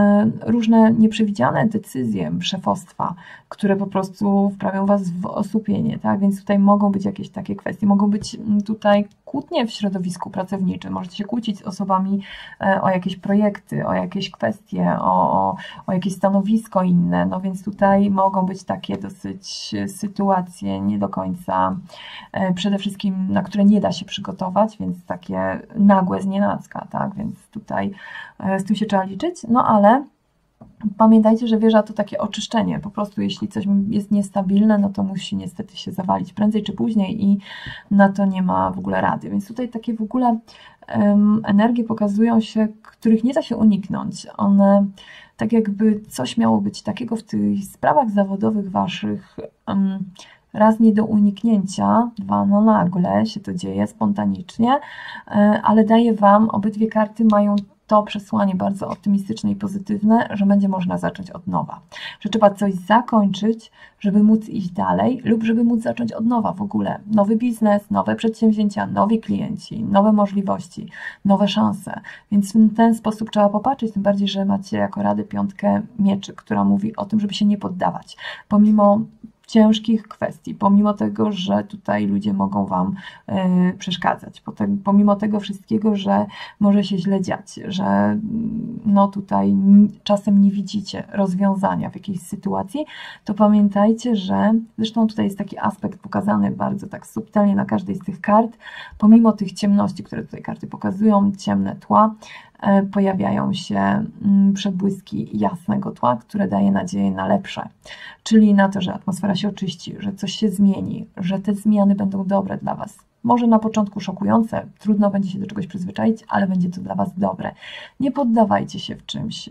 różne nieprzewidziane decyzje szefostwa, które po prostu wprawią Was w osłupienie, tak? Więc tutaj mogą być jakieś takie kwestie, mogą być tutaj kłótnie w środowisku pracowniczym, możecie się kłócić z osobami o jakieś projekty, o jakieś kwestie, o, o, o jakieś stanowisko inne, no więc tutaj mogą być takie dosyć sytuacje nie do końca, przede wszystkim na które nie da się przygotować, więc takie nagłe znienacka, tak? Więc tutaj z tym się trzeba liczyć, no ale pamiętajcie, że wieża to takie oczyszczenie, po prostu jeśli coś jest niestabilne, no to musi niestety się zawalić prędzej czy później i na to nie ma w ogóle rady, więc tutaj takie w ogóle um, energie pokazują się, których nie da się uniknąć, one tak jakby coś miało być takiego w tych sprawach zawodowych Waszych, um, raz nie do uniknięcia, dwa no nagle się to dzieje spontanicznie, ale daje Wam, obydwie karty mają to przesłanie bardzo optymistyczne i pozytywne, że będzie można zacząć od nowa. Że trzeba coś zakończyć, żeby móc iść dalej lub żeby móc zacząć od nowa w ogóle. Nowy biznes, nowe przedsięwzięcia, nowi klienci, nowe możliwości, nowe szanse. Więc w ten sposób trzeba popatrzeć, tym bardziej, że macie jako radę piątkę mieczy, która mówi o tym, żeby się nie poddawać. Pomimo ciężkich kwestii, pomimo tego, że tutaj ludzie mogą Wam y, przeszkadzać, pomimo tego wszystkiego, że może się źle dziać, że no tutaj czasem nie widzicie rozwiązania w jakiejś sytuacji, to pamiętajcie, że zresztą tutaj jest taki aspekt pokazany bardzo tak subtelnie na każdej z tych kart, pomimo tych ciemności, które tutaj karty pokazują, ciemne tła, pojawiają się przebłyski jasnego tła, które daje nadzieję na lepsze, czyli na to, że atmosfera się oczyści, że coś się zmieni, że te zmiany będą dobre dla Was. Może na początku szokujące, trudno będzie się do czegoś przyzwyczaić, ale będzie to dla Was dobre. Nie poddawajcie się w czymś.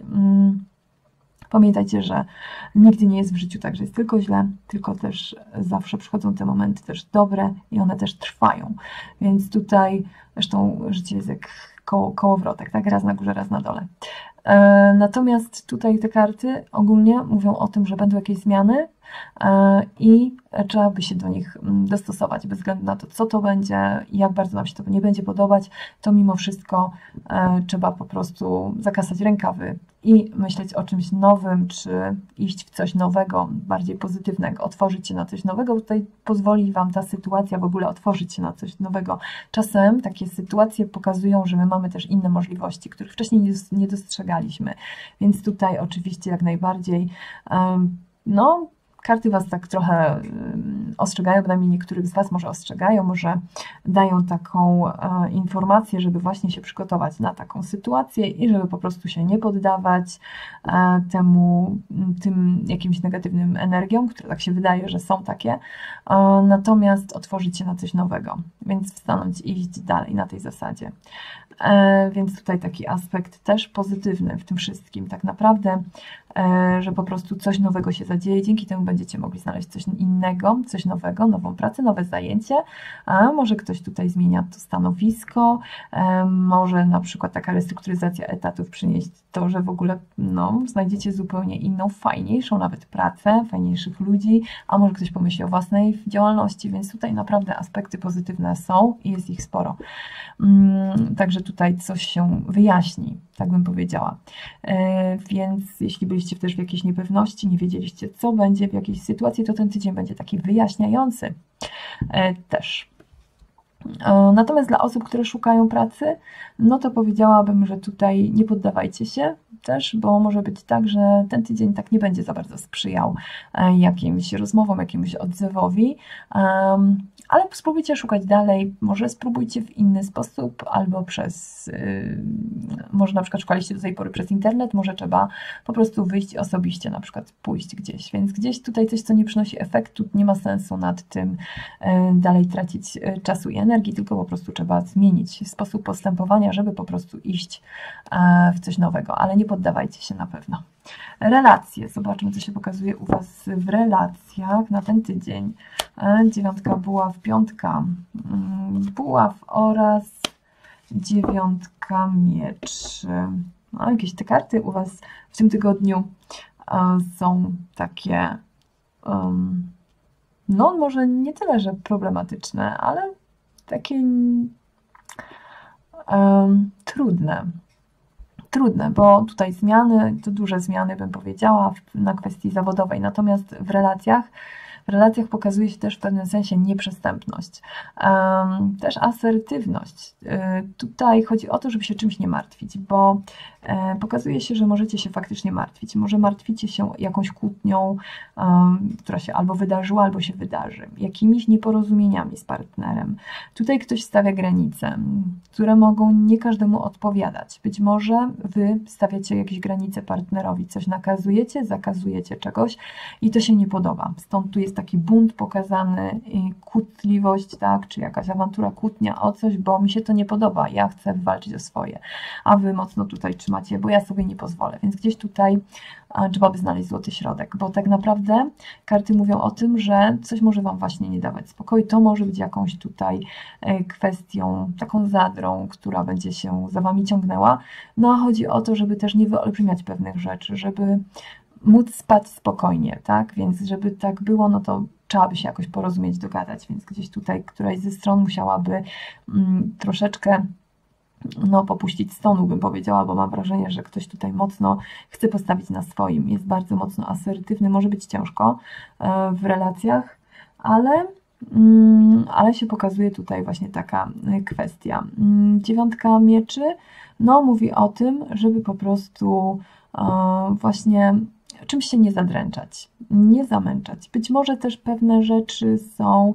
Pamiętajcie, że nigdy nie jest w życiu tak, że jest tylko źle, tylko też zawsze przychodzą te momenty też dobre i one też trwają. Więc tutaj zresztą życie jest jak koło, kołowrotek, tak? Raz na górze, raz na dole. E, natomiast tutaj te karty ogólnie mówią o tym, że będą jakieś zmiany e, i trzeba by się do nich dostosować, bez względu na to, co to będzie i jak bardzo nam się to nie będzie podobać, to mimo wszystko e, trzeba po prostu zakasać rękawy i myśleć o czymś nowym, czy iść w coś nowego, bardziej pozytywnego, otworzyć się na coś nowego. Tutaj pozwoli Wam ta sytuacja w ogóle otworzyć się na coś nowego. Czasem takie sytuacje pokazują, że my mamy też inne możliwości, których wcześniej nie dostrzegaliśmy. Więc tutaj oczywiście jak najbardziej no, karty Was tak trochę ostrzegają, bynajmniej niektórych z Was może ostrzegają, może dają taką e, informację, żeby właśnie się przygotować na taką sytuację i żeby po prostu się nie poddawać e, temu, tym jakimś negatywnym energiom, które tak się wydaje, że są takie, e, natomiast otworzyć się na coś nowego, więc wstanąć i iść dalej na tej zasadzie. E, więc tutaj taki aspekt też pozytywny w tym wszystkim, tak naprawdę, e, że po prostu coś nowego się zadzieje, dzięki temu będziecie mogli znaleźć coś innego, coś nowego, nową pracę, nowe zajęcie, a może ktoś tutaj zmienia to stanowisko, e, może na przykład taka restrukturyzacja etatów przynieść to, że w ogóle no, znajdziecie zupełnie inną, fajniejszą nawet pracę, fajniejszych ludzi, a może ktoś pomyśli o własnej działalności, więc tutaj naprawdę aspekty pozytywne są i jest ich sporo. Mm, także tutaj coś się wyjaśni, tak bym powiedziała. E, więc jeśli byliście też w jakiejś niepewności, nie wiedzieliście, co będzie w jakiejś sytuacji, to ten tydzień będzie taki wyjaśniający e, też. E, natomiast dla osób, które szukają pracy, no to powiedziałabym, że tutaj nie poddawajcie się też, bo może być tak, że ten tydzień tak nie będzie za bardzo sprzyjał e, jakimś rozmowom, jakiemuś odzewowi, e, ale spróbujcie szukać dalej, może spróbujcie w inny sposób, albo przez, może na przykład szukaliście do tej pory przez internet, może trzeba po prostu wyjść osobiście, na przykład pójść gdzieś, więc gdzieś tutaj coś, co nie przynosi efektu, nie ma sensu nad tym dalej tracić czasu i energii, tylko po prostu trzeba zmienić sposób postępowania, żeby po prostu iść w coś nowego, ale nie poddawajcie się na pewno. Relacje. Zobaczmy, co się pokazuje u Was w relacjach na ten tydzień. Dziewiątka buław, piątka buław oraz dziewiątka mieczy. No, jakieś te karty u Was w tym tygodniu są takie, um, no może nie tyle, że problematyczne, ale takie um, trudne. Trudne, bo tutaj zmiany, to duże zmiany bym powiedziała na kwestii zawodowej, natomiast w relacjach, w relacjach pokazuje się też w pewnym sensie nieprzystępność, um, też asertywność. Y, tutaj chodzi o to, żeby się czymś nie martwić, bo y, pokazuje się, że możecie się faktycznie martwić. Może martwicie się jakąś kłótnią, um, która się albo wydarzyła, albo się wydarzy, jakimiś nieporozumieniami z partnerem. Tutaj ktoś stawia granice, które mogą nie każdemu odpowiadać. Być może Wy stawiacie jakieś granice partnerowi, coś nakazujecie, zakazujecie czegoś i to się nie podoba. Stąd tu jest taki bunt pokazany, kłótliwość, tak, czy jakaś awantura, kłótnia o coś, bo mi się to nie podoba, ja chcę walczyć o swoje, a Wy mocno tutaj trzymacie, bo ja sobie nie pozwolę, więc gdzieś tutaj trzeba by znaleźć złoty środek, bo tak naprawdę karty mówią o tym, że coś może Wam właśnie nie dawać spokoju, to może być jakąś tutaj kwestią, taką zadrą, która będzie się za Wami ciągnęła, no a chodzi o to, żeby też nie wyolbrzymiać pewnych rzeczy, żeby móc spać spokojnie, tak, więc żeby tak było, no to trzeba by się jakoś porozumieć, dogadać, więc gdzieś tutaj któraś ze stron musiałaby mm, troszeczkę no, popuścić stonu, bym powiedziała, bo mam wrażenie, że ktoś tutaj mocno chce postawić na swoim, jest bardzo mocno asertywny, może być ciężko w relacjach, ale, ale się pokazuje tutaj właśnie taka kwestia. Dziewiątka mieczy, no mówi o tym, żeby po prostu właśnie czymś się nie zadręczać, nie zamęczać. Być może też pewne rzeczy są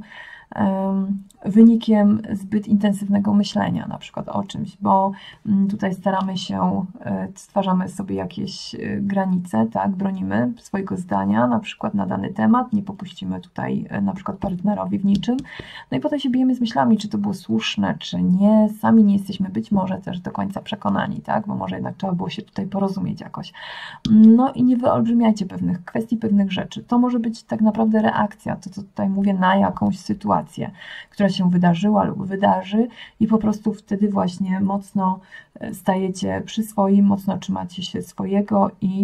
um, wynikiem zbyt intensywnego myślenia, na przykład o czymś, bo tutaj staramy się, stwarzamy sobie jakieś granice, tak, bronimy swojego zdania, na przykład na dany temat, nie popuścimy tutaj na przykład partnerowi w niczym, no i potem się bijemy z myślami, czy to było słuszne, czy nie, sami nie jesteśmy być może też do końca przekonani, tak, bo może jednak trzeba było się tutaj porozumieć jakoś. No i nie wyolbrzymiajcie pewnych kwestii, pewnych rzeczy. To może być tak naprawdę reakcja, to co tutaj mówię, na jakąś sytuację, która się wydarzyła lub wydarzy i po prostu wtedy właśnie mocno stajecie przy swoim, mocno trzymacie się swojego i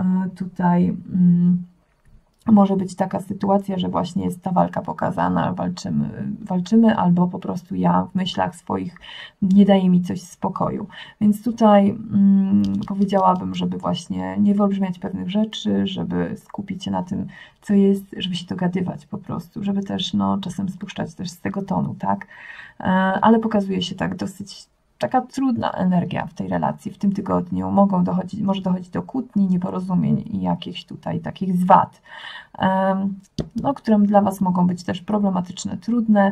tutaj może być taka sytuacja, że właśnie jest ta walka pokazana, walczymy, walczymy albo po prostu ja w myślach swoich nie daje mi coś spokoju. Więc tutaj mm, powiedziałabym, żeby właśnie nie wyolbrzymiać pewnych rzeczy, żeby skupić się na tym, co jest, żeby się dogadywać po prostu, żeby też no, czasem spuszczać też z tego tonu, tak? Ale pokazuje się tak dosyć taka trudna energia w tej relacji, w tym tygodniu. Mogą dochodzić, może dochodzić do kłótni, nieporozumień i jakichś tutaj takich zwad, no, które dla Was mogą być też problematyczne, trudne,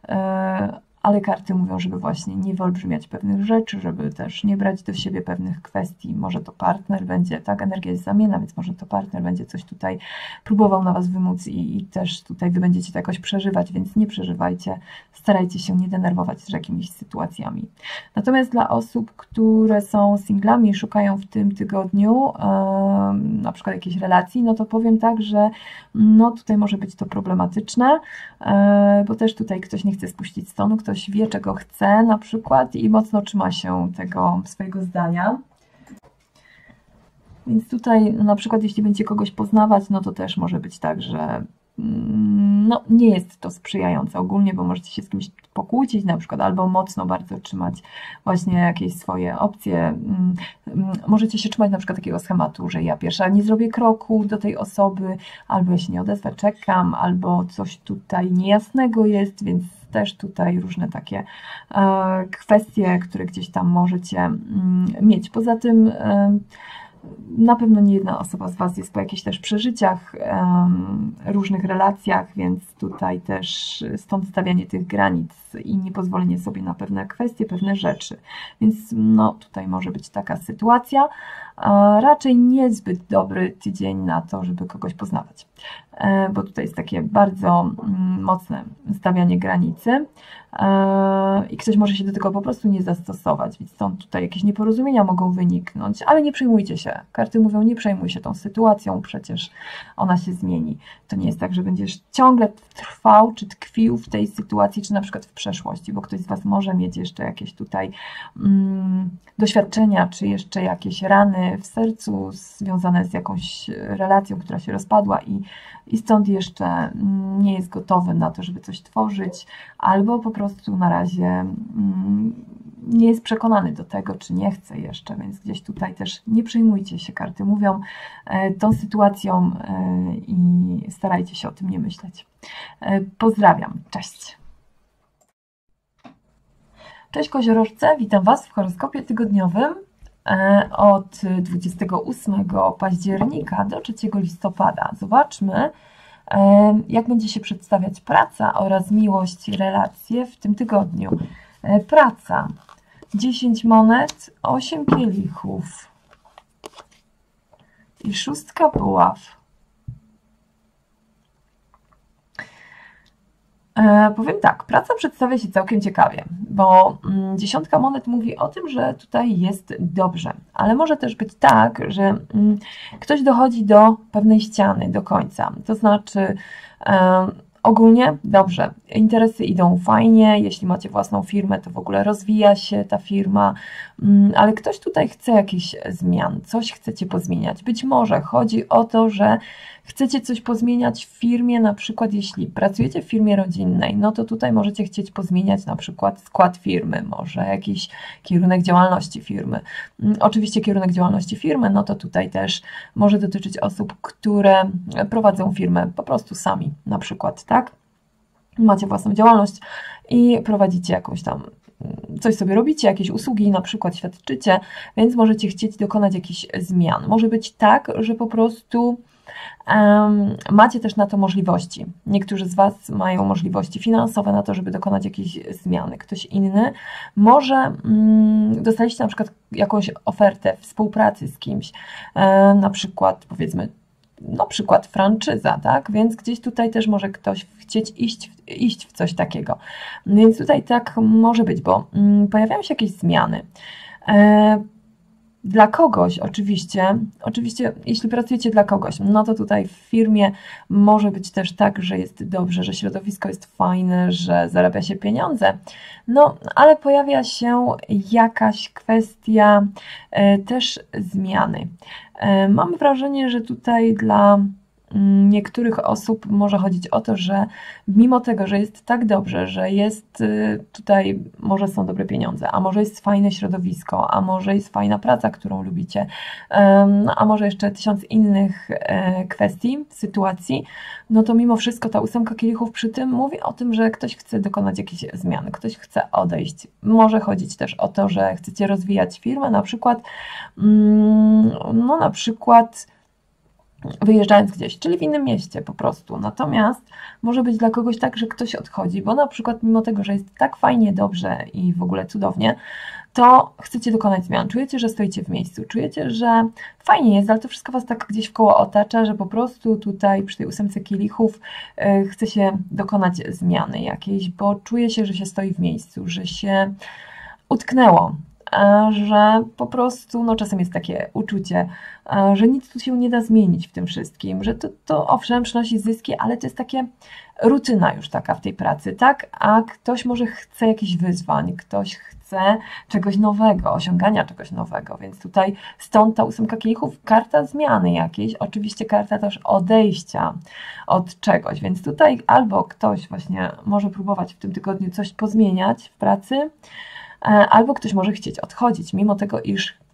ale karty mówią, żeby właśnie nie wyolbrzymiać pewnych rzeczy, żeby też nie brać do siebie pewnych kwestii. Może to partner będzie, tak, energia jest zamienna, więc może to partner będzie coś tutaj próbował na Was wymóc i, i też tutaj Wy będziecie to jakoś przeżywać, więc nie przeżywajcie, starajcie się nie denerwować z jakimiś sytuacjami. Natomiast dla osób, które są singlami i szukają w tym tygodniu yy, na przykład jakiejś relacji, no to powiem tak, że no tutaj może być to problematyczne, yy, bo też tutaj ktoś nie chce spuścić stonu, ktoś wie, czego chce na przykład i mocno trzyma się tego swojego zdania. Więc tutaj na przykład jeśli będziecie kogoś poznawać, no to też może być tak, że no, nie jest to sprzyjające ogólnie, bo możecie się z kimś pokłócić na przykład, albo mocno bardzo trzymać właśnie jakieś swoje opcje. Możecie się trzymać na przykład takiego schematu, że ja pierwsza nie zrobię kroku do tej osoby, albo ja się nie odezwę, czekam, albo coś tutaj niejasnego jest, więc też tutaj różne takie kwestie, które gdzieś tam możecie mieć. Poza tym na pewno nie jedna osoba z Was jest po jakichś też przeżyciach, um, różnych relacjach, więc tutaj też stąd stawianie tych granic i niepozwolenie sobie na pewne kwestie, pewne rzeczy. Więc no, tutaj może być taka sytuacja. A raczej niezbyt dobry tydzień na to, żeby kogoś poznawać, bo tutaj jest takie bardzo mocne stawianie granicy i ktoś może się do tego po prostu nie zastosować, więc stąd tutaj jakieś nieporozumienia mogą wyniknąć, ale nie przejmujcie się. Karty mówią, nie przejmuj się tą sytuacją, przecież ona się zmieni. To nie jest tak, że będziesz ciągle trwał czy tkwił w tej sytuacji, czy na przykład w przeszłości, bo ktoś z Was może mieć jeszcze jakieś tutaj mm, doświadczenia, czy jeszcze jakieś rany w sercu związane z jakąś relacją, która się rozpadła i, i stąd jeszcze nie jest gotowy na to, żeby coś tworzyć, albo po prostu na razie mm, nie jest przekonany do tego, czy nie chce jeszcze, więc gdzieś tutaj też nie przejmujcie się, karty mówią, e, tą sytuacją e, i starajcie się o tym nie myśleć. E, pozdrawiam, cześć! Cześć Koziorożce, witam Was w horoskopie tygodniowym e, od dwudziestego ósmego października do trzeciego listopada. Zobaczmy, e, jak będzie się przedstawiać praca oraz miłość i relacje w tym tygodniu. E, praca. dziesięć monet, osiem kielichów i szóstka buław. E, powiem tak, praca przedstawia się całkiem ciekawie, bo mm, dziesiątka monet mówi o tym, że tutaj jest dobrze, ale może też być tak, że mm, ktoś dochodzi do pewnej ściany, do końca, to znaczy e, ogólnie dobrze, interesy idą fajnie, jeśli macie własną firmę, to w ogóle rozwija się ta firma, ale ktoś tutaj chce jakichś zmian, coś chcecie pozmieniać. Być może chodzi o to, że chcecie coś pozmieniać w firmie, na przykład jeśli pracujecie w firmie rodzinnej, no to tutaj możecie chcieć pozmieniać na przykład skład firmy, może jakiś kierunek działalności firmy. Oczywiście kierunek działalności firmy, no to tutaj też może dotyczyć osób, które prowadzą firmę po prostu sami, na przykład, tak? Macie własną działalność i prowadzicie jakąś tam, coś sobie robicie, jakieś usługi na przykład świadczycie, więc możecie chcieć dokonać jakichś zmian. Może być tak, że po prostu Um, macie też na to możliwości. Niektórzy z Was mają możliwości finansowe na to, żeby dokonać jakiejś zmiany. Ktoś inny może um, dostaliście na przykład jakąś ofertę współpracy z kimś, e, na przykład powiedzmy, na przykład franczyza, tak? Więc gdzieś tutaj też może ktoś chcieć iść, iść w coś takiego. Więc tutaj tak może być, bo um, pojawiają się jakieś zmiany. E, Dla kogoś oczywiście, oczywiście jeśli pracujecie dla kogoś, no to tutaj w firmie może być też tak, że jest dobrze, że środowisko jest fajne, że zarabia się pieniądze, no ale pojawia się jakaś kwestia e, też zmiany. E, mam wrażenie, że tutaj dla niektórych osób może chodzić o to, że mimo tego, że jest tak dobrze, że jest tutaj, może są dobre pieniądze, a może jest fajne środowisko, a może jest fajna praca, którą lubicie, a może jeszcze tysiąc innych kwestii, sytuacji, no to mimo wszystko ta ósemka kielichów przy tym mówi o tym, że ktoś chce dokonać jakichś zmian, ktoś chce odejść. Może chodzić też o to, że chcecie rozwijać firmę, na przykład, no na przykład wyjeżdżając gdzieś, czyli w innym mieście po prostu. Natomiast może być dla kogoś tak, że ktoś odchodzi, bo na przykład mimo tego, że jest tak fajnie, dobrze i w ogóle cudownie, to chcecie dokonać zmian. Czujecie, że stoicie w miejscu, czujecie, że fajnie jest, ale to wszystko Was tak gdzieś wkoło otacza, że po prostu tutaj przy tej ósemce kielichów yy, chce się dokonać zmiany jakiejś, bo czuje się, że się stoi w miejscu, że się utknęło, że po prostu, no czasem jest takie uczucie, że nic tu się nie da zmienić w tym wszystkim, że to, to owszem przynosi zyski, ale to jest takie rutyna już taka w tej pracy, tak? A ktoś może chce jakichś wyzwań, ktoś chce czegoś nowego, osiągania czegoś nowego, więc tutaj stąd ta ósemka kielichów, karta zmiany jakiejś, oczywiście karta też odejścia od czegoś, więc tutaj albo ktoś właśnie może próbować w tym tygodniu coś pozmieniać w pracy, albo ktoś może chcieć odchodzić, mimo tego, iż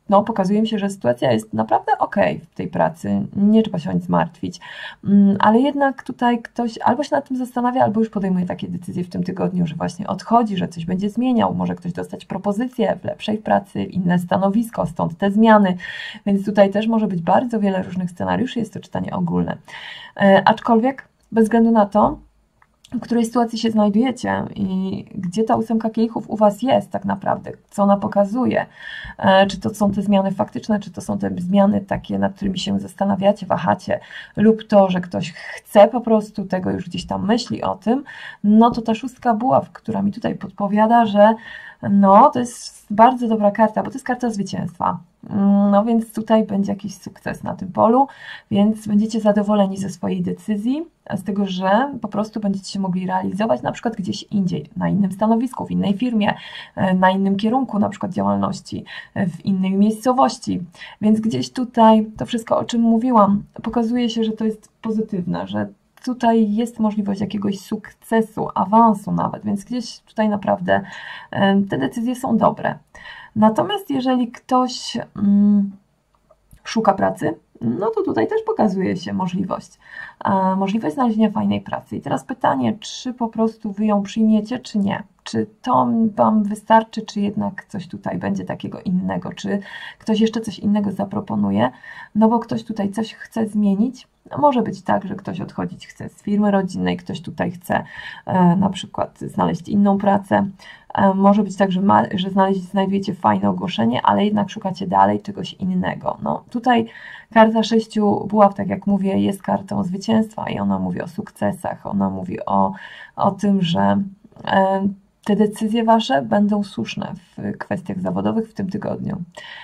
no, pokazuje mi się, że sytuacja jest naprawdę ok w tej pracy, nie trzeba się o nic martwić, ale jednak tutaj ktoś albo się nad tym zastanawia, albo już podejmuje takie decyzje w tym tygodniu, że właśnie odchodzi, że coś będzie zmieniał, może ktoś dostać propozycję w lepszej pracy, inne stanowisko, stąd te zmiany, więc tutaj też może być bardzo wiele różnych scenariuszy, jest to czytanie ogólne. Aczkolwiek bez względu na to, w której sytuacji się znajdujecie i gdzie ta ósemka kielichów u Was jest tak naprawdę, co ona pokazuje, czy to są te zmiany faktyczne, czy to są te zmiany takie, nad którymi się zastanawiacie, wahacie, lub to, że ktoś chce po prostu tego, już gdzieś tam myśli o tym, no to ta szóstka buław, która mi tutaj podpowiada, że no to jest bardzo dobra karta, bo to jest karta zwycięstwa. No więc tutaj będzie jakiś sukces na tym polu, więc będziecie zadowoleni ze swojej decyzji, z tego, że po prostu będziecie się mogli realizować na przykład gdzieś indziej, na innym stanowisku, w innej firmie, na innym kierunku na przykład działalności, w innej miejscowości. Więc gdzieś tutaj to wszystko, o czym mówiłam, pokazuje się, że to jest pozytywne, że tutaj jest możliwość jakiegoś sukcesu, awansu nawet, więc gdzieś tutaj naprawdę te decyzje są dobre. Natomiast jeżeli ktoś mm, szuka pracy, no to tutaj też pokazuje się możliwość. E, możliwość znalezienia fajnej pracy. I teraz pytanie, czy po prostu Wy ją przyjmiecie, czy nie? Czy to Wam wystarczy, czy jednak coś tutaj będzie takiego innego? Czy ktoś jeszcze coś innego zaproponuje? No bo ktoś tutaj coś chce zmienić. No może być tak, że ktoś odchodzić chce z firmy rodzinnej, ktoś tutaj chce e, na przykład znaleźć inną pracę. E, może być tak, że, ma, że znaleźć, znajdujecie fajne ogłoszenie, ale jednak szukacie dalej czegoś innego. No tutaj karta sześciu buław, tak jak mówię, jest kartą zwycięstwa i ona mówi o sukcesach, ona mówi o, o tym, że e, te decyzje Wasze będą słuszne w kwestiach zawodowych w tym tygodniu.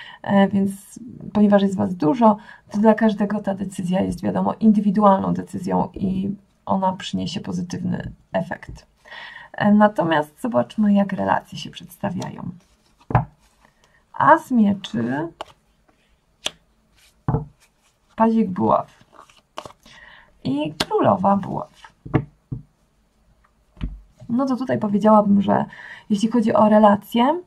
Więc ponieważ jest Was dużo, to dla każdego ta decyzja jest, wiadomo, indywidualną decyzją i ona przyniesie pozytywny efekt. Natomiast zobaczmy, jak relacje się przedstawiają. As mieczy, pazik buław i królowa buław. No to tutaj powiedziałabym, że jeśli chodzi o relacje,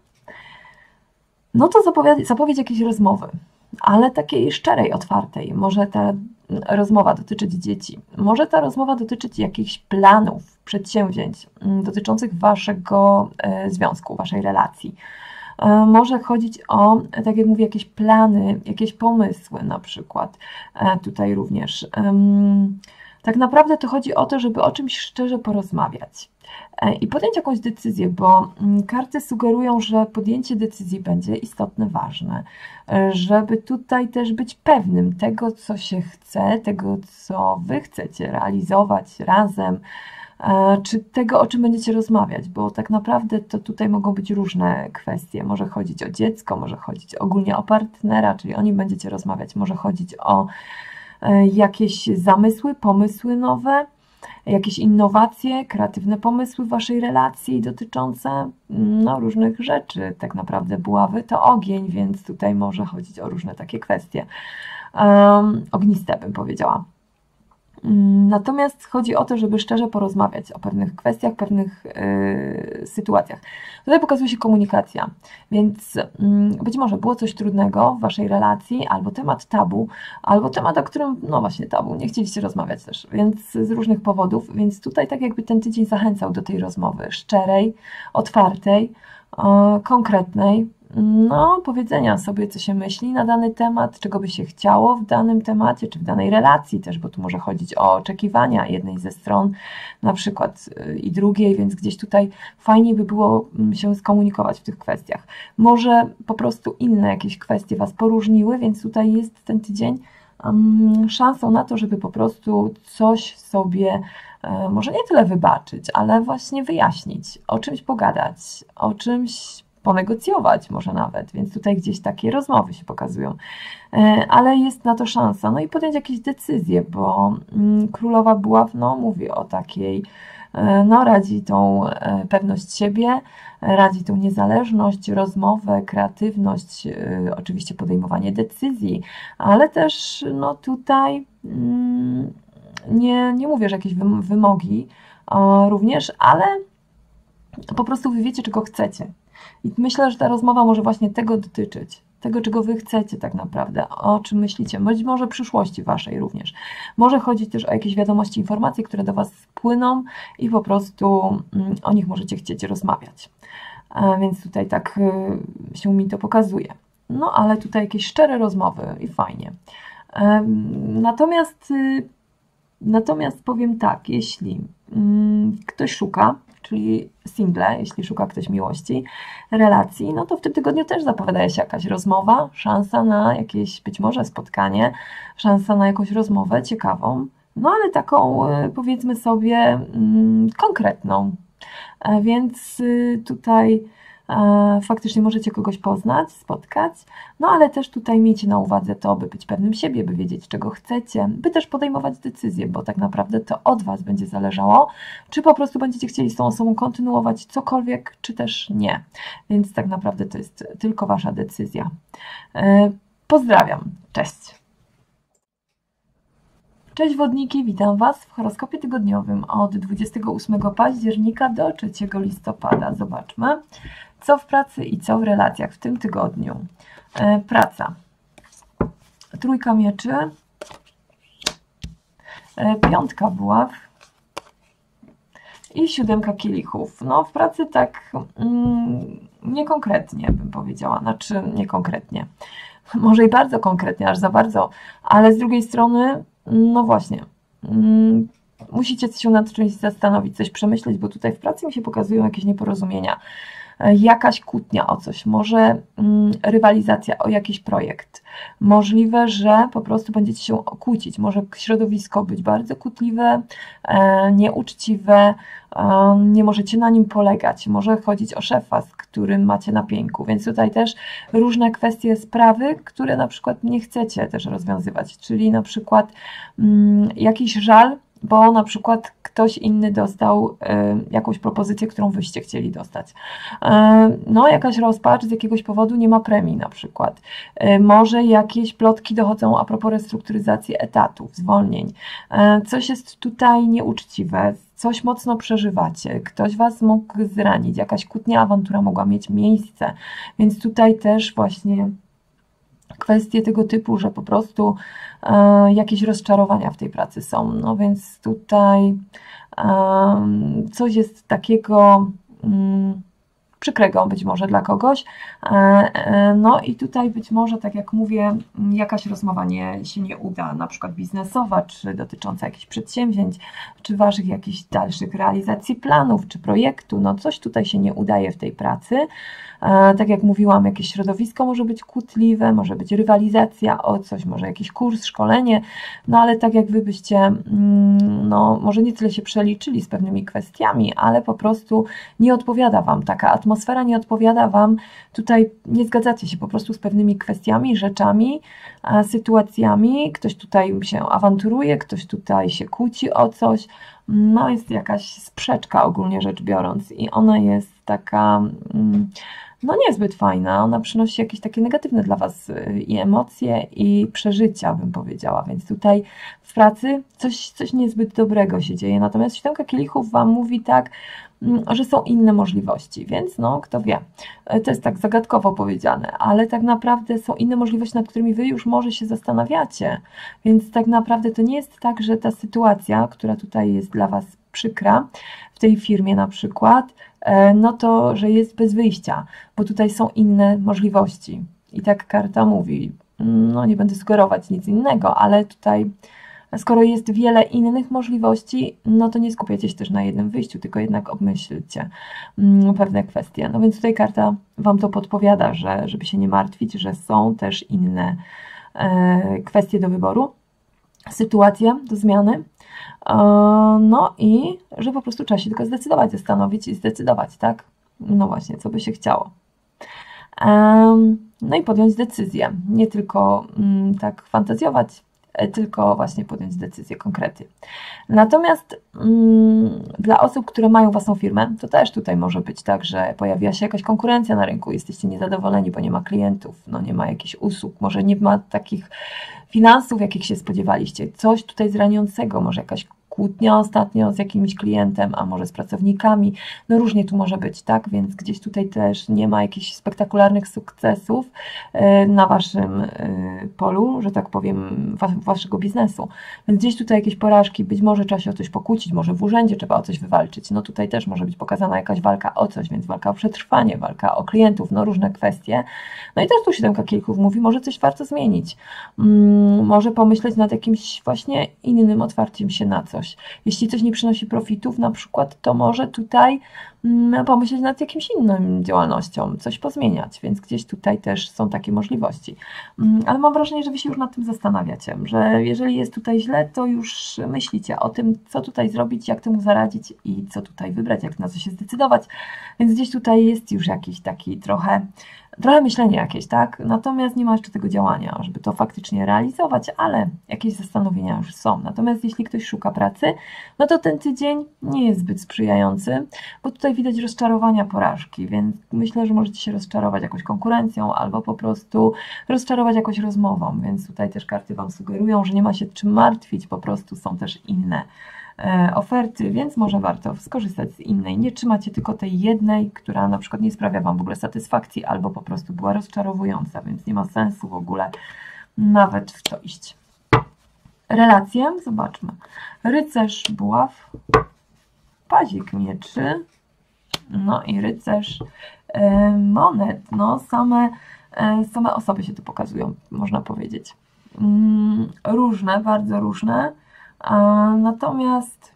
no to zapowiedź, zapowiedź jakiejś rozmowy, ale takiej szczerej, otwartej. Może ta rozmowa dotyczyć dzieci, może ta rozmowa dotyczyć jakichś planów, przedsięwzięć dotyczących Waszego e, związku, Waszej relacji. E, może chodzić o, tak jak mówię, jakieś plany, jakieś pomysły na przykład. E, tutaj również. E, tak naprawdę to chodzi o to, żeby o czymś szczerze porozmawiać i podjąć jakąś decyzję, bo karty sugerują, że podjęcie decyzji będzie istotne, ważne, żeby tutaj też być pewnym tego, co się chce, tego, co Wy chcecie realizować razem, czy tego, o czym będziecie rozmawiać, bo tak naprawdę to tutaj mogą być różne kwestie. Może chodzić o dziecko, może chodzić ogólnie o partnera, czyli o nim będziecie rozmawiać, może chodzić o jakieś zamysły, pomysły nowe, jakieś innowacje, kreatywne pomysły w Waszej relacji dotyczące no, różnych rzeczy. Tak naprawdę buławy to ogień, więc tutaj może chodzić o różne takie kwestie. Um, ogniste bym powiedziała. Natomiast chodzi o to, żeby szczerze porozmawiać o pewnych kwestiach, pewnych yy, sytuacjach. Tutaj pokazuje się komunikacja, więc yy, być może było coś trudnego w Waszej relacji, albo temat tabu, albo temat, o którym, no właśnie tabu, nie chcieliście rozmawiać też, więc z różnych powodów, więc tutaj tak jakby ten tydzień zachęcał do tej rozmowy szczerej, otwartej, yy, konkretnej, no, powiedzenia sobie, co się myśli na dany temat, czego by się chciało w danym temacie, czy w danej relacji też, bo tu może chodzić o oczekiwania jednej ze stron, na przykład i drugiej, więc gdzieś tutaj fajnie by było się skomunikować w tych kwestiach. Może po prostu inne jakieś kwestie Was poróżniły, więc tutaj jest ten tydzień um, szansą na to, żeby po prostu coś sobie um, może nie tyle wybaczyć, ale właśnie wyjaśnić, o czymś pogadać, o czymś ponegocjować może nawet, więc tutaj gdzieś takie rozmowy się pokazują, ale jest na to szansa, no i podjąć jakieś decyzje, bo królowa buław, no mówi o takiej, no radzi tą pewność siebie, radzi tą niezależność, rozmowę, kreatywność, oczywiście podejmowanie decyzji, ale też no tutaj nie, nie mówię, że jakieś wymogi również, ale po prostu Wy wiecie, czego chcecie. I myślę, że ta rozmowa może właśnie tego dotyczyć. tego, czego wy chcecie tak naprawdę, o czym myślicie, być może przyszłości waszej również. Może chodzić też o jakieś wiadomości, informacje, które do was płyną i po prostu mm, o nich możecie chcieć rozmawiać. A więc tutaj tak y, się mi to pokazuje. No ale tutaj jakieś szczere rozmowy i fajnie. Natomiast, natomiast powiem tak, jeśli ktoś szuka, czyli single, jeśli szuka ktoś miłości, relacji, no to w tym tygodniu też zapowiada się jakaś rozmowa, szansa na jakieś być może spotkanie, szansa na jakąś rozmowę ciekawą, no ale taką powiedzmy sobie konkretną. Więc tutaj faktycznie możecie kogoś poznać, spotkać, no ale też tutaj miejcie na uwadze to, by być pewnym siebie, by wiedzieć, czego chcecie, by też podejmować decyzje, bo tak naprawdę to od was będzie zależało, czy po prostu będziecie chcieli z tą osobą kontynuować cokolwiek, czy też nie. Więc tak naprawdę to jest tylko wasza decyzja. Pozdrawiam, cześć! Cześć wodniki, witam was w horoskopie tygodniowym od dwudziestego ósmego października do trzeciego listopada. Zobaczmy, co w pracy i co w relacjach w tym tygodniu. E, praca. Trójka mieczy, e, piątka buław i siódemka kielichów. No w pracy tak mm, niekonkretnie bym powiedziała, znaczy niekonkretnie. Może i bardzo konkretnie, aż za bardzo, ale z drugiej strony no właśnie, musicie się nad czymś zastanowić, coś przemyśleć, bo tutaj w pracy mi się pokazują jakieś nieporozumienia, jakaś kłótnia o coś, może rywalizacja o jakiś projekt. Możliwe, że po prostu będziecie się kłócić, może środowisko być bardzo kłótliwe, nieuczciwe, nie możecie na nim polegać, może chodzić o szefa, z którym macie na pieńku, więc tutaj też różne kwestie, sprawy, które na przykład nie chcecie też rozwiązywać, czyli na przykład jakiś żal, bo na przykład ktoś inny dostał y, jakąś propozycję, którą wyście chcieli dostać. Y, no jakaś rozpacz z jakiegoś powodu, nie ma premii na przykład. Y, może jakieś plotki dochodzą a propos restrukturyzacji etatów, zwolnień. Y, coś jest tutaj nieuczciwe, coś mocno przeżywacie, ktoś was mógł zranić, jakaś kłótnia, awantura mogła mieć miejsce, więc tutaj też właśnie kwestie tego typu, że po prostu e, jakieś rozczarowania w tej pracy są. No więc tutaj e, coś jest takiego mm, przykrego być może dla kogoś. E, e, no i tutaj być może, tak jak mówię, jakaś rozmowa nie, się nie uda, na przykład biznesowa, czy dotycząca jakichś przedsięwzięć, czy waszych jakichś dalszych realizacji planów, czy projektu. No coś tutaj się nie udaje w tej pracy. Tak jak mówiłam, jakieś środowisko może być kłótliwe, może być rywalizacja o coś, może jakiś kurs, szkolenie, no ale tak jak wy byście, no może nie tyle się przeliczyli z pewnymi kwestiami, ale po prostu nie odpowiada wam taka atmosfera, nie odpowiada wam, tutaj nie zgadzacie się po prostu z pewnymi kwestiami, rzeczami, sytuacjami, ktoś tutaj się awanturuje, ktoś tutaj się kłóci o coś, no jest jakaś sprzeczka ogólnie rzecz biorąc i ona jest taka no niezbyt fajna, ona przynosi jakieś takie negatywne dla was i emocje i przeżycia, bym powiedziała, więc tutaj w pracy coś, coś niezbyt dobrego się dzieje, natomiast siódemka kielichów wam mówi tak, że są inne możliwości, więc no kto wie, to jest tak zagadkowo powiedziane, ale tak naprawdę są inne możliwości, nad którymi wy już może się zastanawiacie, więc tak naprawdę to nie jest tak, że ta sytuacja, która tutaj jest dla was przykra, w tej firmie na przykład, no to, że jest bez wyjścia, bo tutaj są inne możliwości i tak karta mówi, no nie będę sugerować nic innego, ale tutaj skoro jest wiele innych możliwości, no to nie skupiacie się też na jednym wyjściu, tylko jednak obmyślcie pewne kwestie. No więc tutaj karta wam to podpowiada, że żeby się nie martwić, że są też inne e, kwestie do wyboru, sytuacje do zmiany, e, no i że po prostu trzeba się tylko zdecydować, zastanowić i zdecydować, tak? No właśnie, co by się chciało. E, no i podjąć decyzję, nie tylko mm, tak fantazjować, tylko właśnie podjąć decyzję, konkrety. Natomiast mm, dla osób, które mają własną firmę, to też tutaj może być tak, że pojawiła się jakaś konkurencja na rynku, jesteście niezadowoleni, bo nie ma klientów, no nie ma jakichś usług, może nie ma takich finansów, jakich się spodziewaliście, coś tutaj zraniącego, może jakaś kłótnia ostatnio z jakimś klientem, a może z pracownikami, no różnie tu może być, tak, więc gdzieś tutaj też nie ma jakichś spektakularnych sukcesów na Waszym polu, że tak powiem, Waszego biznesu, więc gdzieś tutaj jakieś porażki, być może trzeba się o coś pokłócić, może w urzędzie trzeba o coś wywalczyć, no tutaj też może być pokazana jakaś walka o coś, więc walka o przetrwanie, walka o klientów, no różne kwestie, no i też tu siódemka kielichów mówi, może coś warto zmienić, hmm, może pomyśleć nad jakimś właśnie innym otwarciem się na coś. Jeśli coś nie przynosi profitów na przykład, to może tutaj hmm, pomyśleć nad jakimś inną działalnością, coś pozmieniać, więc gdzieś tutaj też są takie możliwości. Hmm, ale mam wrażenie, że Wy się już nad tym zastanawiacie, że jeżeli jest tutaj źle, to już myślicie o tym, co tutaj zrobić, jak temu zaradzić i co tutaj wybrać, jak na co się zdecydować, więc gdzieś tutaj jest już jakiś taki trochę Trochę myślenie jakieś, tak? Natomiast nie ma jeszcze tego działania, żeby to faktycznie realizować, ale jakieś zastanowienia już są. Natomiast jeśli ktoś szuka pracy, no to ten tydzień nie jest zbyt sprzyjający, bo tutaj widać rozczarowania, porażki, więc myślę, że możecie się rozczarować jakąś konkurencją albo po prostu rozczarować jakąś rozmową, więc tutaj też karty Wam sugerują, że nie ma się czym martwić, po prostu są też inne oferty, więc może warto skorzystać z innej. Nie trzymacie tylko tej jednej, która na przykład nie sprawia Wam w ogóle satysfakcji albo po prostu była rozczarowująca, więc nie ma sensu w ogóle nawet w to iść. Relacje, zobaczmy. Rycerz buław, pazik mieczy, no i rycerz monet. No same, same osoby się tu pokazują, można powiedzieć. Różne, bardzo różne. Natomiast,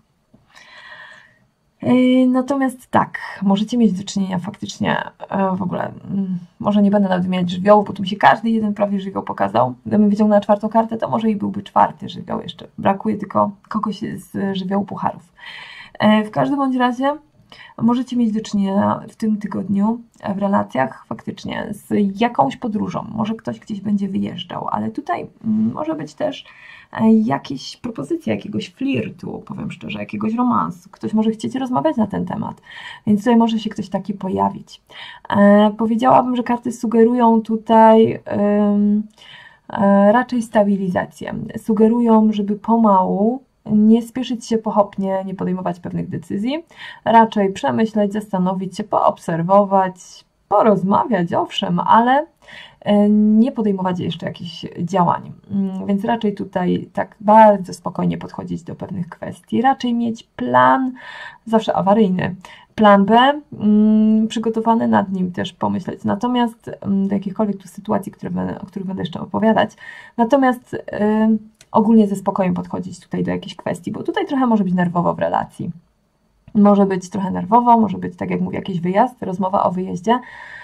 natomiast tak, możecie mieć do czynienia faktycznie w ogóle, może nie będę nawet wymieniać żywiołów, bo tu mi się każdy jeden prawie żywioł pokazał. Gdybym wyciągnęła czwartą kartę, to może i byłby czwarty żywioł jeszcze. Brakuje tylko kogoś z żywiołu pucharów. W każdym bądź razie możecie mieć do czynienia w tym tygodniu w relacjach faktycznie z jakąś podróżą. Może ktoś gdzieś będzie wyjeżdżał, ale tutaj może być też jakieś propozycje, jakiegoś flirtu, powiem szczerze, jakiegoś romansu. Ktoś może chcieć rozmawiać na ten temat, więc tutaj może się ktoś taki pojawić. E, powiedziałabym, że karty sugerują tutaj um, e, raczej stabilizację. Sugerują, żeby pomału nie spieszyć się pochopnie, nie podejmować pewnych decyzji, raczej przemyśleć, zastanowić się, poobserwować, porozmawiać, owszem, ale nie podejmować jeszcze jakichś działań. Więc raczej tutaj tak bardzo spokojnie podchodzić do pewnych kwestii, raczej mieć plan, zawsze awaryjny, plan B, przygotowany, nad nim też pomyśleć. Natomiast do jakichkolwiek tu sytuacji, które będę, o których będę jeszcze opowiadać, natomiast yy, ogólnie ze spokojem podchodzić tutaj do jakichś kwestii, bo tutaj trochę może być nerwowo w relacji. Może być trochę nerwowo, może być, tak jak mówię, jakiś wyjazd, rozmowa o wyjeździe,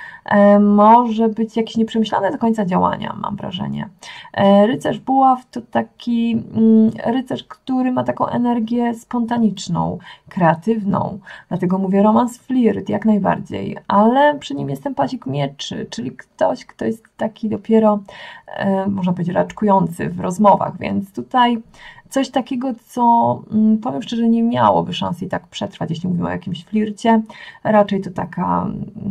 może być jakieś nieprzemyślane do końca działania, mam wrażenie. Rycerz buław to taki rycerz, który ma taką energię spontaniczną, kreatywną, dlatego mówię romans, flirt, jak najbardziej, ale przy nim jest ten pazik mieczy, czyli ktoś, kto jest taki dopiero, można powiedzieć, raczkujący w rozmowach, więc tutaj coś takiego, co powiem szczerze, nie miałoby szansy i tak przetrwać, jeśli mówimy o jakimś flircie, raczej to taka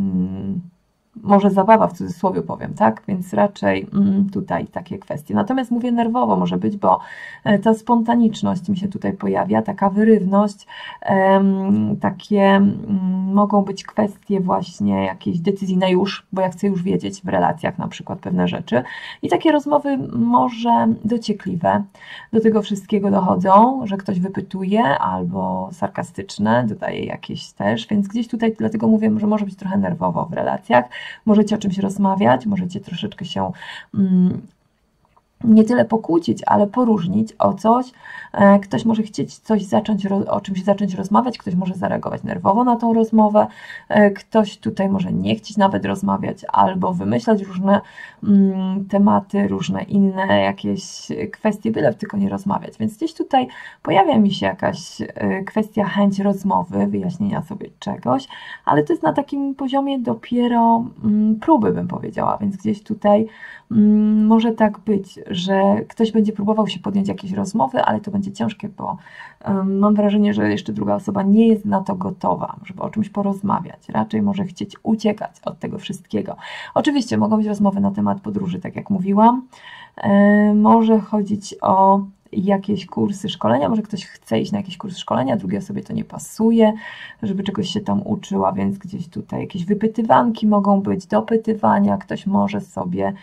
może zabawa w cudzysłowie powiem, tak? Więc raczej mm, tutaj takie kwestie. Natomiast mówię nerwowo może być, bo ta spontaniczność mi się tutaj pojawia, taka wyrywność, em, takie m, mogą być kwestie właśnie jakiejś decyzji na już, bo ja chcę już wiedzieć w relacjach na przykład pewne rzeczy i takie rozmowy może dociekliwe do tego wszystkiego dochodzą, że ktoś wypytuje albo sarkastyczne, dodaje jakieś też, więc gdzieś tutaj dlatego mówię, że może być trochę nerwowo w relacjach. Możecie o czymś rozmawiać, możecie troszeczkę się mm, nie tyle pokłócić, ale poróżnić o coś. Ktoś może chcieć coś zacząć, o czymś zacząć rozmawiać, ktoś może zareagować nerwowo na tą rozmowę, ktoś tutaj może nie chcieć nawet rozmawiać albo wymyślać różne mm, tematy, różne inne jakieś kwestie, byle tylko nie rozmawiać. Więc gdzieś tutaj pojawia mi się jakaś kwestia, chęć rozmowy, wyjaśnienia sobie czegoś, ale to jest na takim poziomie dopiero mm, próby, bym powiedziała, więc gdzieś tutaj mm, może tak być, że ktoś będzie próbował się podjąć jakieś rozmowy, ale to będzie ciężkie, bo um, mam wrażenie, że jeszcze druga osoba nie jest na to gotowa, żeby o czymś porozmawiać. Raczej może chcieć uciekać od tego wszystkiego. Oczywiście mogą być rozmowy na temat podróży, tak jak mówiłam. E, może chodzić o jakieś kursy, szkolenia, może ktoś chce iść na jakieś kursy szkolenia, drugiej osobie to nie pasuje, żeby czegoś się tam uczyła, więc gdzieś tutaj jakieś wypytywanki mogą być, dopytywania, ktoś może sobie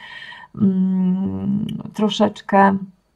mm, troszeczkę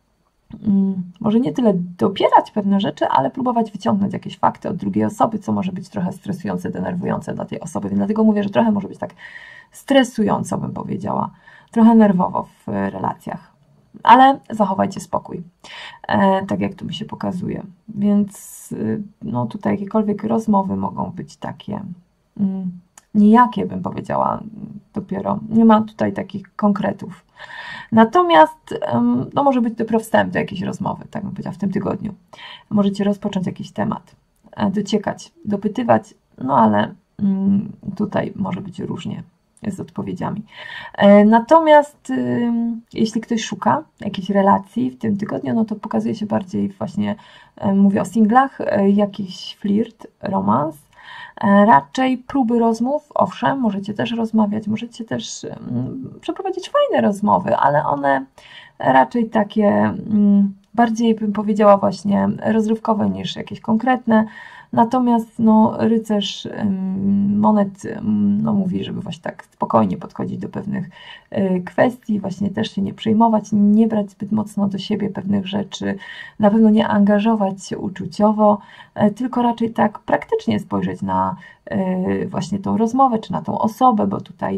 może nie tyle dopierać pewne rzeczy, ale próbować wyciągnąć jakieś fakty od drugiej osoby, co może być trochę stresujące, denerwujące dla tej osoby. Więc dlatego mówię, że trochę może być tak stresująco, bym powiedziała, trochę nerwowo w relacjach. Ale zachowajcie spokój, e, tak jak tu mi się pokazuje. Więc no, tutaj jakiekolwiek rozmowy mogą być takie mm, nijakie, bym powiedziała, dopiero. Nie ma tutaj takich konkretów. Natomiast no, może być dopiero wstęp do jakiejś rozmowy, tak bym powiedziała, w tym tygodniu. Możecie rozpocząć jakiś temat, dociekać, dopytywać, no ale tutaj może być różnie z odpowiedziami. Natomiast jeśli ktoś szuka jakiejś relacji w tym tygodniu, no to pokazuje się bardziej właśnie, mówię o singlach, jakiś flirt, romans, raczej próby rozmów, owszem, możecie też rozmawiać, możecie też przeprowadzić fajne rozmowy, ale one raczej takie bardziej, bym powiedziała, właśnie rozrywkowe niż jakieś konkretne. Natomiast no, rycerz monet no, mówi, żeby właśnie tak spokojnie podchodzić do pewnych kwestii, właśnie też się nie przejmować, nie brać zbyt mocno do siebie pewnych rzeczy, na pewno nie angażować się uczuciowo, tylko raczej tak praktycznie spojrzeć na właśnie tą rozmowę, czy na tą osobę, bo tutaj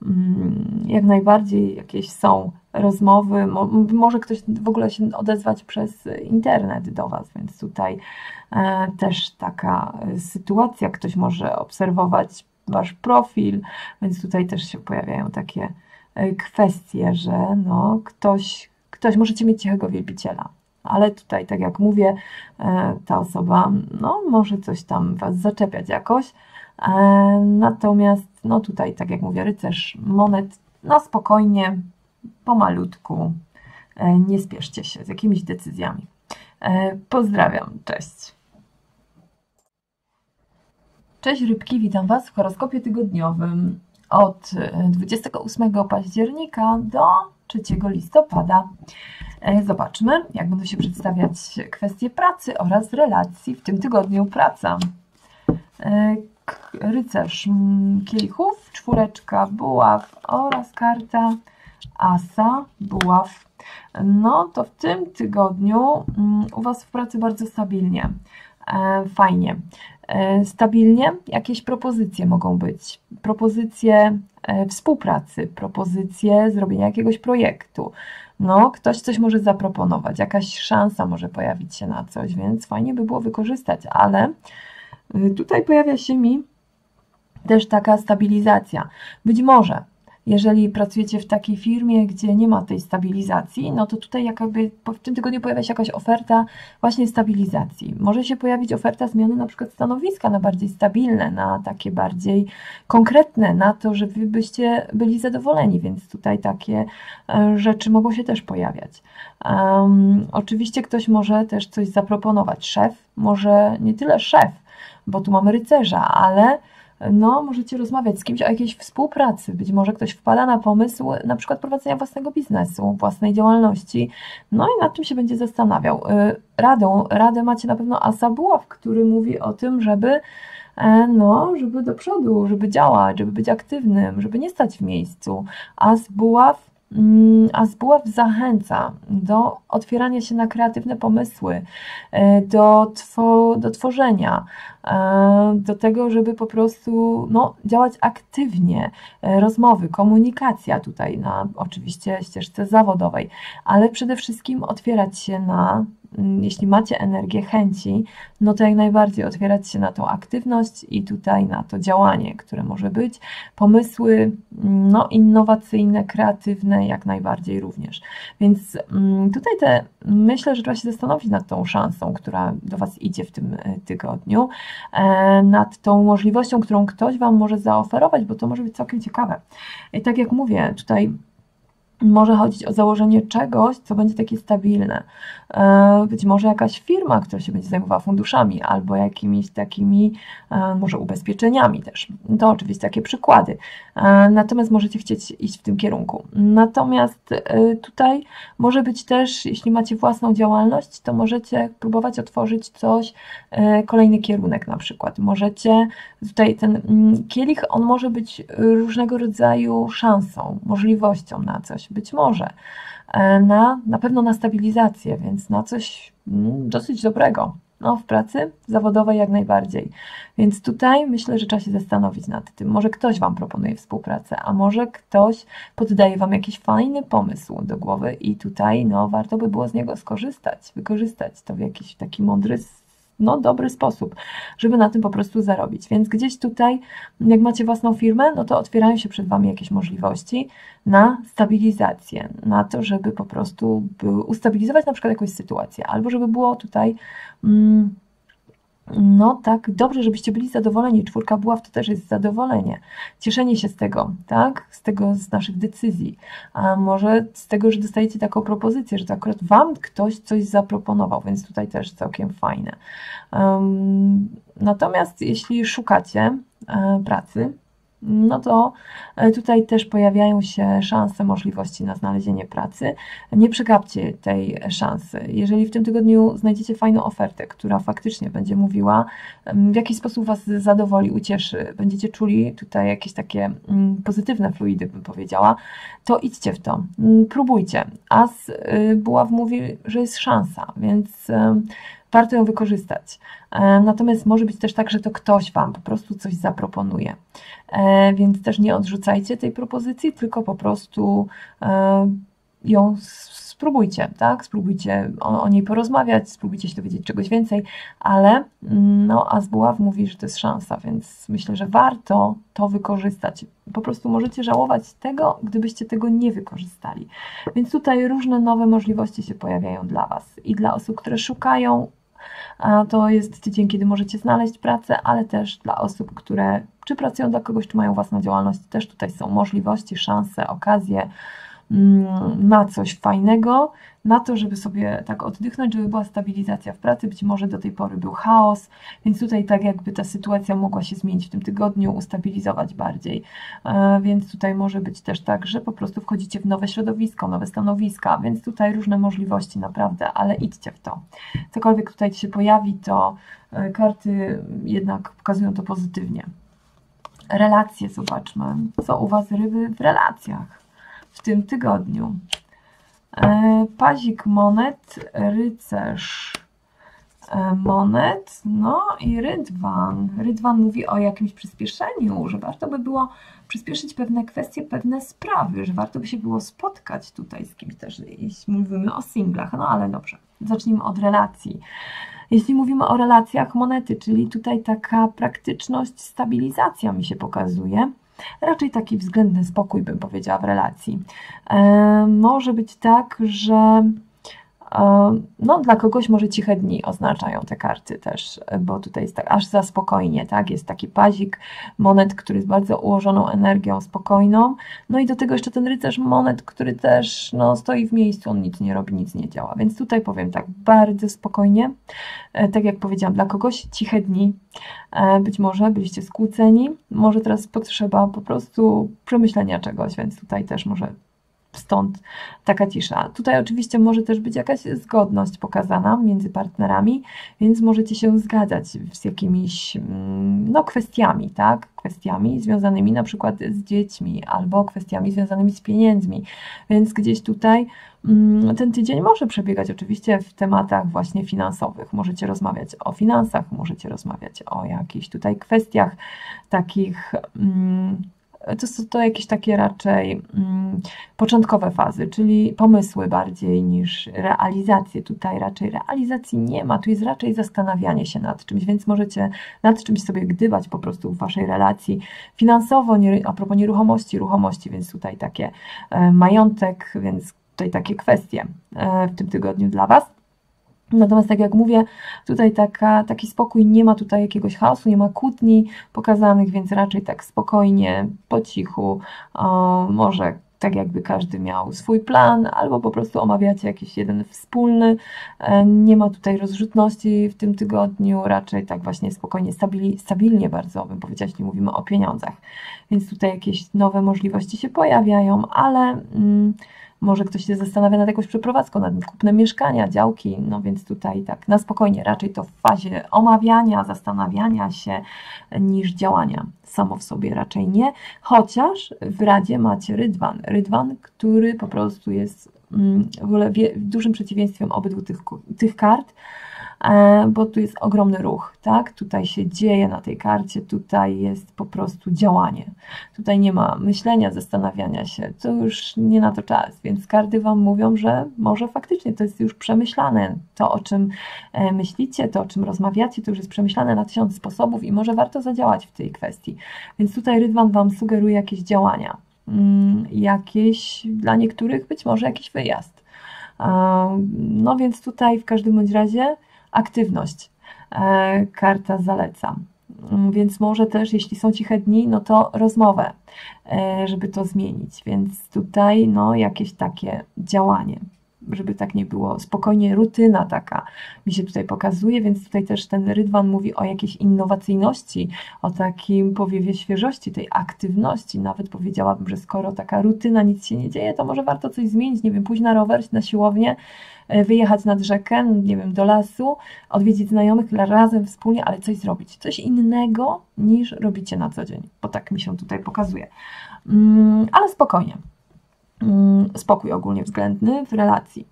jak najbardziej jakieś są rozmowy, może ktoś w ogóle się odezwać przez internet do Was, więc tutaj też taka sytuacja, ktoś może obserwować Wasz profil, więc tutaj też się pojawiają takie kwestie, że no ktoś, ktoś możecie mieć cichego wielbiciela, ale tutaj, tak jak mówię, ta osoba no, może coś tam Was zaczepiać jakoś, natomiast no tutaj, tak jak mówię, rycerz monet, no spokojnie, pomalutku, nie spieszcie się z jakimiś decyzjami. Pozdrawiam, cześć. Cześć rybki, witam Was w horoskopie tygodniowym od dwudziestego ósmego października do trzeciego listopada. Zobaczmy, jak będą się przedstawiać kwestie pracy oraz relacji w tym tygodniu. Praca. Rycerz kielichów, czwóreczka buław oraz karta asa buław. No to w tym tygodniu u Was w pracy bardzo stabilnie. Fajnie. Stabilnie jakieś propozycje mogą być. Propozycje współpracy, propozycje zrobienia jakiegoś projektu. No, ktoś coś może zaproponować, jakaś szansa może pojawić się na coś, więc fajnie by było wykorzystać, ale tutaj pojawia się mi też taka stabilizacja. Być może, jeżeli pracujecie w takiej firmie, gdzie nie ma tej stabilizacji, no to tutaj jakby w tym tygodniu pojawia się jakaś oferta właśnie stabilizacji. Może się pojawić oferta zmiany na przykład stanowiska na bardziej stabilne, na takie bardziej konkretne, na to, że Wy byście byli zadowoleni, więc tutaj takie rzeczy mogą się też pojawiać. Um, oczywiście ktoś może też coś zaproponować. Szef, może nie tyle szef, bo tu mamy rycerza, ale no, możecie rozmawiać z kimś o jakiejś współpracy. Być może ktoś wpada na pomysł na przykład prowadzenia własnego biznesu, własnej działalności, no i nad czym się będzie zastanawiał. Radą, radę macie na pewno asa buław, który mówi o tym, żeby no, żeby do przodu, żeby działać, żeby być aktywnym, żeby nie stać w miejscu. As buław A z buław zachęca do otwierania się na kreatywne pomysły, do, two, do tworzenia, do tego, żeby po prostu no, działać aktywnie, rozmowy, komunikacja tutaj na oczywiście ścieżce zawodowej, ale przede wszystkim otwierać się na, jeśli macie energię, chęci, no to jak najbardziej otwierać się na tą aktywność i tutaj na to działanie, które może być, pomysły no, innowacyjne, kreatywne jak najbardziej również. Więc tutaj te, myślę, że trzeba się zastanowić nad tą szansą, która do Was idzie w tym tygodniu, nad tą możliwością, którą ktoś Wam może zaoferować, bo to może być całkiem ciekawe. I tak jak mówię, tutaj Może chodzić o założenie czegoś, co będzie takie stabilne. Być może jakaś firma, która się będzie zajmowała funduszami albo jakimiś takimi, może ubezpieczeniami też. To oczywiście takie przykłady. Natomiast możecie chcieć iść w tym kierunku. Natomiast tutaj może być też, jeśli macie własną działalność, to możecie próbować otworzyć coś, kolejny kierunek na przykład. Możecie, tutaj ten kielich, on może być różnego rodzaju szansą, możliwością na coś. Być może na, na pewno na stabilizację, więc na coś dosyć dobrego. No, w pracy zawodowej jak najbardziej. Więc tutaj myślę, że trzeba się zastanowić nad tym. Może ktoś Wam proponuje współpracę, a może ktoś poddaje Wam jakiś fajny pomysł do głowy i tutaj no, warto by było z niego skorzystać, wykorzystać to w jakiś taki mądry, no, dobry sposób, żeby na tym po prostu zarobić. Więc gdzieś tutaj, jak macie własną firmę, no to otwierają się przed Wami jakieś możliwości na stabilizację, na to, żeby po prostu ustabilizować na przykład jakąś sytuację, albo żeby było tutaj mm, no tak, dobrze, żebyście byli zadowoleni. Czwórka buław to też jest zadowolenie. Cieszenie się z tego, tak? Z tego, z naszych decyzji. A może z tego, że dostajecie taką propozycję, że to akurat Wam ktoś coś zaproponował, więc tutaj też całkiem fajne. Um, natomiast jeśli szukacie e, pracy, no to tutaj też pojawiają się szanse, możliwości na znalezienie pracy. Nie przegapcie tej szansy. Jeżeli w tym tygodniu znajdziecie fajną ofertę, która faktycznie będzie mówiła, w jaki sposób Was zadowoli, ucieszy, będziecie czuli tutaj jakieś takie pozytywne fluidy, bym powiedziała, to idźcie w to, próbujcie. As buław mówi, że jest szansa, więc warto ją wykorzystać. Natomiast może być też tak, że to ktoś Wam po prostu coś zaproponuje. Więc też nie odrzucajcie tej propozycji, tylko po prostu ją spróbujcie, tak? Spróbujcie o, o niej porozmawiać, spróbujcie się dowiedzieć czegoś więcej, ale no, As buław mówi, że to jest szansa, więc myślę, że warto to wykorzystać. Po prostu możecie żałować tego, gdybyście tego nie wykorzystali. Więc tutaj różne nowe możliwości się pojawiają dla Was i dla osób, które szukają. To jest tydzień, kiedy możecie znaleźć pracę, ale też dla osób, które czy pracują dla kogoś, czy mają własną działalność, też tutaj są możliwości, szanse, okazje na coś fajnego, na to, żeby sobie tak oddychnąć, żeby była stabilizacja w pracy. Być może do tej pory był chaos, więc tutaj tak jakby ta sytuacja mogła się zmienić w tym tygodniu, ustabilizować bardziej. Więc tutaj może być też tak, że po prostu wchodzicie w nowe środowisko, nowe stanowiska, więc tutaj różne możliwości naprawdę, ale idźcie w to. Cokolwiek tutaj się pojawi, to karty jednak pokazują to pozytywnie. Relacje, zobaczmy. Co u Was, ryby, w relacjach w tym tygodniu? Pazik monet, rycerz monet, no i rydwan. Rydwan mówi o jakimś przyspieszeniu, że warto by było przyspieszyć pewne kwestie, pewne sprawy, że warto by się było spotkać tutaj z kimś też, jeśli mówimy o singlach, no ale dobrze, zacznijmy od relacji. Jeśli mówimy o relacjach, monety, czyli tutaj taka praktyczność, stabilizacja mi się pokazuje. Raczej taki względny spokój, bym powiedziała, w relacji. E, może być tak, że e, no, dla kogoś może ciche dni oznaczają te karty też, bo tutaj jest tak aż za spokojnie, tak? Jest taki pazik monet, który jest bardzo ułożoną energią, spokojną. No i do tego jeszcze ten rycerz monet, który też no, stoi w miejscu, on nic nie robi, nic nie działa. Więc tutaj powiem tak, bardzo spokojnie. E, tak jak powiedziałam, dla kogoś ciche dni. Być może byliście skłóceni, może teraz potrzeba po prostu przemyślenia czegoś, więc tutaj też może stąd taka cisza. Tutaj oczywiście może też być jakaś zgodność pokazana między partnerami, więc możecie się zgadzać z jakimiś no, kwestiami, tak? Kwestiami związanymi na przykład z dziećmi albo kwestiami związanymi z pieniędzmi, więc gdzieś tutaj ten tydzień może przebiegać oczywiście w tematach właśnie finansowych. Możecie rozmawiać o finansach, możecie rozmawiać o jakichś tutaj kwestiach takich, to są to jakieś takie raczej początkowe fazy, czyli pomysły bardziej niż realizacje. Tutaj raczej realizacji nie ma, tu jest raczej zastanawianie się nad czymś, więc możecie nad czymś sobie gdybać po prostu w Waszej relacji finansowo, a propos nieruchomości, ruchomości, więc tutaj takie majątek, więc tutaj takie kwestie w tym tygodniu dla Was. Natomiast tak jak mówię, tutaj taka, taki spokój, nie ma tutaj jakiegoś chaosu, nie ma kłótni pokazanych, więc raczej tak spokojnie, po cichu, o, może tak jakby każdy miał swój plan, albo po prostu omawiacie jakiś jeden wspólny. Nie ma tutaj rozrzutności w tym tygodniu, raczej tak właśnie spokojnie, stabilnie, stabilnie bardzo, bym powiedziała, jeśli mówimy o pieniądzach. Więc tutaj jakieś nowe możliwości się pojawiają, ale mm, może ktoś się zastanawia nad jakąś przeprowadzką, nad kupnem mieszkania, działki, no więc tutaj tak na spokojnie, raczej to w fazie omawiania, zastanawiania się niż działania. Samo w sobie raczej nie, chociaż w Radzie macie rydwan. Rydwan, który po prostu jest w ogóle dużym przeciwieństwem obydwu tych, tych kart, bo tu jest ogromny ruch, tak? Tutaj się dzieje na tej karcie, tutaj jest po prostu działanie. Tutaj nie ma myślenia, zastanawiania się, to już nie na to czas, więc karty Wam mówią, że może faktycznie to jest już przemyślane. To, o czym myślicie, to, o czym rozmawiacie, to już jest przemyślane na tysiąc sposobów i może warto zadziałać w tej kwestii. Więc tutaj rydwan Wam sugeruje jakieś działania, jakieś, dla niektórych być może jakiś wyjazd. No więc tutaj w każdym bądź razie aktywność e, karta zaleca, więc może też, jeśli są ciche dni, no to rozmowę, e, żeby to zmienić, więc tutaj no jakieś takie działanie, żeby tak nie było, spokojnie rutyna taka mi się tutaj pokazuje, więc tutaj też ten rydwan mówi o jakiejś innowacyjności, o takim powiewie świeżości, tej aktywności, nawet powiedziałabym, że skoro taka rutyna, nic się nie dzieje, to może warto coś zmienić, nie wiem, pójść na rower, na siłownię, wyjechać nad rzekę, nie wiem, do lasu, odwiedzić znajomych razem, wspólnie, ale coś zrobić. Coś innego niż robicie na co dzień, bo tak mi się tutaj pokazuje. Ale spokojnie. Spokój ogólnie względny w relacji.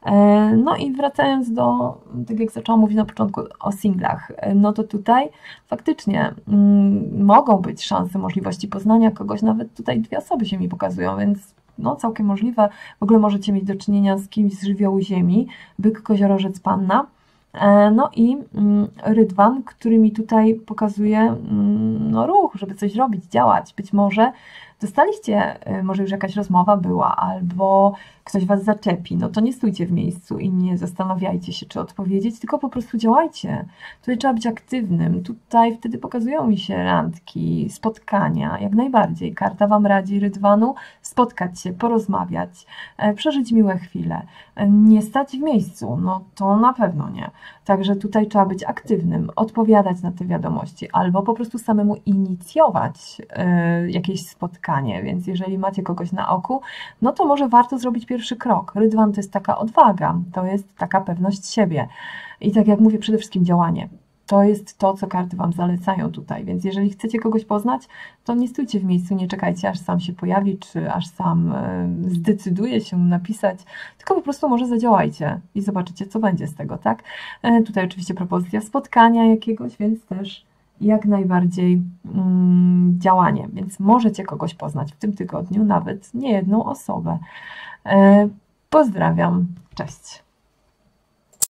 No i wracając do, tak jak zaczęłam mówić na początku o singlach, no to tutaj faktycznie mogą być szanse, możliwości poznania kogoś, nawet tutaj dwie osoby się mi pokazują, więc no całkiem możliwe. W ogóle możecie mieć do czynienia z kimś z żywiołu ziemi, byk, koziorożec, panna. No i rydwan, który mi tutaj pokazuje no, ruch, żeby coś robić, działać. Być może dostaliście, może już jakaś rozmowa była, albo ktoś Was zaczepi, no to nie stójcie w miejscu i nie zastanawiajcie się, czy odpowiedzieć, tylko po prostu działajcie. Tutaj trzeba być aktywnym. Tutaj wtedy pokazują mi się randki, spotkania, jak najbardziej. Karta Wam radzi, rydwanu, spotkać się, porozmawiać, przeżyć miłe chwile. Nie stać w miejscu, no to na pewno nie. Także tutaj trzeba być aktywnym, odpowiadać na te wiadomości, albo po prostu samemu inicjować y, jakieś spotkanie, więc jeżeli macie kogoś na oku, no to może warto zrobić pierwszy krok. Rydwan to jest taka odwaga, to jest taka pewność siebie i tak jak mówię, przede wszystkim działanie. To jest to, co karty Wam zalecają tutaj, więc jeżeli chcecie kogoś poznać, to nie stójcie w miejscu, nie czekajcie, aż sam się pojawi, czy aż sam y, zdecyduje się napisać, tylko po prostu może zadziałajcie i zobaczycie, co będzie z tego, tak? Y, tutaj oczywiście propozycja spotkania jakiegoś, więc też jak najbardziej mm, działanie, więc możecie kogoś poznać w tym tygodniu, nawet nie jedną osobę. Y, pozdrawiam, cześć!